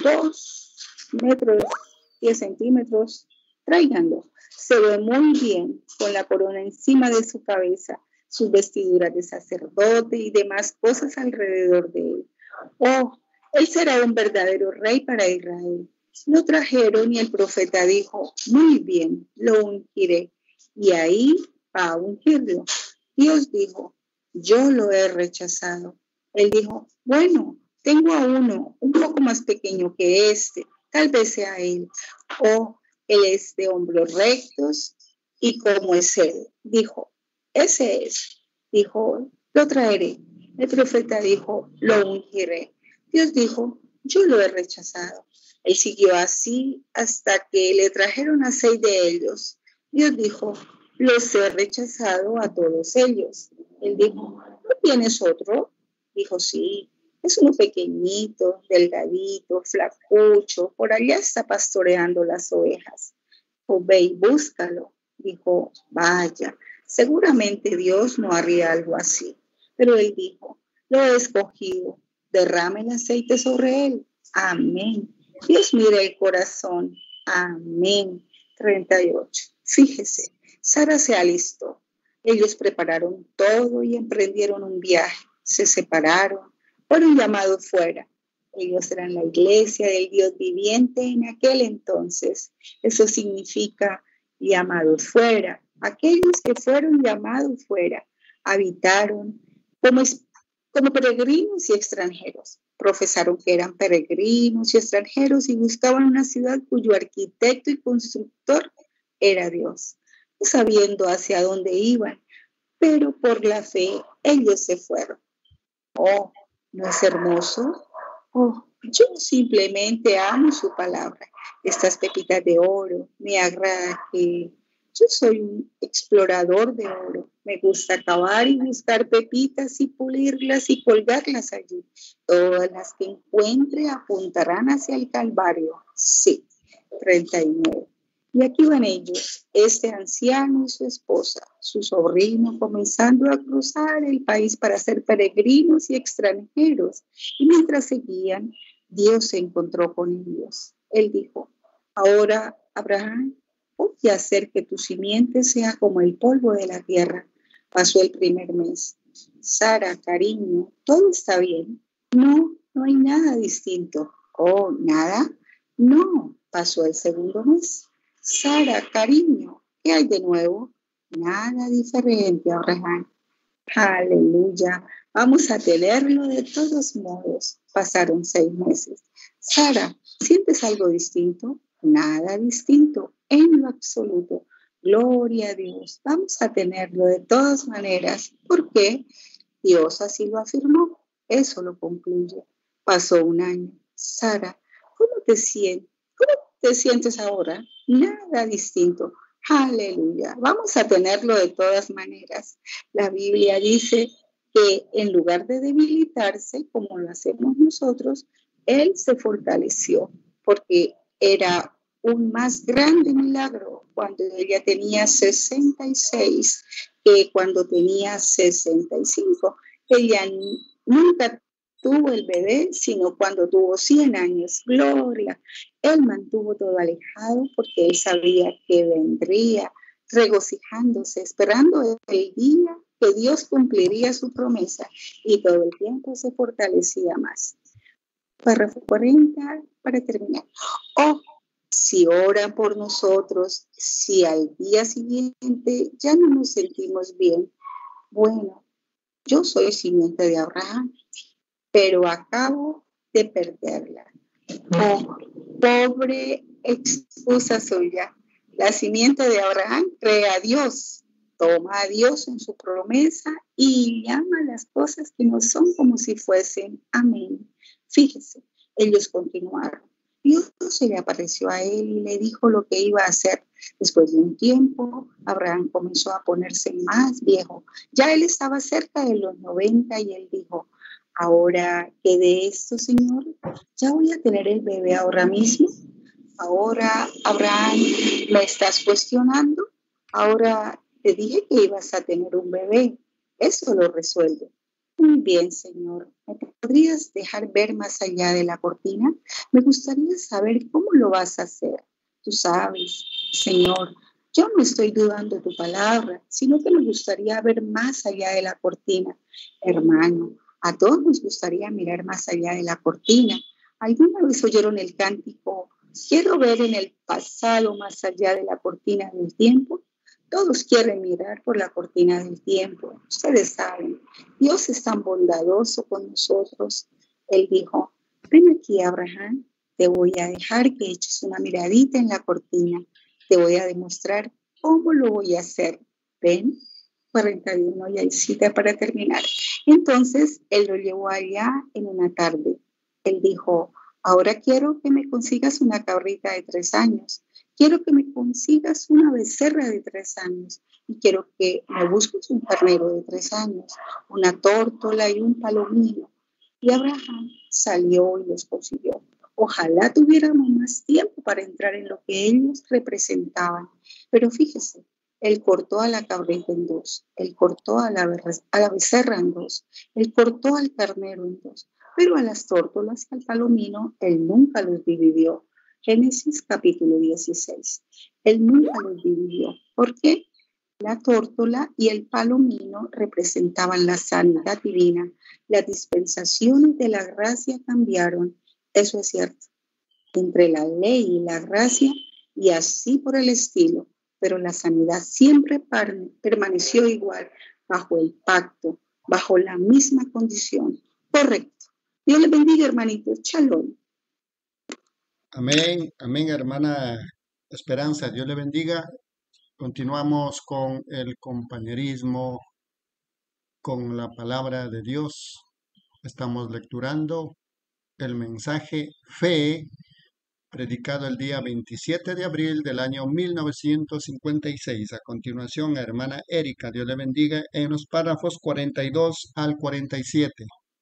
2 metros, 10 centímetros. Tráiganlo. Se ve muy bien con la corona encima de su cabeza, sus vestiduras de sacerdote y demás cosas alrededor de él. Oh, él será un verdadero rey para Israel. Lo trajeron y el profeta dijo, muy bien, lo ungiré. Y ahí va a ungirlo. Dios dijo, yo lo he rechazado. Él dijo, bueno, tengo a uno un poco más pequeño que este, tal vez sea él. Oh, él es de hombros rectos y como es él. Dijo, ese es. Dijo, lo traeré. El profeta dijo, lo ungiré. Dios dijo, yo lo he rechazado. Él siguió así hasta que le trajeron a 6 de ellos. Dios dijo, los he rechazado a todos ellos. Él dijo, ¿no tienes otro? Dijo, sí, es uno pequeñito, delgadito, flacucho, por allá está pastoreando las ovejas. Oh, ve y búscalo. Dijo, vaya, seguramente Dios no haría algo así. Pero él dijo, lo he escogido, derrame el aceite sobre él. Amén. Dios mira el corazón. Amén. 38. Fíjese, Sara se alistó. Ellos prepararon todo y emprendieron un viaje. Se separaron, fueron llamados fuera. Ellos eran la iglesia del Dios viviente en aquel entonces. Eso significa llamados fuera. Aquellos que fueron llamados fuera habitaron como peregrinos y extranjeros. Profesaron que eran peregrinos y extranjeros y buscaban una ciudad cuyo arquitecto y constructor era Dios, no sabiendo hacia dónde iban, pero por la fe ellos se fueron. Oh, ¿no es hermoso? Oh, yo simplemente amo su palabra. Estas pepitas de oro, me agrada que yo soy un explorador de oro. Me gusta cavar y buscar pepitas y pulirlas y colgarlas allí. Todas las que encuentre apuntarán hacia el Calvario. Sí, 39. Y aquí van ellos, este anciano y su esposa, su sobrino, comenzando a cruzar el país para ser peregrinos y extranjeros. Y mientras seguían, Dios se encontró con ellos. Él dijo, ahora, Abraham, voy a hacer que tu simiente sea como el polvo de la tierra. Pasó el primer mes. Sara, cariño, ¿todo está bien? No, no hay nada distinto. Oh, ¿nada? No, pasó el segundo mes. Sara, cariño, ¿qué hay de nuevo? Nada diferente, Abraham. Aleluya. Vamos a tenerlo de todos modos. Pasaron 6 meses. Sara, ¿sientes algo distinto? Nada distinto, en lo absoluto. Gloria a Dios. Vamos a tenerlo de todas maneras. ¿Por qué? Dios así lo afirmó. Eso lo concluye. Pasó un año. Sara, ¿cómo te sientes? ¿Cómo te sientes ahora? Nada distinto. Aleluya. Vamos a tenerlo de todas maneras. La Biblia dice que en lugar de debilitarse, como lo hacemos nosotros, él se fortaleció porque era un más grande milagro cuando ella tenía 66 que cuando tenía 65. Ella nunca tuvo el bebé, sino cuando tuvo 100 años. Gloria. Él mantuvo todo alejado porque él sabía que vendría, regocijándose, esperando el día que Dios cumpliría su promesa, y todo el tiempo se fortalecía más. Párrafo 40 para terminar. Oh, si oran por nosotros, si al día siguiente ya no nos sentimos bien, bueno, yo soy simiente de Abraham, pero acabo de perderla. Oh, pobre excusa suya. La simiente de Abraham cree a Dios, toma a Dios en su promesa y llama las cosas que no son como si fuesen. Amén. Fíjese, ellos continuaron. Dios se le apareció a él y le dijo lo que iba a hacer. Después de un tiempo, Abraham comenzó a ponerse más viejo. Ya él estaba cerca de los 90 y él dijo, ahora que de esto, Señor, ya voy a tener el bebé ahora mismo. Ahora, Abraham, me estás cuestionando. Ahora te dije que ibas a tener un bebé. Eso lo resuelve. Muy bien, Señor. ¿Me podrías dejar ver más allá de la cortina? Me gustaría saber cómo lo vas a hacer. Tú sabes, Señor, yo no estoy dudando de tu palabra, sino que me gustaría ver más allá de la cortina. Hermano, a todos nos gustaría mirar más allá de la cortina. ¿Alguna vez oyeron el cántico? Quiero ver en el pasado más allá de la cortina del tiempo. Todos quieren mirar por la cortina del tiempo. Ustedes saben, Dios es tan bondadoso con nosotros. Él dijo, ven aquí, Abraham, te voy a dejar que eches una miradita en la cortina. Te voy a demostrar cómo lo voy a hacer. Ven, 41, y hay cita para terminar. Entonces, él lo llevó allá en una tarde. Él dijo, ahora quiero que me consigas una cabrita de 3 años. Quiero que me consigas una becerra de 3 años. Y quiero que me busques un carnero de 3 años, una tórtola y un palomino. Y Abraham salió y los consiguió. Ojalá tuviéramos más tiempo para entrar en lo que ellos representaban. Pero fíjese, él cortó a la cabrita en 2, él cortó a la becerra en 2, él cortó al carnero en 2, pero a las tórtolas y al palomino él nunca los dividió. Génesis capítulo 16. Él nunca los dividió. ¿Por qué? La tórtola y el palomino representaban la sanidad divina. Las dispensaciones de la gracia cambiaron. Eso es cierto. Entre la ley y la gracia y así por el estilo. Pero la sanidad siempre permaneció igual, bajo el pacto, bajo la misma condición. Correcto. Dios les bendiga, hermanitos. Shalom. Amén, amén, hermana Esperanza. Dios le bendiga. Continuamos con el compañerismo, con la palabra de Dios. Estamos lecturando el mensaje Fe, predicado el día 27 de abril del año 1956. A continuación, hermana Erika, Dios le bendiga, en los párrafos 42 al 47.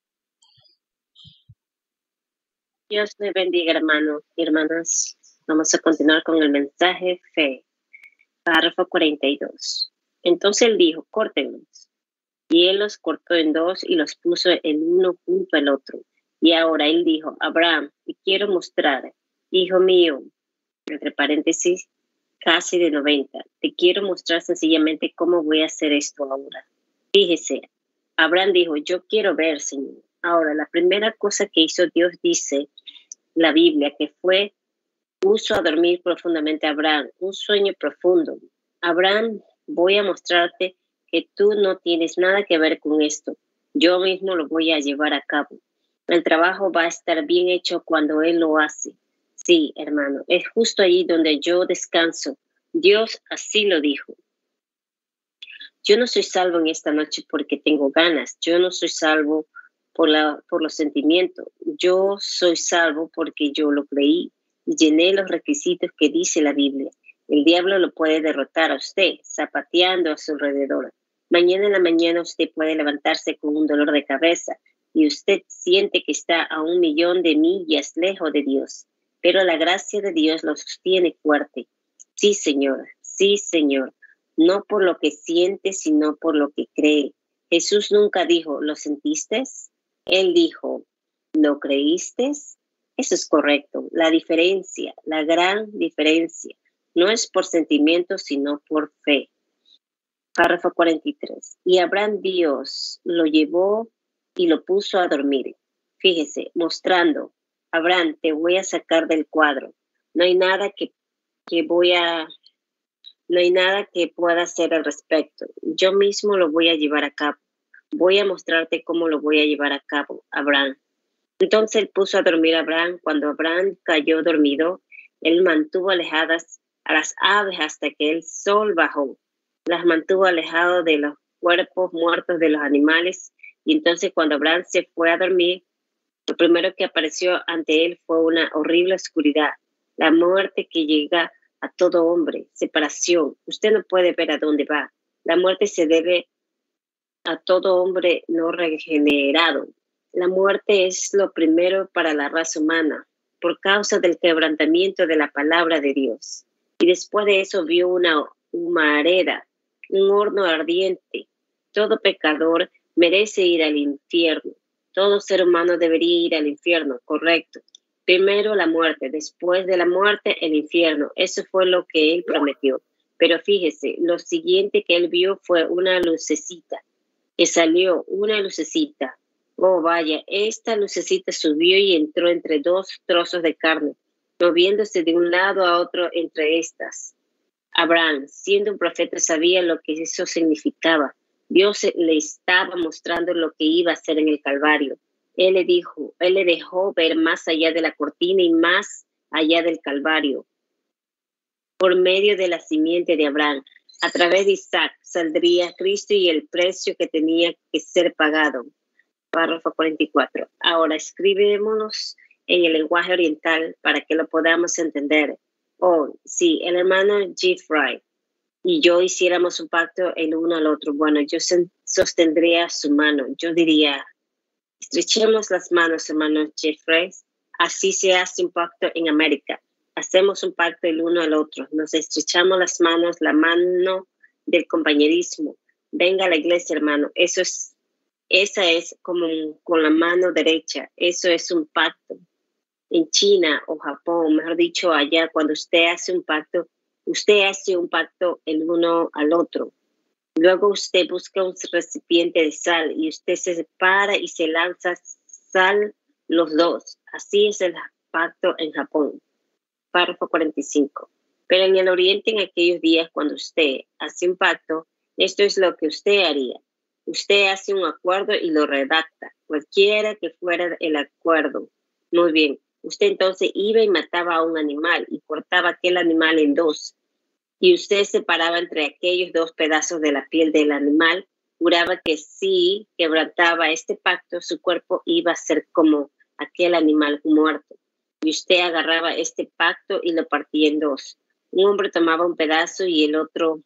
Dios le bendiga, hermanos y hermanas. Vamos a continuar con el mensaje Fe. Párrafo 42. Entonces él dijo, córtenlos. Y él los cortó en 2 y los puso el uno junto al otro. Y ahora él dijo, Abraham, te quiero mostrar, hijo mío, entre paréntesis, casi de 90. Te quiero mostrar sencillamente cómo voy a hacer esto ahora. Fíjese, Abraham dijo, yo quiero ver, Señor. Ahora, la primera cosa que hizo Dios, dice la Biblia, que fue puso a dormir profundamente a Abraham, un sueño profundo. Abraham, voy a mostrarte que tú no tienes nada que ver con esto. Yo mismo lo voy a llevar a cabo. El trabajo va a estar bien hecho cuando Él lo hace. Sí, hermano, es justo allí donde yo descanso. Dios así lo dijo. Yo no soy salvo en esta noche porque tengo ganas. Yo no soy salvo por los sentimientos. Yo soy salvo porque yo lo creí y llené los requisitos que dice la Biblia. El diablo lo puede derrotar a usted, zapateando a su alrededor. Mañana en la mañana usted puede levantarse con un dolor de cabeza y usted siente que está a 1.000.000 de millas lejos de Dios. Pero la gracia de Dios lo sostiene fuerte. Sí, Señor, sí, Señor. No por lo que siente, sino por lo que cree. Jesús nunca dijo, ¿lo sentiste? Él dijo, ¿no creíste? Eso es correcto. La diferencia, la gran diferencia, no es por sentimientos, sino por fe. Párrafo 43. Y Abraham Dios lo llevó y lo puso a dormir. Fíjese, mostrando, Abraham, te voy a sacar del cuadro. No hay nada que pueda hacer al respecto. Yo mismo lo voy a llevar a cabo. Voy a mostrarte cómo lo voy a llevar a cabo, Abraham. Entonces él puso a dormir a Abraham. Cuando Abraham cayó dormido, él mantuvo alejadas a las aves hasta que el sol bajó. Las mantuvo alejadas de los cuerpos muertos de los animales. Y entonces cuando Abraham se fue a dormir, lo primero que apareció ante él fue una horrible oscuridad. La muerte que llega a todo hombre, separación. Usted no puede ver a dónde va. La muerte se debe a todo hombre no regenerado. La muerte es lo primero para la raza humana, por causa del quebrantamiento de la palabra de Dios. Y después de eso vio una humareda, un horno ardiente. Todo pecador merece ir al infierno. Todo ser humano debería ir al infierno, correcto. Primero la muerte, después de la muerte el infierno. Eso fue lo que él prometió. Pero fíjese, lo siguiente que él vio fue una lucecita, que salió una lucecita. Oh, vaya, esta lucecita subió y entró entre dos trozos de carne, moviéndose de un lado a otro entre estas. Abraham, siendo un profeta, sabía lo que eso significaba. Dios le estaba mostrando lo que iba a hacer en el Calvario. Él le dejó ver más allá de la cortina y más allá del Calvario. Por medio de la simiente de Abraham, a través de Isaac, saldría Cristo y el precio que tenía que ser pagado. Párrafo 44. Ahora escribémonos en el lenguaje oriental para que lo podamos entender. Oh, sí, el hermano G. Fry y yo hiciéramos un pacto el uno al otro. Bueno, yo sostendría su mano. Yo diría, estrechemos las manos, hermano Jeffrey. Así se hace un pacto en América. Hacemos un pacto el uno al otro. Nos estrechamos las manos, la mano del compañerismo. Venga a la iglesia, hermano. Esa es como con la mano derecha. Eso es un pacto. En China o Japón, mejor dicho, allá, cuando usted hace un pacto el uno al otro. Luego usted busca un recipiente de sal y usted se separa y se lanza sal los dos. Así es el pacto en Japón. Párrafo 45. Pero en el Oriente, en aquellos días, cuando usted hace un pacto, esto es lo que usted haría. Usted hace un acuerdo y lo redacta, cualquiera que fuera el acuerdo. Muy bien. Usted entonces iba y mataba a un animal y cortaba aquel animal en dos. Y usted separaba entre aquellos dos pedazos de la piel del animal, juraba que si quebrantaba este pacto, su cuerpo iba a ser como aquel animal muerto. Y usted agarraba este pacto y lo partía en dos. Un hombre tomaba un pedazo y el otro.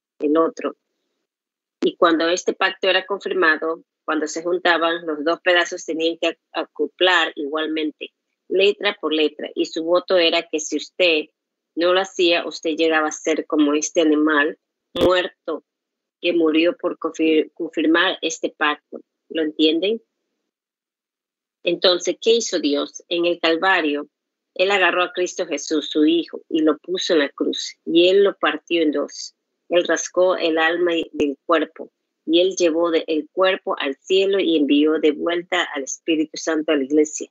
Y cuando este pacto era confirmado, cuando se juntaban, los dos pedazos tenían que acoplar igualmente, letra por letra, y su voto era que si usted no lo hacía, usted llegaba a ser como este animal muerto que murió por confirmar este pacto. ¿Lo entienden? Entonces, ¿qué hizo Dios? En el Calvario, Él agarró a Cristo Jesús, su Hijo, y lo puso en la cruz, y Él lo partió en dos. Él rascó el alma del cuerpo, y Él llevó el cuerpo al cielo y envió de vuelta al Espíritu Santo a la iglesia.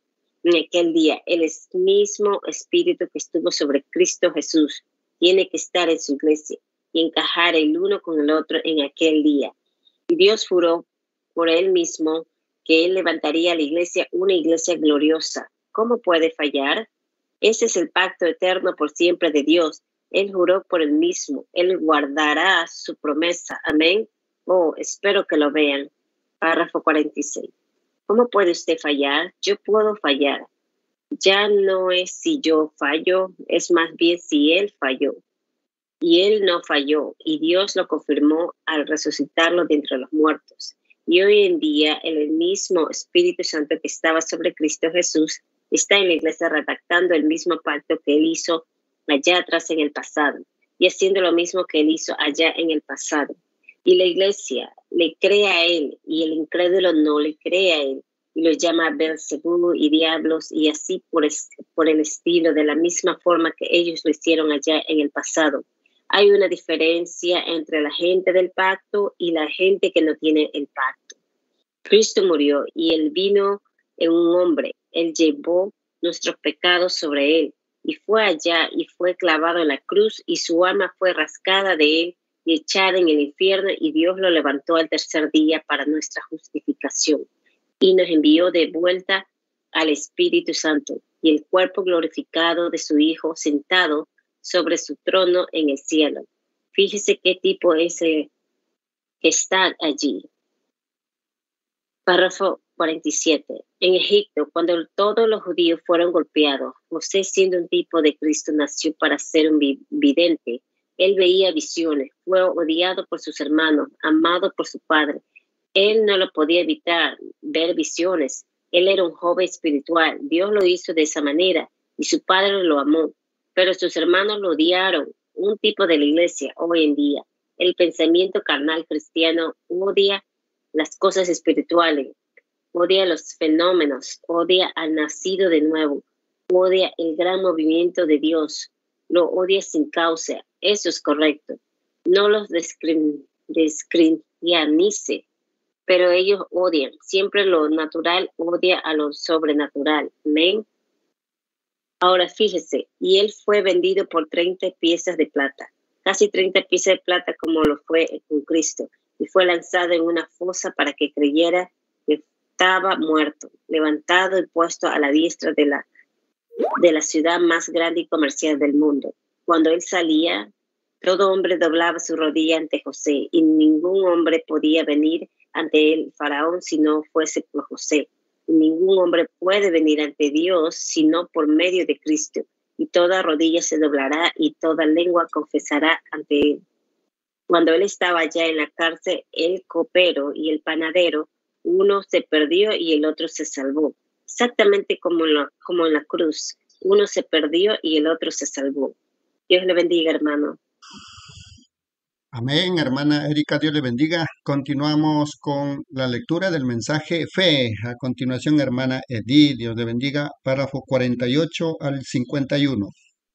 en aquel día. El mismo Espíritu que estuvo sobre Cristo Jesús tiene que estar en su iglesia y encajar el uno con el otro en aquel día. Y Dios juró por él mismo que él levantaría a la iglesia, una iglesia gloriosa. ¿Cómo puede fallar? Ese es el pacto eterno por siempre de Dios. Él juró por él mismo. Él guardará su promesa. Amén. Oh, espero que lo vean. Párrafo 46. ¿Cómo puede usted fallar? Yo puedo fallar. Ya no es si yo fallo, es más bien si él falló. Y él no falló, y Dios lo confirmó al resucitarlo de entre los muertos. Y hoy en día el mismo Espíritu Santo que estaba sobre Cristo Jesús está en la iglesia redactando el mismo pacto que él hizo allá atrás en el pasado y haciendo lo mismo que él hizo allá en el pasado. Y la iglesia le cree a él y el incrédulo no le cree a él y los llama Beelzebú y diablos y así por el estilo, de la misma forma que ellos lo hicieron allá en el pasado. Hay una diferencia entre la gente del pacto y la gente que no tiene el pacto. Cristo murió y él vino en un hombre. Él llevó nuestros pecados sobre él y fue allá y fue clavado en la cruz y su alma fue rascada de él y echada en el infierno y Dios lo levantó al tercer día para nuestra justificación y nos envió de vuelta al Espíritu Santo y el cuerpo glorificado de su Hijo sentado sobre su trono en el cielo. Fíjese qué tipo es que está allí. Párrafo 47. En Egipto, cuando todos los judíos fueron golpeados, José, siendo un tipo de Cristo, nació para ser un vidente. Él veía visiones, fue odiado por sus hermanos, amado por su padre. Él no lo podía evitar, ver visiones. Él era un joven espiritual. Dios lo hizo de esa manera y su padre lo amó. Pero sus hermanos lo odiaron. Un tipo de la iglesia hoy en día. El pensamiento carnal cristiano odia las cosas espirituales, odia los fenómenos, odia al nacido de nuevo, odia el gran movimiento de Dios, lo odia sin causa. Eso es correcto. No los descristianice, pero ellos odian. Siempre lo natural odia a lo sobrenatural. Amén. Ahora fíjese, y él fue vendido por 30 piezas de plata, casi 30 piezas de plata como lo fue con Cristo, y fue lanzado en una fosa para que creyera que estaba muerto, levantado y puesto a la diestra de la ciudad más grande y comercial del mundo. Cuando él salía, todo hombre doblaba su rodilla ante José, y ningún hombre podía venir ante el faraón si no fuese por José. Ningún hombre puede venir ante Dios sino por medio de Cristo, y toda rodilla se doblará y toda lengua confesará ante él. Cuando él estaba allá en la cárcel, el copero y el panadero, uno se perdió y el otro se salvó. Exactamente como en la cruz, uno se perdió y el otro se salvó. Dios le bendiga, hermano. Amén, hermana Erika, Dios le bendiga. Continuamos con la lectura del mensaje fe. A continuación, hermana Edith, Dios le bendiga, párrafo 48 al 51.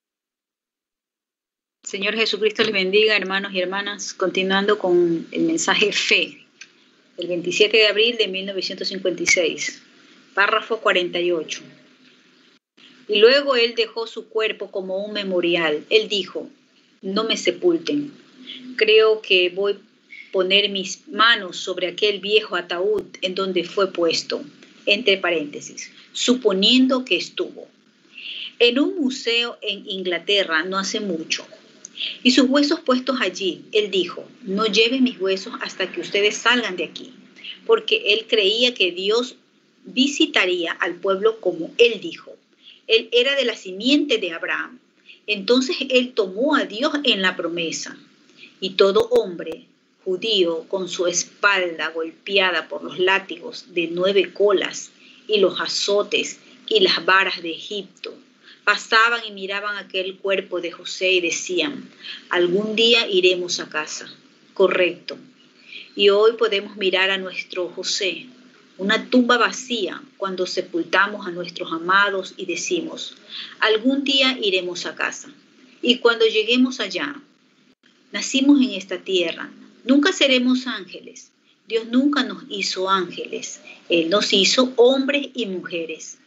Señor Jesucristo les bendiga, hermanos y hermanas. Continuando con el mensaje fe, el 27 de abril de 1956, párrafo 48. Y luego él dejó su cuerpo como un memorial. Él dijo, no me sepulten. Creo que voy a poner mis manos sobre aquel viejo ataúd en donde fue puesto, entre paréntesis, suponiendo que estuvo en un museo en Inglaterra no hace mucho. Y sus huesos puestos allí, él dijo, no lleven mis huesos hasta que ustedes salgan de aquí, porque él creía que Dios visitaría al pueblo como él dijo. Él era de la simiente de Abraham. Entonces él tomó a Dios en la promesa. Y todo hombre judío con su espalda golpeada por los látigos de 9 colas y los azotes y las varas de Egipto, pasaban y miraban aquel cuerpo de José y decían, algún día iremos a casa. Correcto. Y hoy podemos mirar a nuestro José, una tumba vacía, cuando sepultamos a nuestros amados y decimos, algún día iremos a casa. Y cuando lleguemos allá, nacimos en esta tierra, nunca seremos ángeles. Dios nunca nos hizo ángeles, Él nos hizo hombres y mujeres.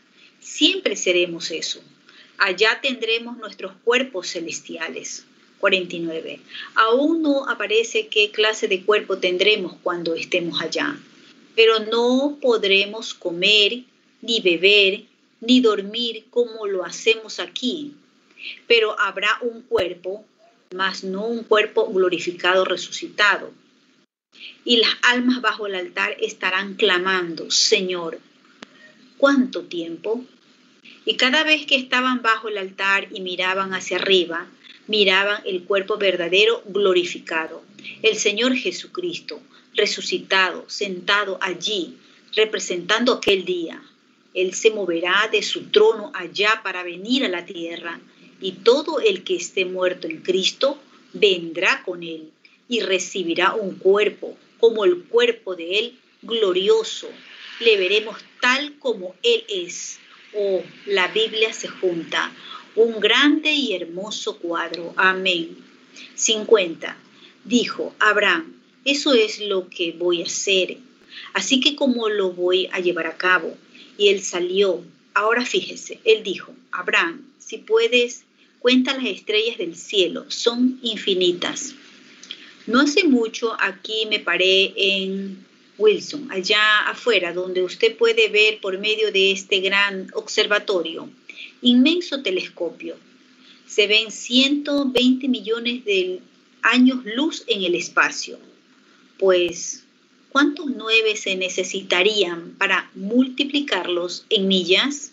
Siempre seremos eso. Allá tendremos nuestros cuerpos celestiales. 49. Aún no aparece qué clase de cuerpo tendremos cuando estemos allá, pero no podremos comer, ni beber, ni dormir como lo hacemos aquí. Pero habrá un cuerpo, mas no un cuerpo glorificado resucitado. Y las almas bajo el altar estarán clamando, Señor, ¿cuánto tiempo? Y cada vez que estaban bajo el altar y miraban hacia arriba, miraban el cuerpo verdadero glorificado, el Señor Jesucristo, resucitado, sentado allí, representando aquel día. Él se moverá de su trono allá para venir a la tierra, y todo el que esté muerto en Cristo vendrá con él y recibirá un cuerpo como el cuerpo de él glorioso. Le veremos tal como él es. Oh, la Biblia se junta. Un grande y hermoso cuadro. Amén. 50. Dijo Abraham, eso es lo que voy a hacer. Así que ¿cómo lo voy a llevar a cabo? Y él salió. Ahora fíjese, él dijo, Abraham, si puedes, cuenta las estrellas del cielo, son infinitas. No hace mucho aquí me paré en Wilson, allá afuera, donde usted puede ver por medio de este gran observatorio, inmenso telescopio. Se ven 120 millones de años luz en el espacio. Pues, ¿cuántos 9 se necesitarían para multiplicarlos en millas?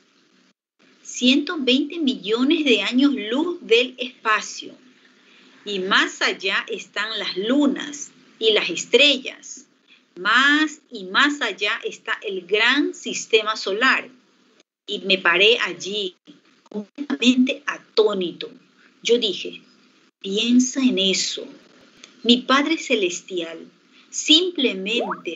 120 millones de años luz del espacio. Y más allá están las lunas y las estrellas. Más y más allá está el gran sistema solar. Y me paré allí completamente atónito. Yo dije, piensa en eso. Mi Padre Celestial simplemente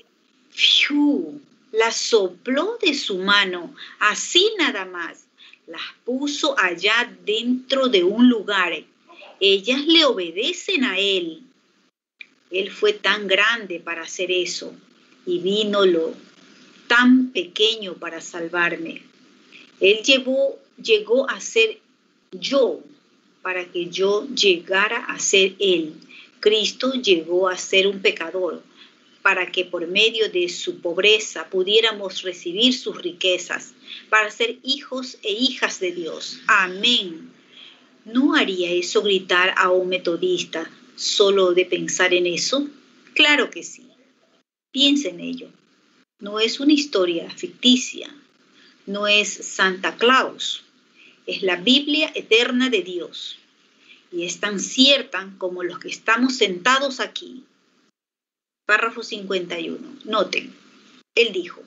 las sopló de su mano, así nada más. Las puso allá dentro de un lugar. Ellas le obedecen a él. Él fue tan grande para hacer eso y vino lo tan pequeño para salvarme. Él llegó a ser yo para que yo llegara a ser él. Cristo llegó a ser un pecador para que por medio de su pobreza pudiéramos recibir sus riquezas, para ser hijos e hijas de Dios. Amén. ¿No haría eso gritar a un metodista solo de pensar en eso? Claro que sí. Piensa en ello. No es una historia ficticia. No es Santa Claus. Es la Biblia eterna de Dios. Y es tan cierta como los que estamos sentados aquí. Párrafo 51. Noten. Él dijo.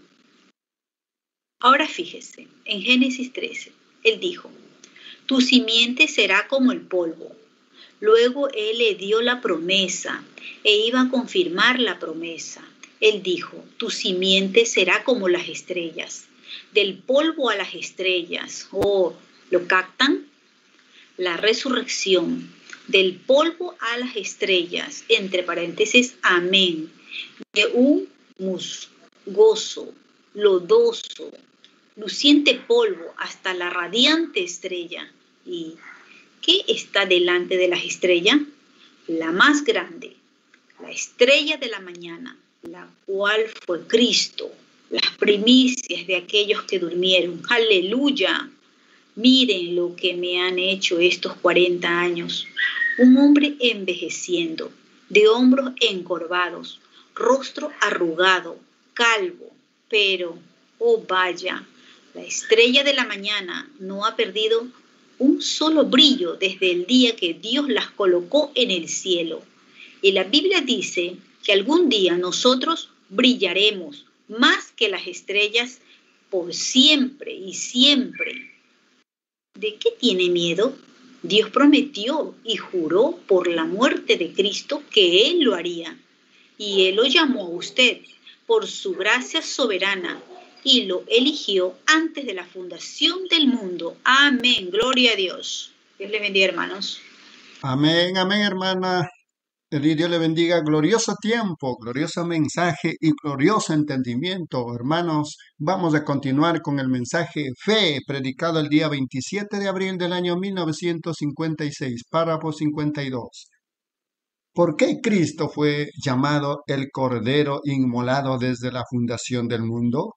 Ahora fíjese. En Génesis 13. Él dijo. Tu simiente será como el polvo. Luego él le dio la promesa e iba a confirmar la promesa. Él dijo, tu simiente será como las estrellas. Del polvo a las estrellas. Oh, ¿lo captan? La resurrección. Del polvo a las estrellas. Entre paréntesis, amén. De un musgoso, lodoso, luciente polvo hasta la radiante estrella. ¿Y qué está delante de las estrellas? La más grande, la estrella de la mañana, la cual fue Cristo, las primicias de aquellos que durmieron. ¡Aleluya! Miren lo que me han hecho estos 40 años. Un hombre envejeciendo, de hombros encorvados, rostro arrugado, calvo, pero, oh vaya, la estrella de la mañana no ha perdido un solo brillo desde el día que Dios las colocó en el cielo. Y la Biblia dice que algún día nosotros brillaremos más que las estrellas por siempre y siempre. ¿De qué tiene miedo? Dios prometió y juró por la muerte de Cristo que Él lo haría. Y Él lo llamó a usted por su gracia soberana y lo eligió antes de la fundación del mundo. Amén. Gloria a Dios. Dios le bendiga, hermanos. Amén, amén, hermana. Dios le bendiga, glorioso tiempo, glorioso mensaje y glorioso entendimiento. Hermanos, vamos a continuar con el mensaje Fe, predicado el día 27 de abril del año 1956, párrafo 52. ¿Por qué Cristo fue llamado el Cordero inmolado desde la fundación del mundo?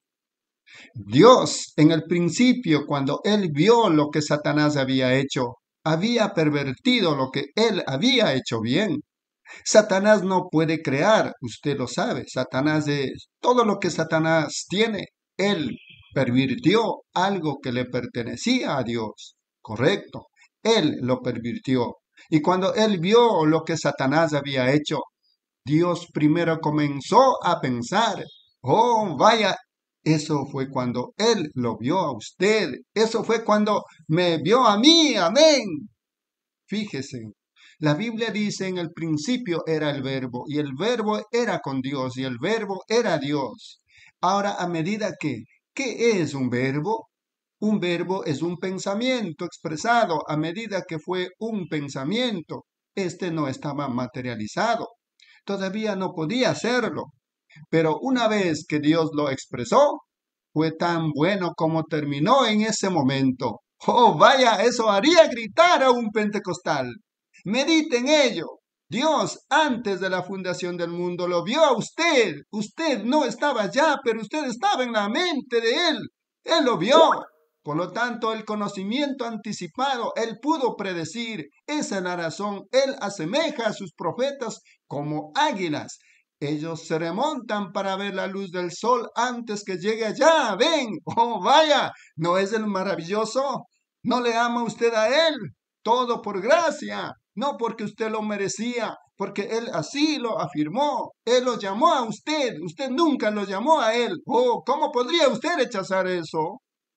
Dios, en el principio, cuando Él vio lo que Satanás había hecho, había pervertido lo que Él había hecho bien. Satanás no puede crear, usted lo sabe. Satanás es todo lo que Satanás tiene. Él pervirtió algo que le pertenecía a Dios. Correcto. Él lo pervirtió. Y cuando él vio lo que Satanás había hecho, Dios primero comenzó a pensar, oh, vaya, eso fue cuando él lo vio a usted. Eso fue cuando me vio a mí. Amén. Fíjese. La Biblia dice en el principio era el verbo y el verbo era con Dios y el verbo era Dios. Ahora, a medida que, ¿qué es un verbo? Un verbo es un pensamiento expresado. A medida que fue un pensamiento, este no estaba materializado. Todavía no podía hacerlo. Pero una vez que Dios lo expresó, fue tan bueno como terminó en ese momento. Oh, vaya, eso haría gritar a un pentecostal. Medite en ello. Dios, antes de la fundación del mundo, lo vio a usted. Usted no estaba allá, pero usted estaba en la mente de Él. Él lo vio. Por lo tanto, el conocimiento anticipado, Él pudo predecir. Esa es la razón. Él asemeja a sus profetas como águilas. Ellos se remontan para ver la luz del sol antes que llegue allá. Ven, oh vaya, ¿no es el maravilloso? ¿No le ama usted a Él? Todo por gracia. No porque usted lo merecía, porque Él así lo afirmó. Él lo llamó a usted. Usted nunca lo llamó a Él. Oh, ¿cómo podría usted rechazar eso?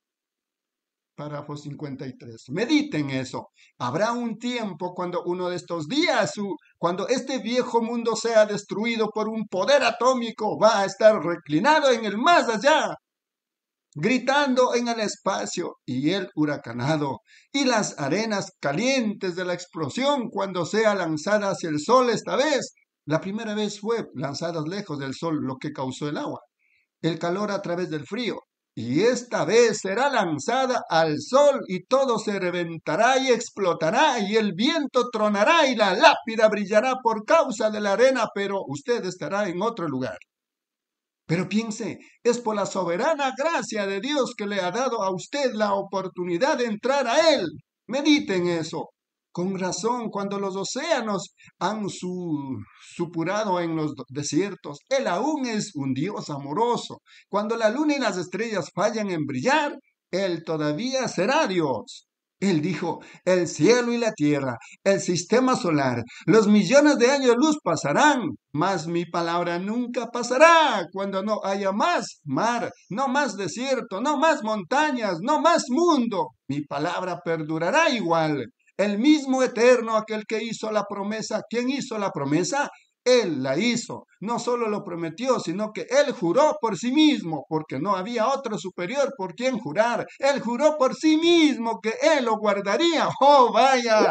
Párrafo 53. Mediten eso. Habrá un tiempo cuando uno de estos días, cuando este viejo mundo sea destruido por un poder atómico, va a estar reclinado en el más allá, gritando en el espacio y el huracanado, y las arenas calientes de la explosión cuando sea lanzada hacia el sol esta vez. La primera vez fue lanzadas lejos del sol, lo que causó el agua, el calor a través del frío. Y esta vez será lanzada al sol y todo se reventará y explotará y el viento tronará y la lápida brillará por causa de la arena, pero usted estará en otro lugar. Pero piense, es por la soberana gracia de Dios que le ha dado a usted la oportunidad de entrar a Él. Mediten eso. Con razón, cuando los océanos han supurado en los desiertos, Él aún es un Dios amoroso. Cuando la luna y las estrellas fallan en brillar, Él todavía será Dios. Él dijo, el cielo y la tierra, el sistema solar, los millones de años de luz pasarán, mas mi palabra nunca pasará. Cuando no haya más mar, no más desierto, no más montañas, no más mundo, mi palabra perdurará igual. El mismo eterno, aquel que hizo la promesa. ¿Quién hizo la promesa? Él la hizo. No solo lo prometió, sino que Él juró por sí mismo, porque no había otro superior por quien jurar. Él juró por sí mismo que Él lo guardaría. ¡Oh, vaya!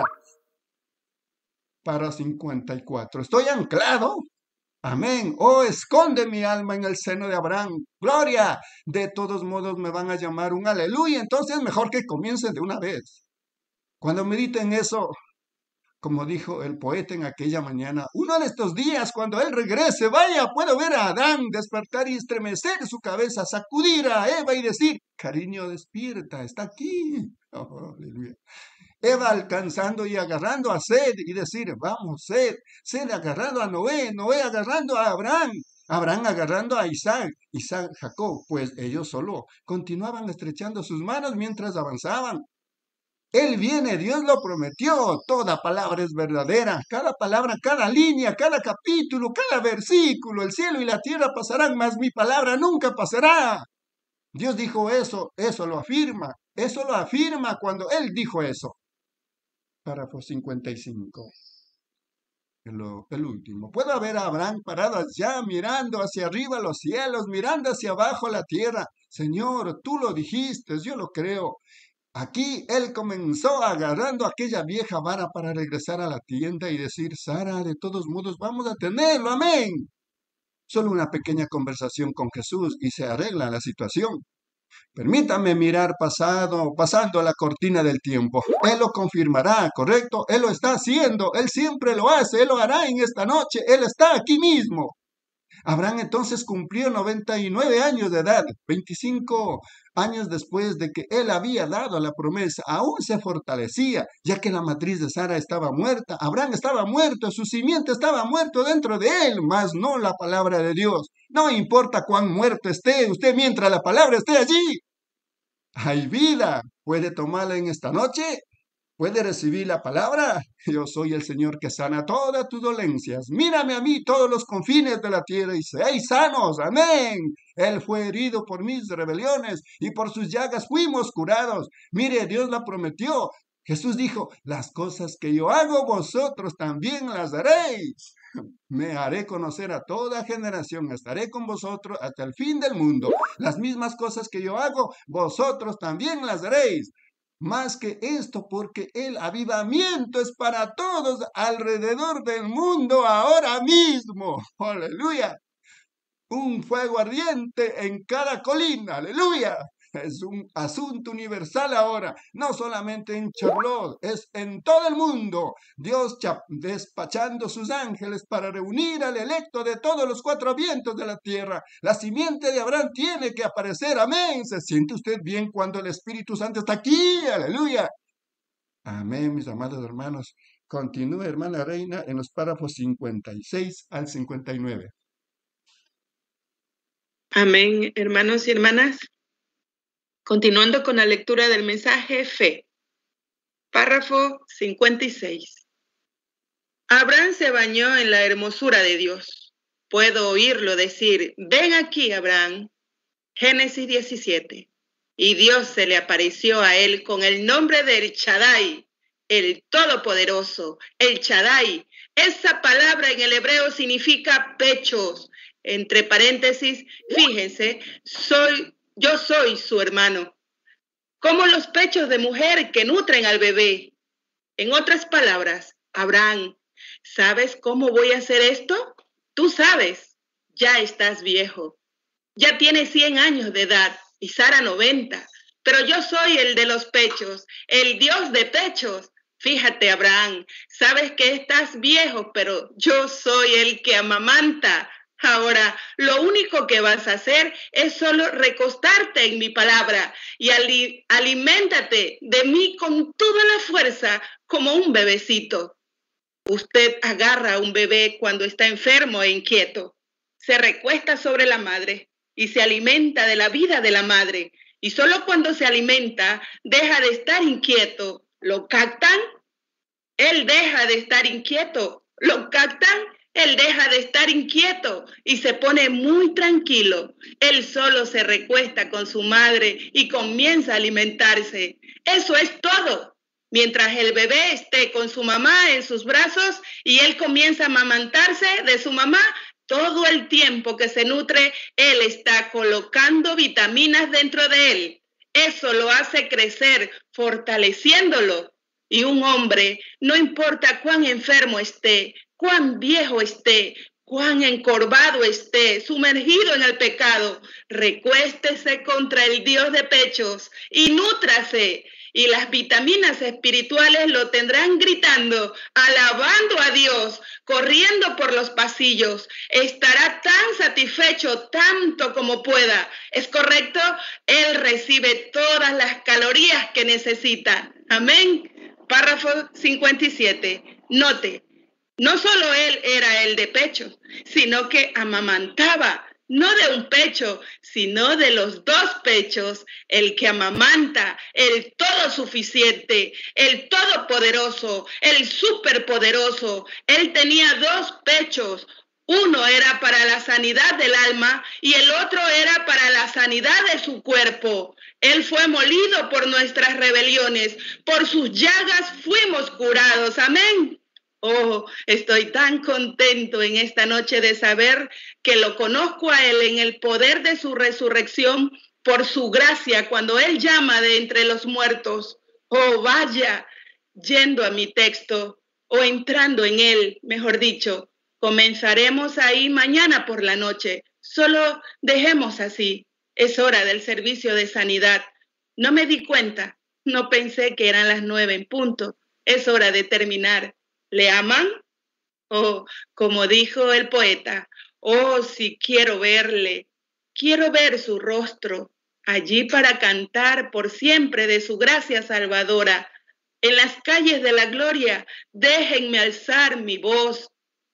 Para 54. Estoy anclado. Amén. Oh, esconde mi alma en el seno de Abraham. Gloria. De todos modos me van a llamar un aleluya. Entonces es mejor que comiencen de una vez. Cuando mediten eso, como dijo el poeta en aquella mañana, uno de estos días, cuando él regrese, vaya, puedo ver a Adán despertar y estremecer su cabeza, sacudir a Eva y decir, cariño, despierta, está aquí. Oh, aleluya. Eva alcanzando y agarrando a Sed y decir, vamos, Sed agarrando a Noé, Noé agarrando a Abraham, Abraham agarrando a Isaac, Isaac, Jacob, pues ellos solo continuaban estrechando sus manos mientras avanzaban. Él viene, Dios lo prometió, toda palabra es verdadera, cada palabra, cada línea, cada capítulo, cada versículo, el cielo y la tierra pasarán, mas mi palabra nunca pasará. Dios dijo eso lo afirma cuando Él dijo eso. Párrafo 55. El último. Puedo ver a Abraham parado allá, mirando hacia arriba los cielos, mirando hacia abajo la tierra. Señor, tú lo dijiste, yo lo creo. Aquí él comenzó agarrando aquella vieja vara para regresar a la tienda y decir, Sara, de todos modos vamos a tenerlo, amén. Solo una pequeña conversación con Jesús y se arregla la situación. Permítame mirar pasando la cortina del tiempo. Él lo confirmará, ¿correcto? Él lo está haciendo, Él siempre lo hace, Él lo hará en esta noche, Él está aquí mismo. Abraham entonces cumplió 99 años de edad, 25 años después de que él había dado la promesa. Aún se fortalecía, ya que la matriz de Sara estaba muerta. Abraham estaba muerto, su simiente estaba muerto dentro de él, mas no la palabra de Dios. No importa cuán muerto esté usted mientras la palabra esté allí. Hay vida. ¿Puede tomarla en esta noche? ¿Puede recibir la palabra? Yo soy el Señor que sana todas tus dolencias. Mírame a mí todos los confines de la tierra y seáis sanos. Amén. Él fue herido por mis rebeliones y por sus llagas fuimos curados. Mire, Dios la prometió. Jesús dijo, las cosas que yo hago, vosotros también las haréis. Me haré conocer a toda generación, estaré con vosotros hasta el fin del mundo. Las mismas cosas que yo hago, vosotros también las haréis. Más que esto, porque el avivamiento es para todos alrededor del mundo ahora mismo. Aleluya. Un fuego ardiente en cada colina. Aleluya. Es un asunto universal ahora, no solamente en Charlotte, es en todo el mundo. Dios despachando sus ángeles para reunir al electo de todos los cuatro vientos de la tierra. La simiente de Abraham tiene que aparecer, amén. ¿Se siente usted bien cuando el Espíritu Santo está aquí? Aleluya. Amén, mis amados hermanos. Continúe, hermana Reina, en los párrafos 56 al 59. Amén, hermanos y hermanas. Continuando con la lectura del mensaje Fe. Párrafo 56. Abraham se bañó en la hermosura de Dios. Puedo oírlo decir, ven aquí, Abraham. Génesis 17. Y Dios se le apareció a él con el nombre de El Shaddai, el Todopoderoso, El Shaddai. Esa palabra en el hebreo significa pechos. Entre paréntesis, fíjense, yo soy su hermano. Como los pechos de mujer que nutren al bebé. En otras palabras, Abraham, ¿sabes cómo voy a hacer esto? Tú sabes, ya estás viejo. Ya tienes 100 años de edad y Sara 90. Pero yo soy el de los pechos, el Dios de pechos. Fíjate, Abraham, sabes que estás viejo, pero yo soy el que amamanta. Ahora, lo único que vas a hacer es solo recostarte en mi palabra y aliméntate de mí con toda la fuerza como un bebecito. Usted agarra a un bebé cuando está enfermo e inquieto, se recuesta sobre la madre y se alimenta de la vida de la madre. Y solo cuando se alimenta, deja de estar inquieto. ¿Lo captan? Él deja de estar inquieto. ¿Lo captan? Él deja de estar inquieto y se pone muy tranquilo. Él solo se recuesta con su madre y comienza a alimentarse. Eso es todo. Mientras el bebé esté con su mamá en sus brazos y él comienza a amamantarse de su mamá, todo el tiempo que se nutre, él está colocando vitaminas dentro de él. Eso lo hace crecer, fortaleciéndolo. Y un hombre, no importa cuán enfermo esté, cuán viejo esté, cuán encorvado esté, sumergido en el pecado, recuéstese contra el Dios de pechos y nútrase. Y las vitaminas espirituales lo tendrán gritando, alabando a Dios, corriendo por los pasillos. Estará tan satisfecho tanto como pueda. ¿Es correcto? Él recibe todas las calorías que necesita. Amén. Párrafo 57. Note, no solo él era el de pecho, sino que amamantaba, no de un pecho, sino de los dos pechos, el que amamanta, el todo suficiente, el todopoderoso, el superpoderoso. Él tenía dos pechos. Uno era para la sanidad del alma y el otro era para la sanidad de su cuerpo. Él fue molido por nuestras rebeliones, por sus llagas fuimos curados. Amén. Oh, estoy tan contento en esta noche de saber que lo conozco a Él en el poder de su resurrección por su gracia cuando Él llama de entre los muertos. Oh, vaya, yendo a mi texto o entrando en él, mejor dicho. Comenzaremos ahí mañana por la noche. Solo dejemos así. Es hora del servicio de sanidad. No me di cuenta. No pensé que eran las 9 en punto. Es hora de terminar. ¿Le aman? Oh, como dijo el poeta, oh, si quiero verle, quiero ver su rostro, allí para cantar por siempre de su gracia salvadora. En las calles de la gloria, déjenme alzar mi voz.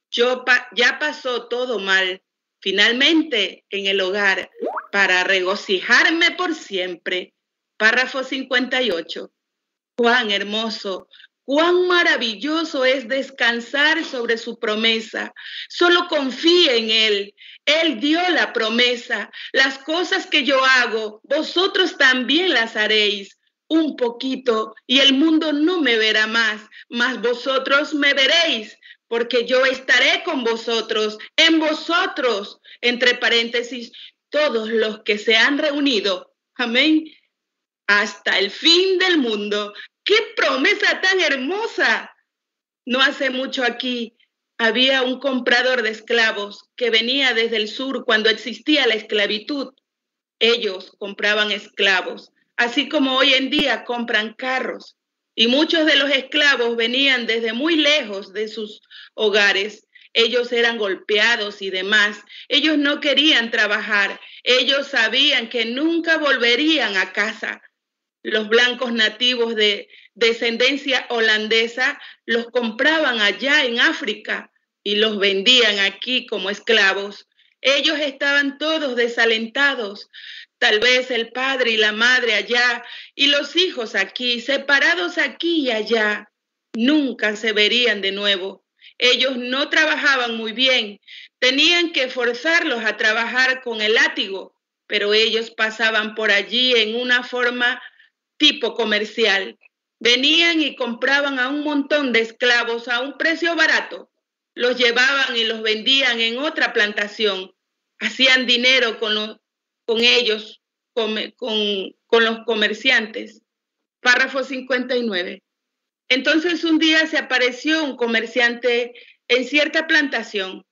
Ya pasó todo mal, finalmente en el hogar, para regocijarme por siempre. Párrafo 58. Cuán hermoso, cuán maravilloso es descansar sobre su promesa. Solo confíe en Él. Él dio la promesa. Las cosas que yo hago, vosotros también las haréis. Un poquito y el mundo no me verá más, mas vosotros me veréis, porque yo estaré con vosotros, en vosotros, entre paréntesis, todos los que se han reunido. Amén. Hasta el fin del mundo. ¡Qué promesa tan hermosa! No hace mucho aquí había un comprador de esclavos que venía desde el sur cuando existía la esclavitud. Ellos compraban esclavos, así como hoy en día compran carros. Y muchos de los esclavos venían desde muy lejos de sus hogares. Ellos eran golpeados y demás. Ellos no querían trabajar. Ellos sabían que nunca volverían a casa. Los blancos nativos de descendencia holandesa los compraban allá en África y los vendían aquí como esclavos. Ellos estaban todos desalentados, tal vez el padre y la madre allá y los hijos aquí, separados aquí y allá. Nunca se verían de nuevo. Ellos no trabajaban muy bien, tenían que forzarlos a trabajar con el látigo, pero ellos pasaban por allí en una forma tipo comercial. Venían y compraban a un montón de esclavos a un precio barato. Los llevaban y los vendían en otra plantación. Hacían dinero con ellos, con los comerciantes. Párrafo 59. Entonces un día se apareció un comerciante en cierta plantación.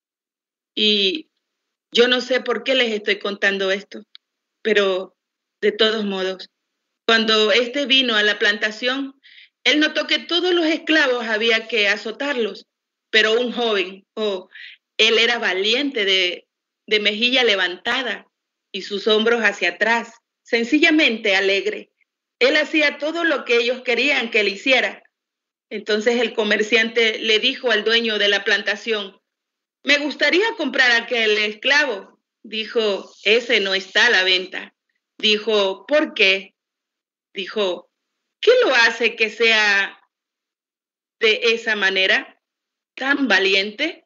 Y yo no sé por qué les estoy contando esto, pero de todos modos, cuando éste vino a la plantación, él notó que todos los esclavos había que azotarlos, pero un joven, él era valiente de mejilla levantada y sus hombros hacia atrás, sencillamente alegre. Él hacía todo lo que ellos querían que él hiciera. Entonces el comerciante le dijo al dueño de la plantación, me gustaría comprar aquel esclavo. Dijo, ese no está a la venta. Dijo, ¿por qué? Dijo, ¿qué lo hace que sea de esa manera? ¿Tan valiente?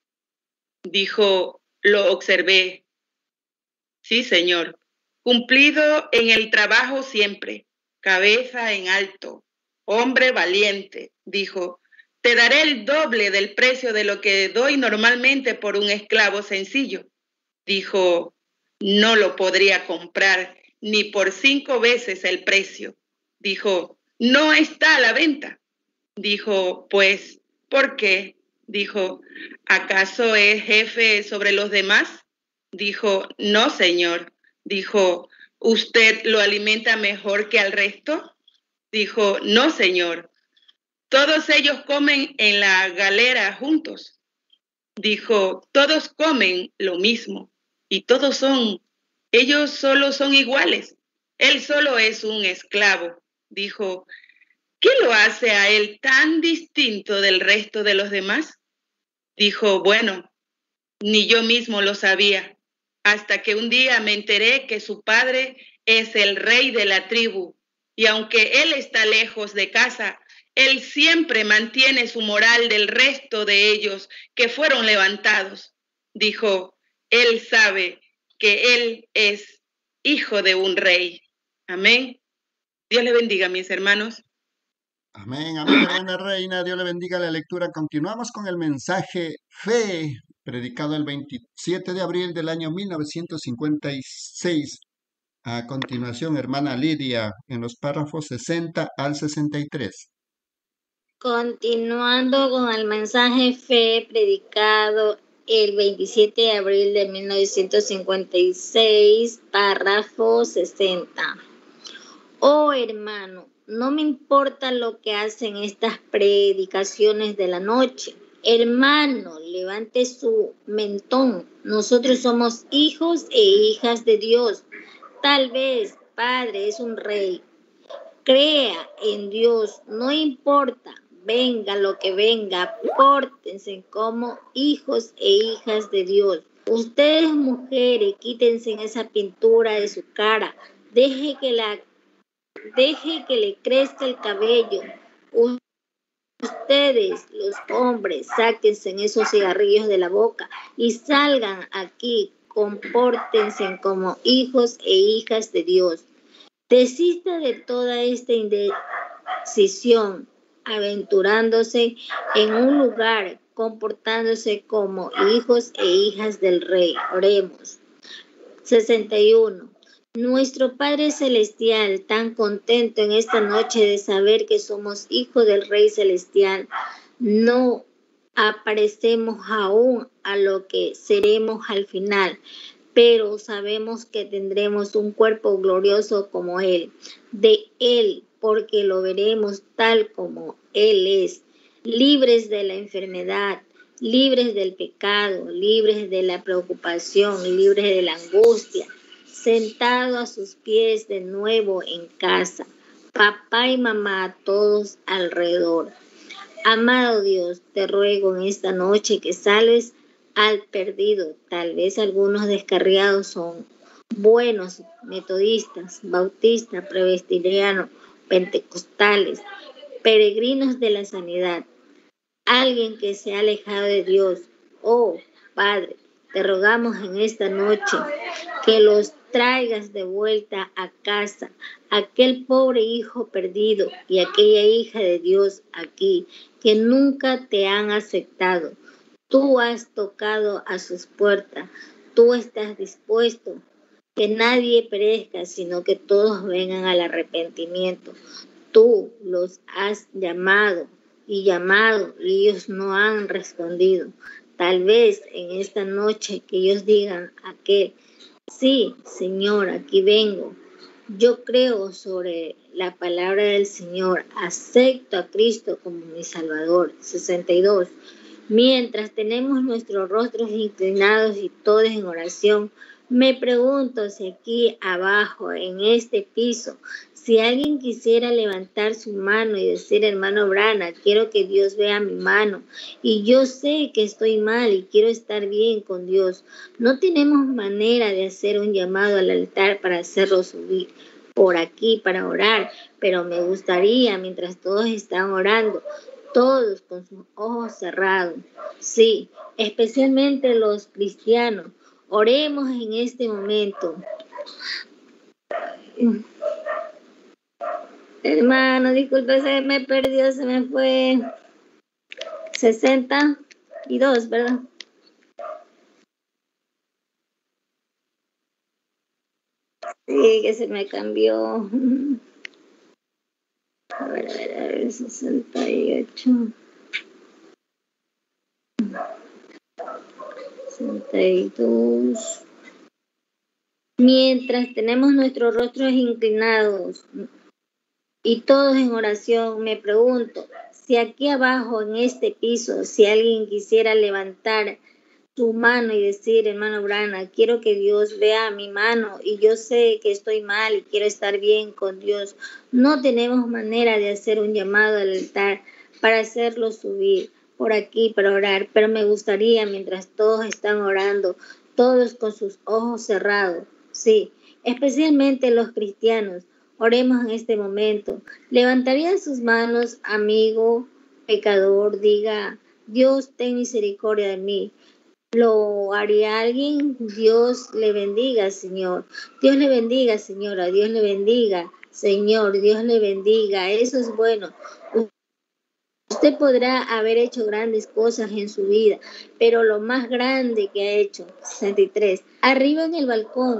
Dijo, lo observé. Sí, señor. Cumplido en el trabajo siempre, cabeza en alto, hombre valiente. Dijo, te daré el doble del precio de lo que doy normalmente por un esclavo sencillo. Dijo, no lo podría comprar ni por 5 veces el precio. Dijo, no está a la venta. Dijo, pues, ¿por qué? Dijo, ¿acaso es jefe sobre los demás? Dijo, no, señor. Dijo, ¿usted lo alimenta mejor que al resto? Dijo, no, señor. Todos ellos comen en la galera juntos. Dijo, todos comen lo mismo y ellos solo son iguales. Él solo es un esclavo. Dijo, ¿qué lo hace a él tan distinto del resto de los demás? Dijo, bueno, ni yo mismo lo sabía, hasta que un día me enteré que su padre es el rey de la tribu, y aunque él está lejos de casa, él siempre mantiene su moral del resto de ellos que fueron levantados. Dijo, él sabe que él es hijo de un rey. Amén. Dios le bendiga, mis hermanos. Amén, amén, hermana Reina. Dios le bendiga la lectura. Continuamos con el mensaje Fe, predicado el 27 de abril del año 1956. A continuación, hermana Lidia, en los párrafos 60 al 63. Continuando con el mensaje fe predicado el 27 de abril de 1956, párrafo 60. Oh hermano, no me importa lo que hacen estas predicaciones de la noche. Hermano, levante su mentón. Nosotros somos hijos e hijas de Dios. Tal vez Padre es un rey. Crea en Dios, no importa, venga lo que venga, pórtense como hijos e hijas de Dios. Ustedes mujeres, quítense esa pintura de su cara, deje que le crezca el cabello. Ustedes, los hombres, sáquense esos cigarrillos de la boca y salgan aquí, compórtense como hijos e hijas de Dios. Desista de toda esta indecisión, aventurándose en un lugar, comportándose como hijos e hijas del Rey. Oremos. 61. Nuestro Padre Celestial, tan contento en esta noche de saber que somos hijos del Rey Celestial, no aparecemos aún a lo que seremos al final, pero sabemos que tendremos un cuerpo glorioso como Él, de Él, porque lo veremos tal como Él es, libres de la enfermedad, libres del pecado, libres de la preocupación, libres de la angustia, sentado a sus pies de nuevo en casa, papá y mamá todos alrededor. Amado Dios, te ruego en esta noche que salves al perdido. Tal vez algunos descarriados son buenos, metodistas, bautistas, presbiterianos, pentecostales, peregrinos de la sanidad. Alguien que se ha alejado de Dios. Oh, Padre, te rogamos en esta noche que los traigas de vuelta a casa, aquel pobre hijo perdido y aquella hija de Dios aquí, que nunca te han aceptado. Tú has tocado a sus puertas, tú estás dispuesto que nadie perezca, sino que todos vengan al arrepentimiento. Tú los has llamado y ellos no han respondido. Tal vez en esta noche que ellos digan sí, Señor, aquí vengo. Yo creo sobre la palabra del Señor, acepto a Cristo como mi Salvador. 62. Mientras tenemos nuestros rostros inclinados y todos en oración, me pregunto si aquí abajo, en este piso, si alguien quisiera levantar su mano y decir, hermano Brana, quiero que Dios vea mi mano y yo sé que estoy mal y quiero estar bien con Dios. No tenemos manera de hacer un llamado al altar para hacerlo subir por aquí para orar, pero me gustaría, mientras todos están orando, todos con sus ojos cerrados. Sí, especialmente los cristianos. Oremos en este momento. Hermano, disculpe, se me perdió, se me fue 62, ¿verdad? Sí, que se me cambió. A ver, 68. 62. Mientras tenemos nuestros rostros inclinados y todos en oración, me pregunto si aquí abajo en este piso, si alguien quisiera levantar su mano y decir, hermano Brana, quiero que Dios vea mi mano y yo sé que estoy mal y quiero estar bien con Dios. No tenemos manera de hacer un llamado al altar para hacerlo subir por aquí para orar, pero me gustaría, mientras todos están orando, todos con sus ojos cerrados, sí, especialmente los cristianos, oremos en este momento. Levantaría sus manos, amigo pecador, diga, Dios, ten misericordia de mí. ¿Lo haría alguien? Dios le bendiga, Señor. Dios le bendiga, señora. Dios le bendiga, Señor. Dios le bendiga. Eso es bueno. Usted podrá haber hecho grandes cosas en su vida, pero lo más grande que ha hecho, 63, arriba en el balcón,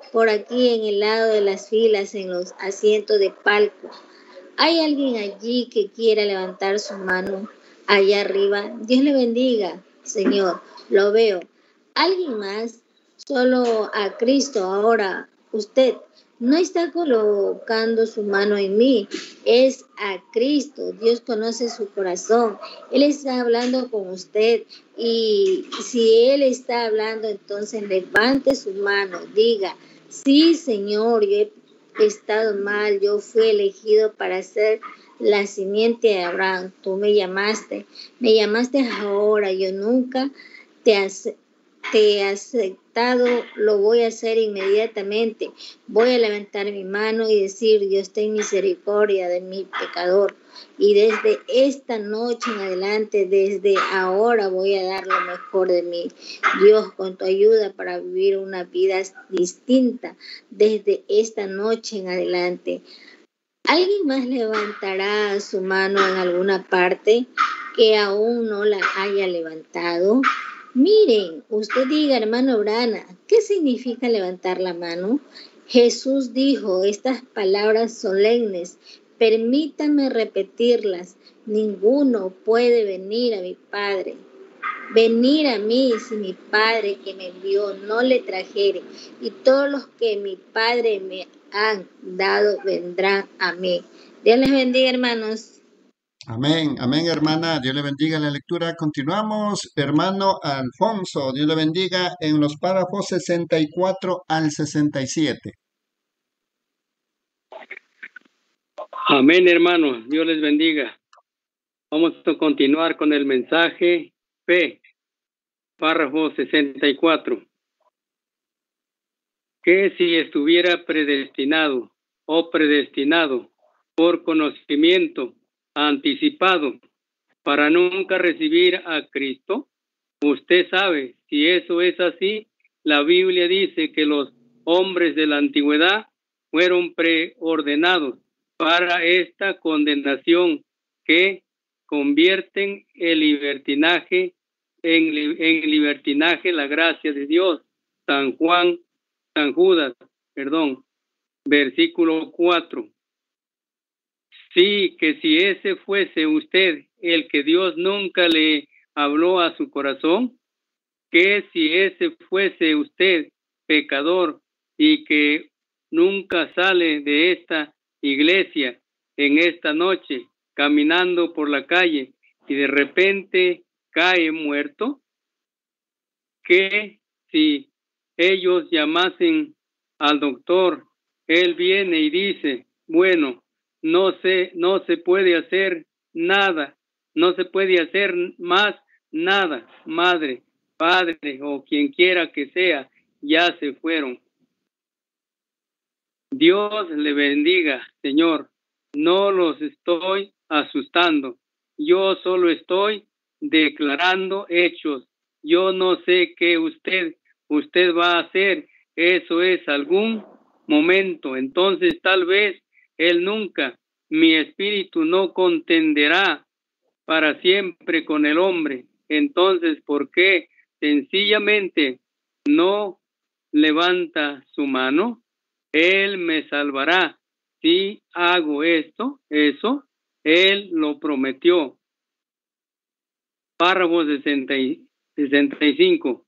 por aquí en el lado de las filas, en los asientos de palco. ¿Hay alguien allí que quiera levantar su mano allá arriba? Dios le bendiga, Señor. Lo veo. ¿Alguien más? Solo a Cristo ahora. Usted no está colocando su mano en mí, es a Cristo. Dios conoce su corazón. Él está hablando con usted y si Él está hablando, entonces levante su mano, diga, sí, Señor, yo he estado mal, yo fui elegido para ser la simiente de Abraham. Tú me llamaste ahora, yo nunca te he aceptado, lo voy a hacer inmediatamente. Voy a levantar mi mano y decir, Dios ten misericordia de mi pecador. Y desde esta noche en adelante, desde ahora voy a dar lo mejor de mí. Dios, con tu ayuda para vivir una vida distinta desde esta noche en adelante. ¿Alguien más levantará su mano en alguna parte que aún no la haya levantado? Miren, usted diga, hermano Brana, ¿qué significa levantar la mano? Jesús dijo estas palabras solemnes, permítanme repetirlas, ninguno puede venir a mi Padre. Venir a mí si mi Padre que me envió no le trajere, y todos los que mi Padre me han dado vendrán a mí. Dios les bendiga, hermanos. Amén, amén, hermana. Dios le bendiga la lectura. Continuamos, hermano Alfonso. Dios le bendiga en los párrafos 64 al 67. Amén, hermanos. Dios les bendiga. Vamos a continuar con el mensaje fe, párrafo 64. Que si estuviera predestinado o predestinado por conocimiento anticipado para nunca recibir a Cristo, usted sabe, si eso es así, la Biblia dice que los hombres de la antigüedad fueron preordenados para esta condenación que convierten el libertinaje en libertinaje la gracia de Dios. San Judas, versículo 4. Sí, que si ese fuese usted el que Dios nunca le habló a su corazón, que si ese fuese usted pecador y que nunca sale de esta iglesia en esta noche, caminando por la calle y de repente cae muerto, que si ellos llamasen al doctor, él viene y dice, bueno, no se puede hacer nada, no se puede hacer más nada, madre, padre o quien quiera que sea, ya se fueron. Dios le bendiga, Señor. No los estoy asustando. Yo solo estoy declarando hechos. Yo no sé qué usted va a hacer. Eso es algún momento. Entonces tal vez él nunca, mi espíritu no contenderá para siempre con el hombre. Entonces, ¿por qué sencillamente no levanta su mano? Él me salvará si hago eso, Él lo prometió. Párrafo 65.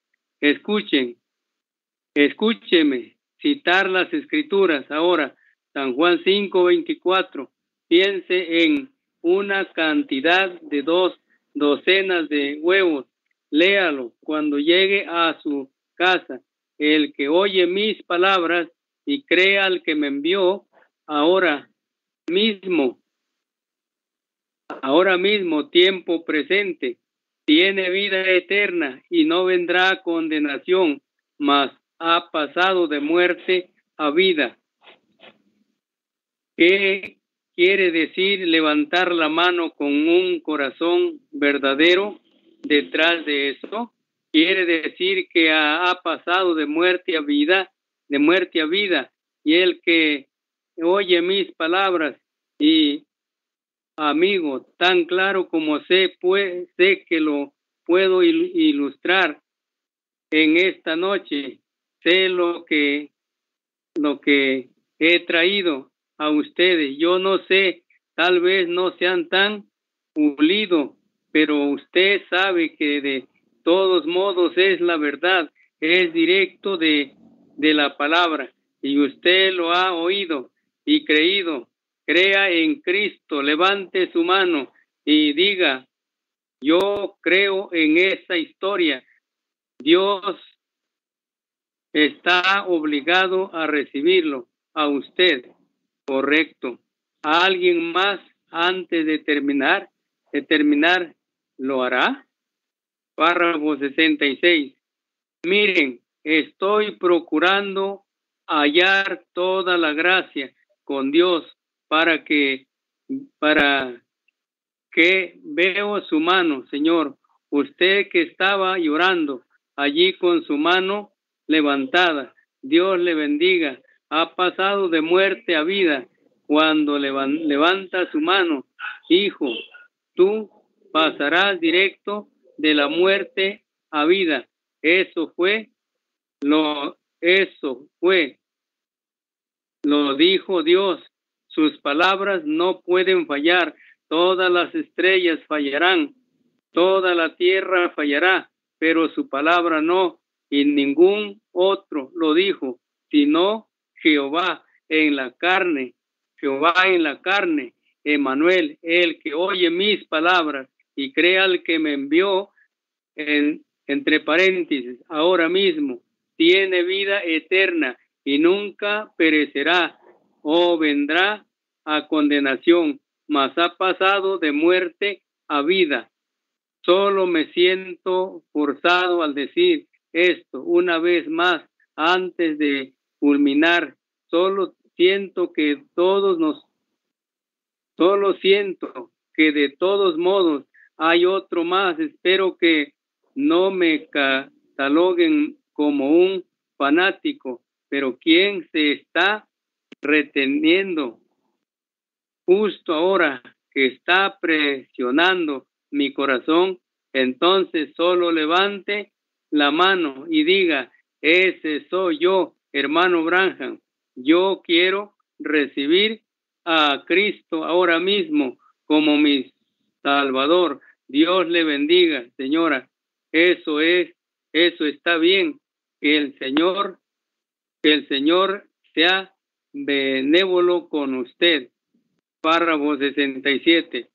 Escúcheme citar las escrituras. Ahora, San Juan 5:24. Piense en una cantidad de 2 docenas de huevos. Léalo cuando llegue a su casa. El que oye mis palabras y crea al que me envió, ahora mismo, tiempo presente, tiene vida eterna y no vendrá condenación, mas ha pasado de muerte a vida. ¿Qué quiere decir levantar la mano con un corazón verdadero detrás de eso? Quiere decir que ha pasado de muerte a vida, y el que oye mis palabras y amigo, tan claro como sé que lo puedo ilustrar en esta noche, sé lo que lo que he traído a ustedes. Yo no sé, tal vez no sean tan pulidos, pero usted sabe que de todos modos es la verdad, es directo de la palabra, y usted lo ha oído y creído. Crea en Cristo, levante su mano y diga: yo creo en esa historia. Dios está obligado a recibirlo a usted. Correcto. ¿A alguien más antes de terminar lo hará? Párrafo 66. Miren, estoy procurando hallar toda la gracia con Dios para que veo su mano, Señor. Usted que estaba llorando allí con su mano levantada, Dios le bendiga. Ha pasado de muerte a vida. Cuando levanta su mano, hijo, tú pasarás directo de la muerte a vida. Eso lo dijo Dios. Sus palabras no pueden fallar. Todas las estrellas fallarán, toda la tierra fallará, pero su palabra no, y ningún otro lo dijo, sino Jehová en la carne, Emmanuel, el que oye mis palabras y crea al que me envió, entre paréntesis, ahora mismo, tiene vida eterna y nunca perecerá o vendrá a condenación, mas ha pasado de muerte a vida. Solo me siento forzado al decir esto una vez más antes de culminar. Solo siento que de todos modos hay otro más. Espero que no me cataloguen como un fanático, pero ¿quién se está reteniendo justo ahora que está presionando mi corazón? Entonces solo levante la mano y diga: ese soy yo, hermano Branham. Yo quiero recibir a Cristo ahora mismo como mi Salvador. Dios le bendiga, señora. Eso está bien. Que el Señor sea benévolo con usted. Párrafo 67.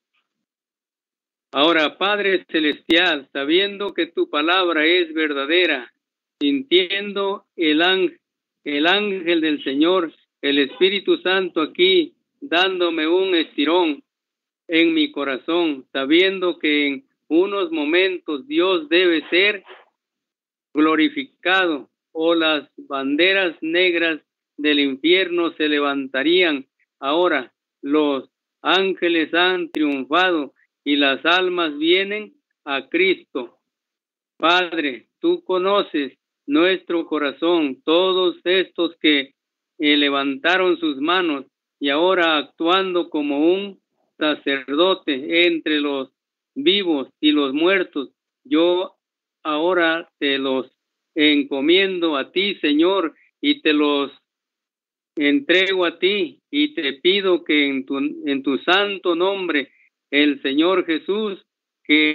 Ahora, Padre Celestial, sabiendo que tu palabra es verdadera, sintiendo el ángel del Señor, el Espíritu Santo aquí, dándome un estirón en mi corazón, sabiendo que en unos momentos Dios debe ser glorificado, o las banderas negras del infierno se levantarían. Ahora los ángeles han triunfado y las almas vienen a Cristo. Padre, tú conoces nuestro corazón, todos estos que levantaron sus manos y ahora actuando como un sacerdote entre los vivos y los muertos. Yo ahora te los encomiendo a ti, Señor, y te los entrego a ti, y te pido que en tu santo nombre, el Señor Jesús, que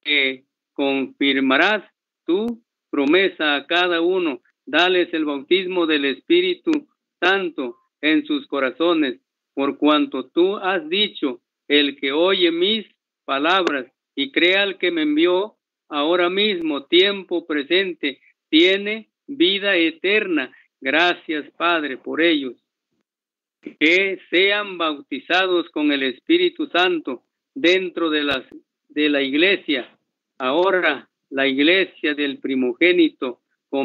confirmarás tu promesa a cada uno. Dales el bautismo del Espíritu Santo en sus corazones, por cuanto tú has dicho: el que oye mis palabras y crea al que me envió, ahora mismo, tiempo presente, tiene vida eterna. Gracias, Padre, por ellos. Que sean bautizados con el Espíritu Santo dentro de la iglesia. Ahora, la iglesia del primogénito,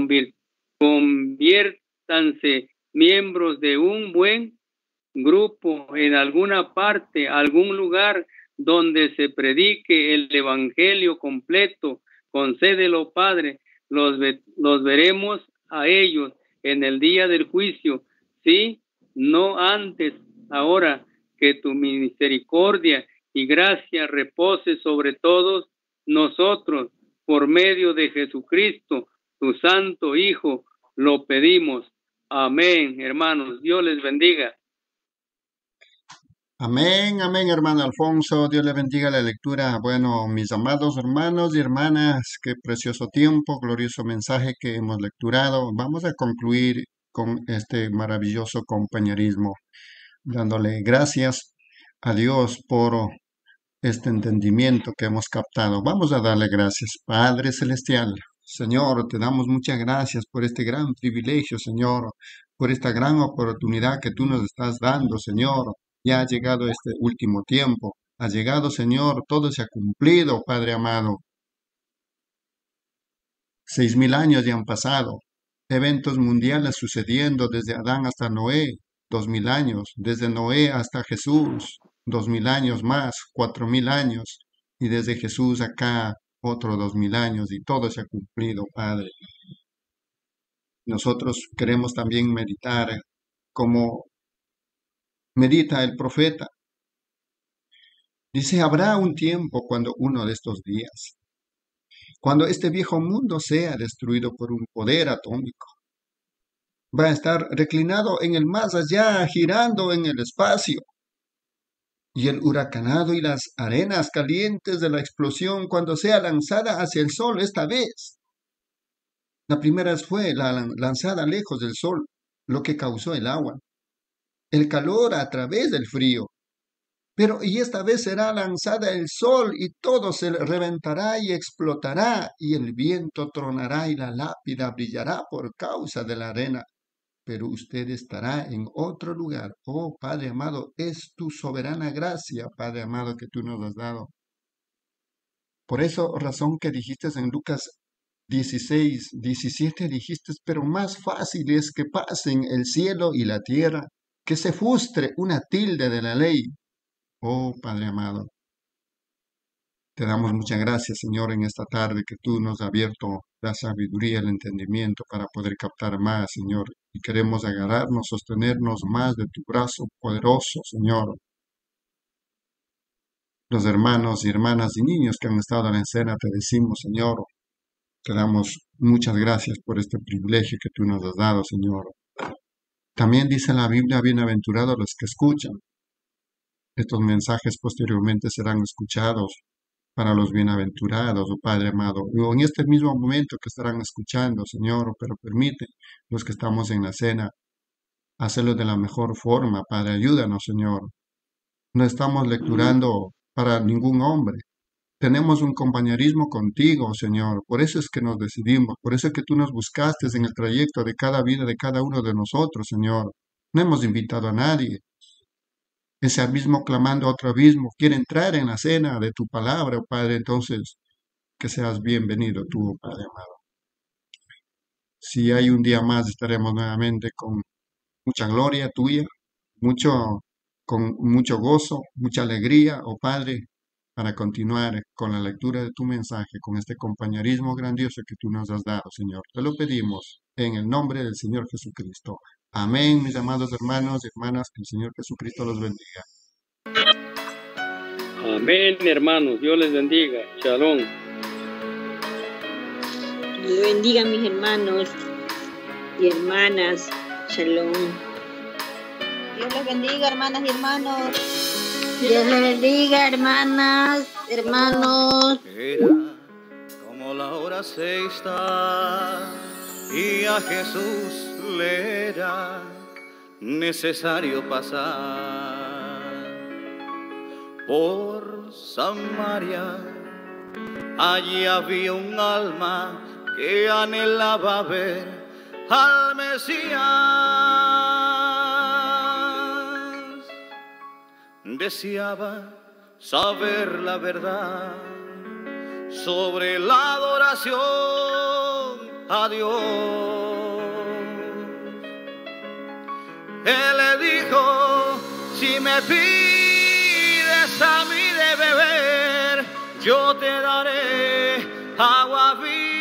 conviértanse miembros de un buen grupo en alguna parte, algún lugar donde se predique el evangelio completo. Concédelo, Padre. Los veremos a ellos en el día del juicio, sí, no antes. Ahora, que tu misericordia y gracia repose sobre todos nosotros por medio de Jesucristo, tu santo Hijo, lo pedimos. Amén, hermanos. Dios les bendiga. Amén, amén, hermano Alfonso. Dios le bendiga la lectura. Bueno, mis amados hermanos y hermanas, qué precioso tiempo, glorioso mensaje que hemos lecturado. Vamos a concluir con este maravilloso compañerismo, dándole gracias a Dios por este entendimiento que hemos captado. Vamos a darle gracias, Padre Celestial. Señor, te damos muchas gracias por este gran privilegio, Señor, por esta gran oportunidad que tú nos estás dando, Señor. Ya ha llegado este último tiempo. Ha llegado, Señor, todo se ha cumplido, Padre amado. 6.000 años ya han pasado. Eventos mundiales sucediendo desde Adán hasta Noé, 2.000 años. Desde Noé hasta Jesús, 2.000 años más, 4.000 años. Y desde Jesús acá, otros 2.000 años. Y todo se ha cumplido, Padre. Nosotros queremos también meditar como medita el profeta. Dice, habrá un tiempo cuando uno de estos días, cuando este viejo mundo sea destruido por un poder atómico, va a estar reclinado en el más allá, girando en el espacio. Y el huracanado y las arenas calientes de la explosión, cuando sea lanzada hacia el sol esta vez. La primera fue lanzada lejos del sol, lo que causó el agua, el calor a través del frío. Pero y esta vez será lanzada el sol y todo se reventará y explotará y el viento tronará y la lápida brillará por causa de la arena. Pero usted estará en otro lugar. Oh, Padre amado, es tu soberana gracia, Padre amado, que tú nos has dado. Por eso, razón que dijiste en Lucas 16, 17, dijiste, pero más fácil es que pasen el cielo y la tierra, que se frustre una tilde de la ley. Oh, Padre amado, te damos muchas gracias, Señor, en esta tarde que tú nos has abierto la sabiduría y el entendimiento para poder captar más, Señor. Y queremos agarrarnos, sostenernos más de tu brazo poderoso, Señor. Los hermanos y hermanas y niños que han estado en la escena, te decimos, Señor, te damos muchas gracias por este privilegio que tú nos has dado, Señor. También dice la Biblia, bienaventurados los que escuchan. Estos mensajes posteriormente serán escuchados para los bienaventurados, oh Padre amado. O en este mismo momento que estarán escuchando, Señor, pero permite los que estamos en la cena hacerlo de la mejor forma, Padre. Ayúdanos, Señor. No estamos lecturando para ningún hombre. Tenemos un compañerismo contigo, Señor. Por eso es que nos decidimos. Por eso es que tú nos buscaste en el trayecto de cada vida de cada uno de nosotros, Señor. No hemos invitado a nadie. Ese abismo clamando a otro abismo quiere entrar en la cena de tu palabra, oh Padre. Entonces, que seas bienvenido tú, oh Padre amado. Si hay un día más, estaremos nuevamente con mucha gloria tuya, con mucho gozo, mucha alegría, oh Padre, para continuar con la lectura de tu mensaje, con este compañerismo grandioso que tú nos has dado, Señor. Te lo pedimos en el nombre del Señor Jesucristo. Amén, mis amados hermanos y hermanas, que el Señor Jesucristo los bendiga. Amén, hermanos, Dios les bendiga. Shalom. Dios bendiga a mis hermanos y hermanas. Shalom. Dios les bendiga, hermanas y hermanos. Dios les bendiga, hermanas, hermanos. Era como la hora sexta y a Jesús le era necesario pasar por Samaria. Allí había un alma que anhelaba ver al Mesías. Deseaba saber la verdad sobre la adoración a Dios. Él le dijo, si me pides a mí de beber, yo te daré agua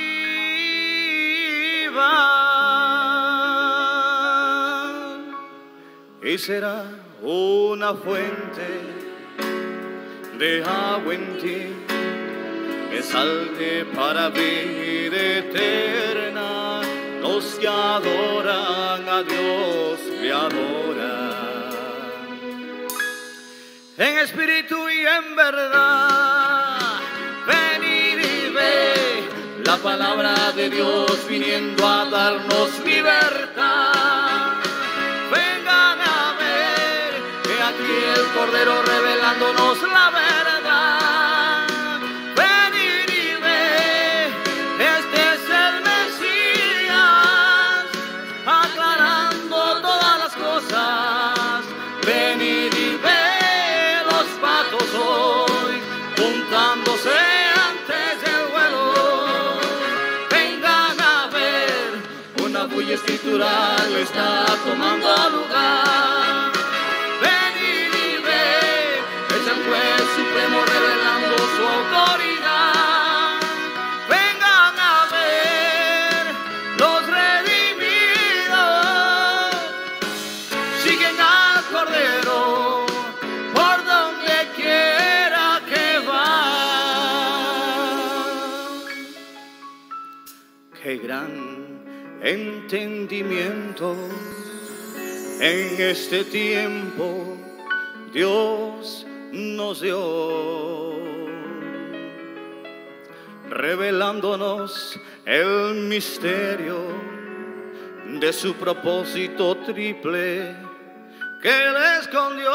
viva. Y será una fuente de agua en ti que salte para vida eterna. No los que adoran a Dios le adoran en espíritu y en verdad. Venid y ve la palabra de Dios viniendo a darnos libertad. Vengan a ver que aquí el Cordero revelándonos la verdad. Venid y ve, este es el Mesías, aclarando todas las cosas. Venid y ve los patos hoy juntándose antes del vuelo. Vengan a ver, una bulla escritural está tomando lugar. Venid y ve, es el juez supremo revelando su autoridad. Vengan a ver, los redimidos siguen al Cordero por donde quiera que va. Qué gran entendimiento en este tiempo Dios nos dio, revelándonos el misterio de su propósito triple que Él escondió.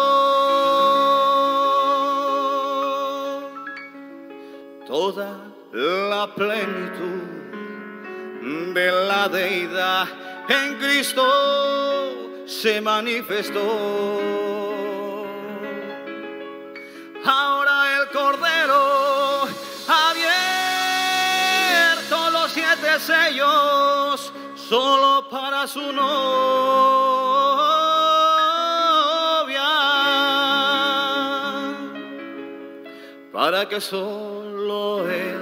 Toda la plenitud de la deidad en Cristo se manifestó. Ahora el Cordero ha abierto los 7 sellos solo para su novia, para que solo Él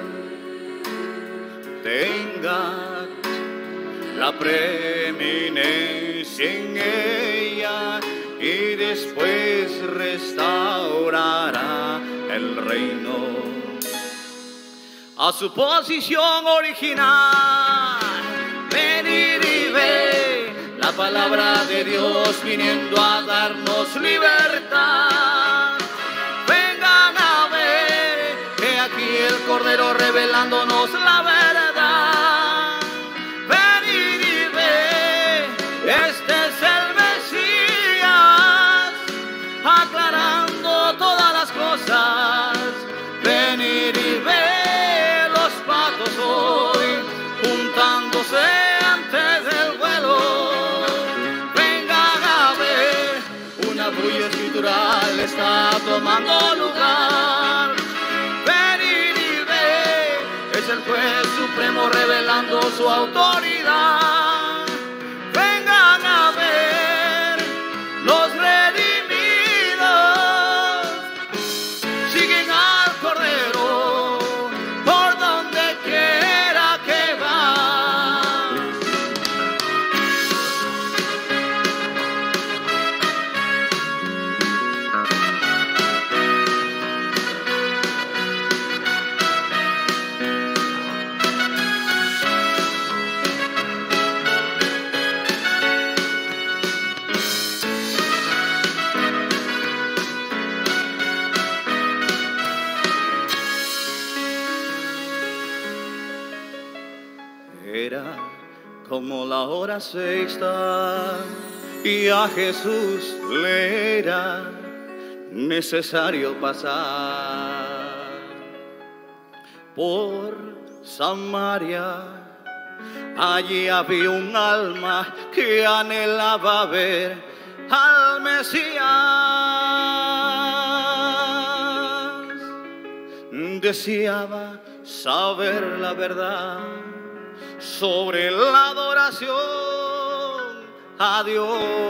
tenga la preeminencia en ella y después restaurará el reino a su posición original. Venid y ve la palabra de Dios viniendo a darnos libertad. Vengan a ver que aquí el Cordero revelándonos la verdad. Venid y ve, este es el Mesías, aclarando todas las cosas. Venid y ve los patos hoy juntándose antes del vuelo. Vengan a ver, una bulla escritural está tomando lugar. Venid y ve, es el juez supremo revelando su autoridad. Vengan a ver, los redimidos siguen al Cordero por donde quiera que va. Era como la hora sexta y a Jesús le era necesario pasar por Samaria. Allí había un alma que anhelaba ver al Mesías. Deseaba saber la verdad sobre la adoración a Dios.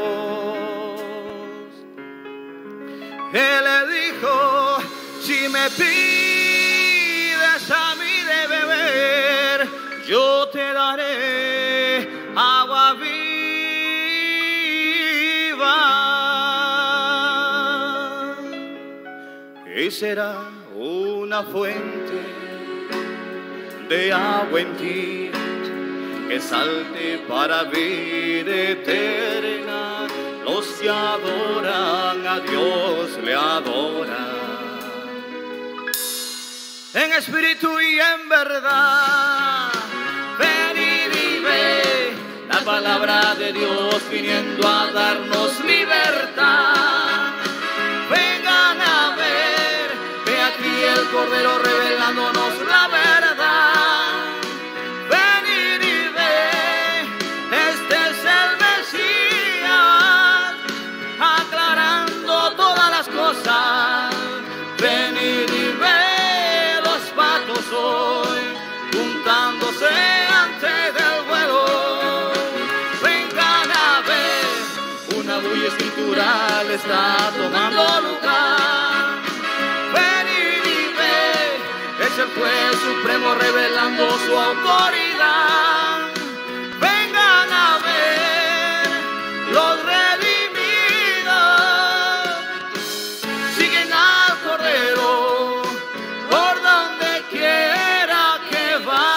Él le dijo, si me pides a mí de beber, yo te daré agua viva. Y será una fuente de agua en ti que salte para vida eterna. Los que adoran a Dios le adoran en espíritu y en verdad. Venid y ve la palabra de Dios viniendo a darnos libertad. Vengan a ver, ve aquí el Cordero revelándonos la verdad. Venid y ve, este es el Mesías, aclarando todas las cosas. Venid y ve los patos hoy, juntándose antes del vuelo. Vengan a ver, una bulla escritural está tomando lugar. Venid y ve, es el juez supremo revelando su autoridad. Vengan a ver, los redimidos siguen al Cordero por donde quiera que va.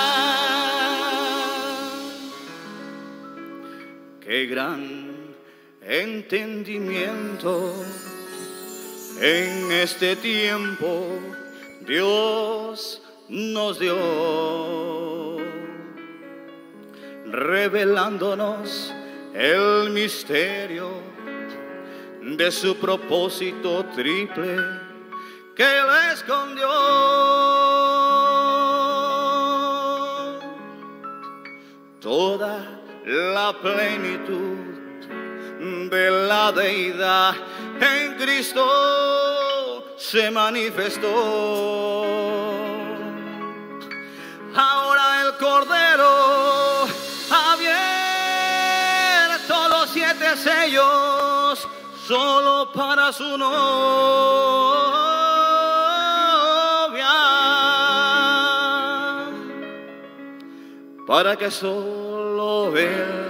Qué gran entendimiento en este tiempo Dios nos dio, revelándonos el misterio de su propósito triple que Él escondió. Toda la plenitud de la deidad en Cristo se manifestó. Ahora el Cordero ha abierto los 7 sellos solo para su novia, para que solo Él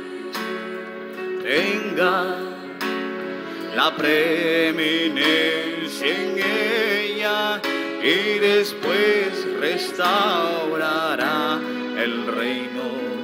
tenga la preeminencia en ella y después restaurará el reino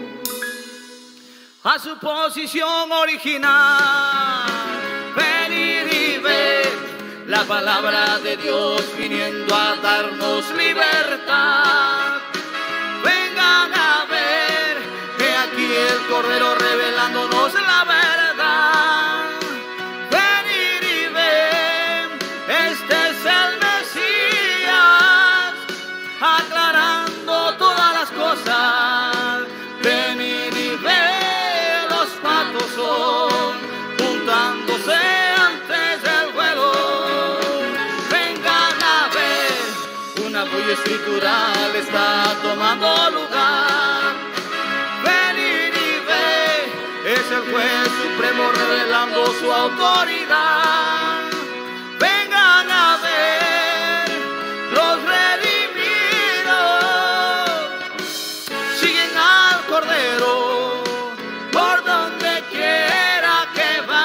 a su posición original. Venid y ved la palabra de Dios viniendo a darnos libertad. Vengan a ver, que aquí el Cordero revelándonos la verdad. Venid y ven, este es el Mesías, aclarando todas las cosas. Venid y ven, los patos son juntándose antes del vuelo. Vengan a ver, una bulla escritural está tomando lugar. Venid y ve, es el juez supremo revelando su autoridad. Vengan a ver, los redimidos siguen al Cordero por donde quiera que va.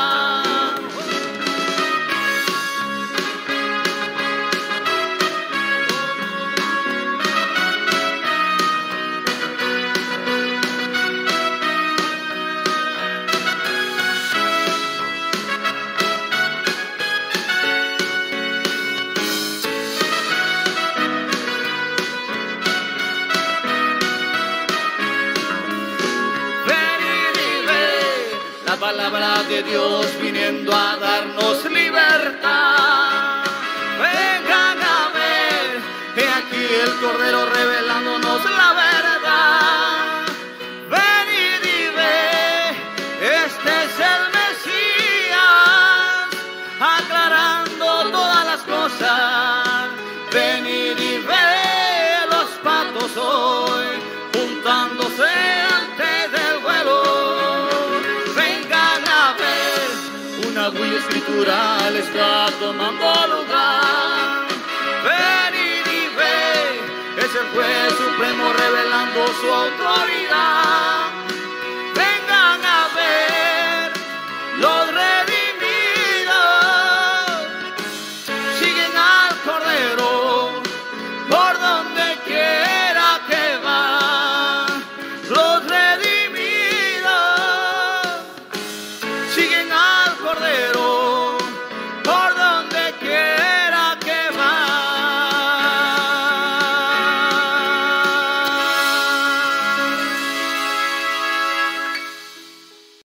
Palabra de Dios viniendo a darnos libertad. Vengan a ver, he aquí el Cordero revelándonos la verdad. Venid y ve, este es el Mesías, aclarando todas las cosas. Venid y ve, los patos hoy juntándose antes del vuelo. Una bulla escritural está tomando lugar. Venid y ve, es el juez supremo revelando su autoridad.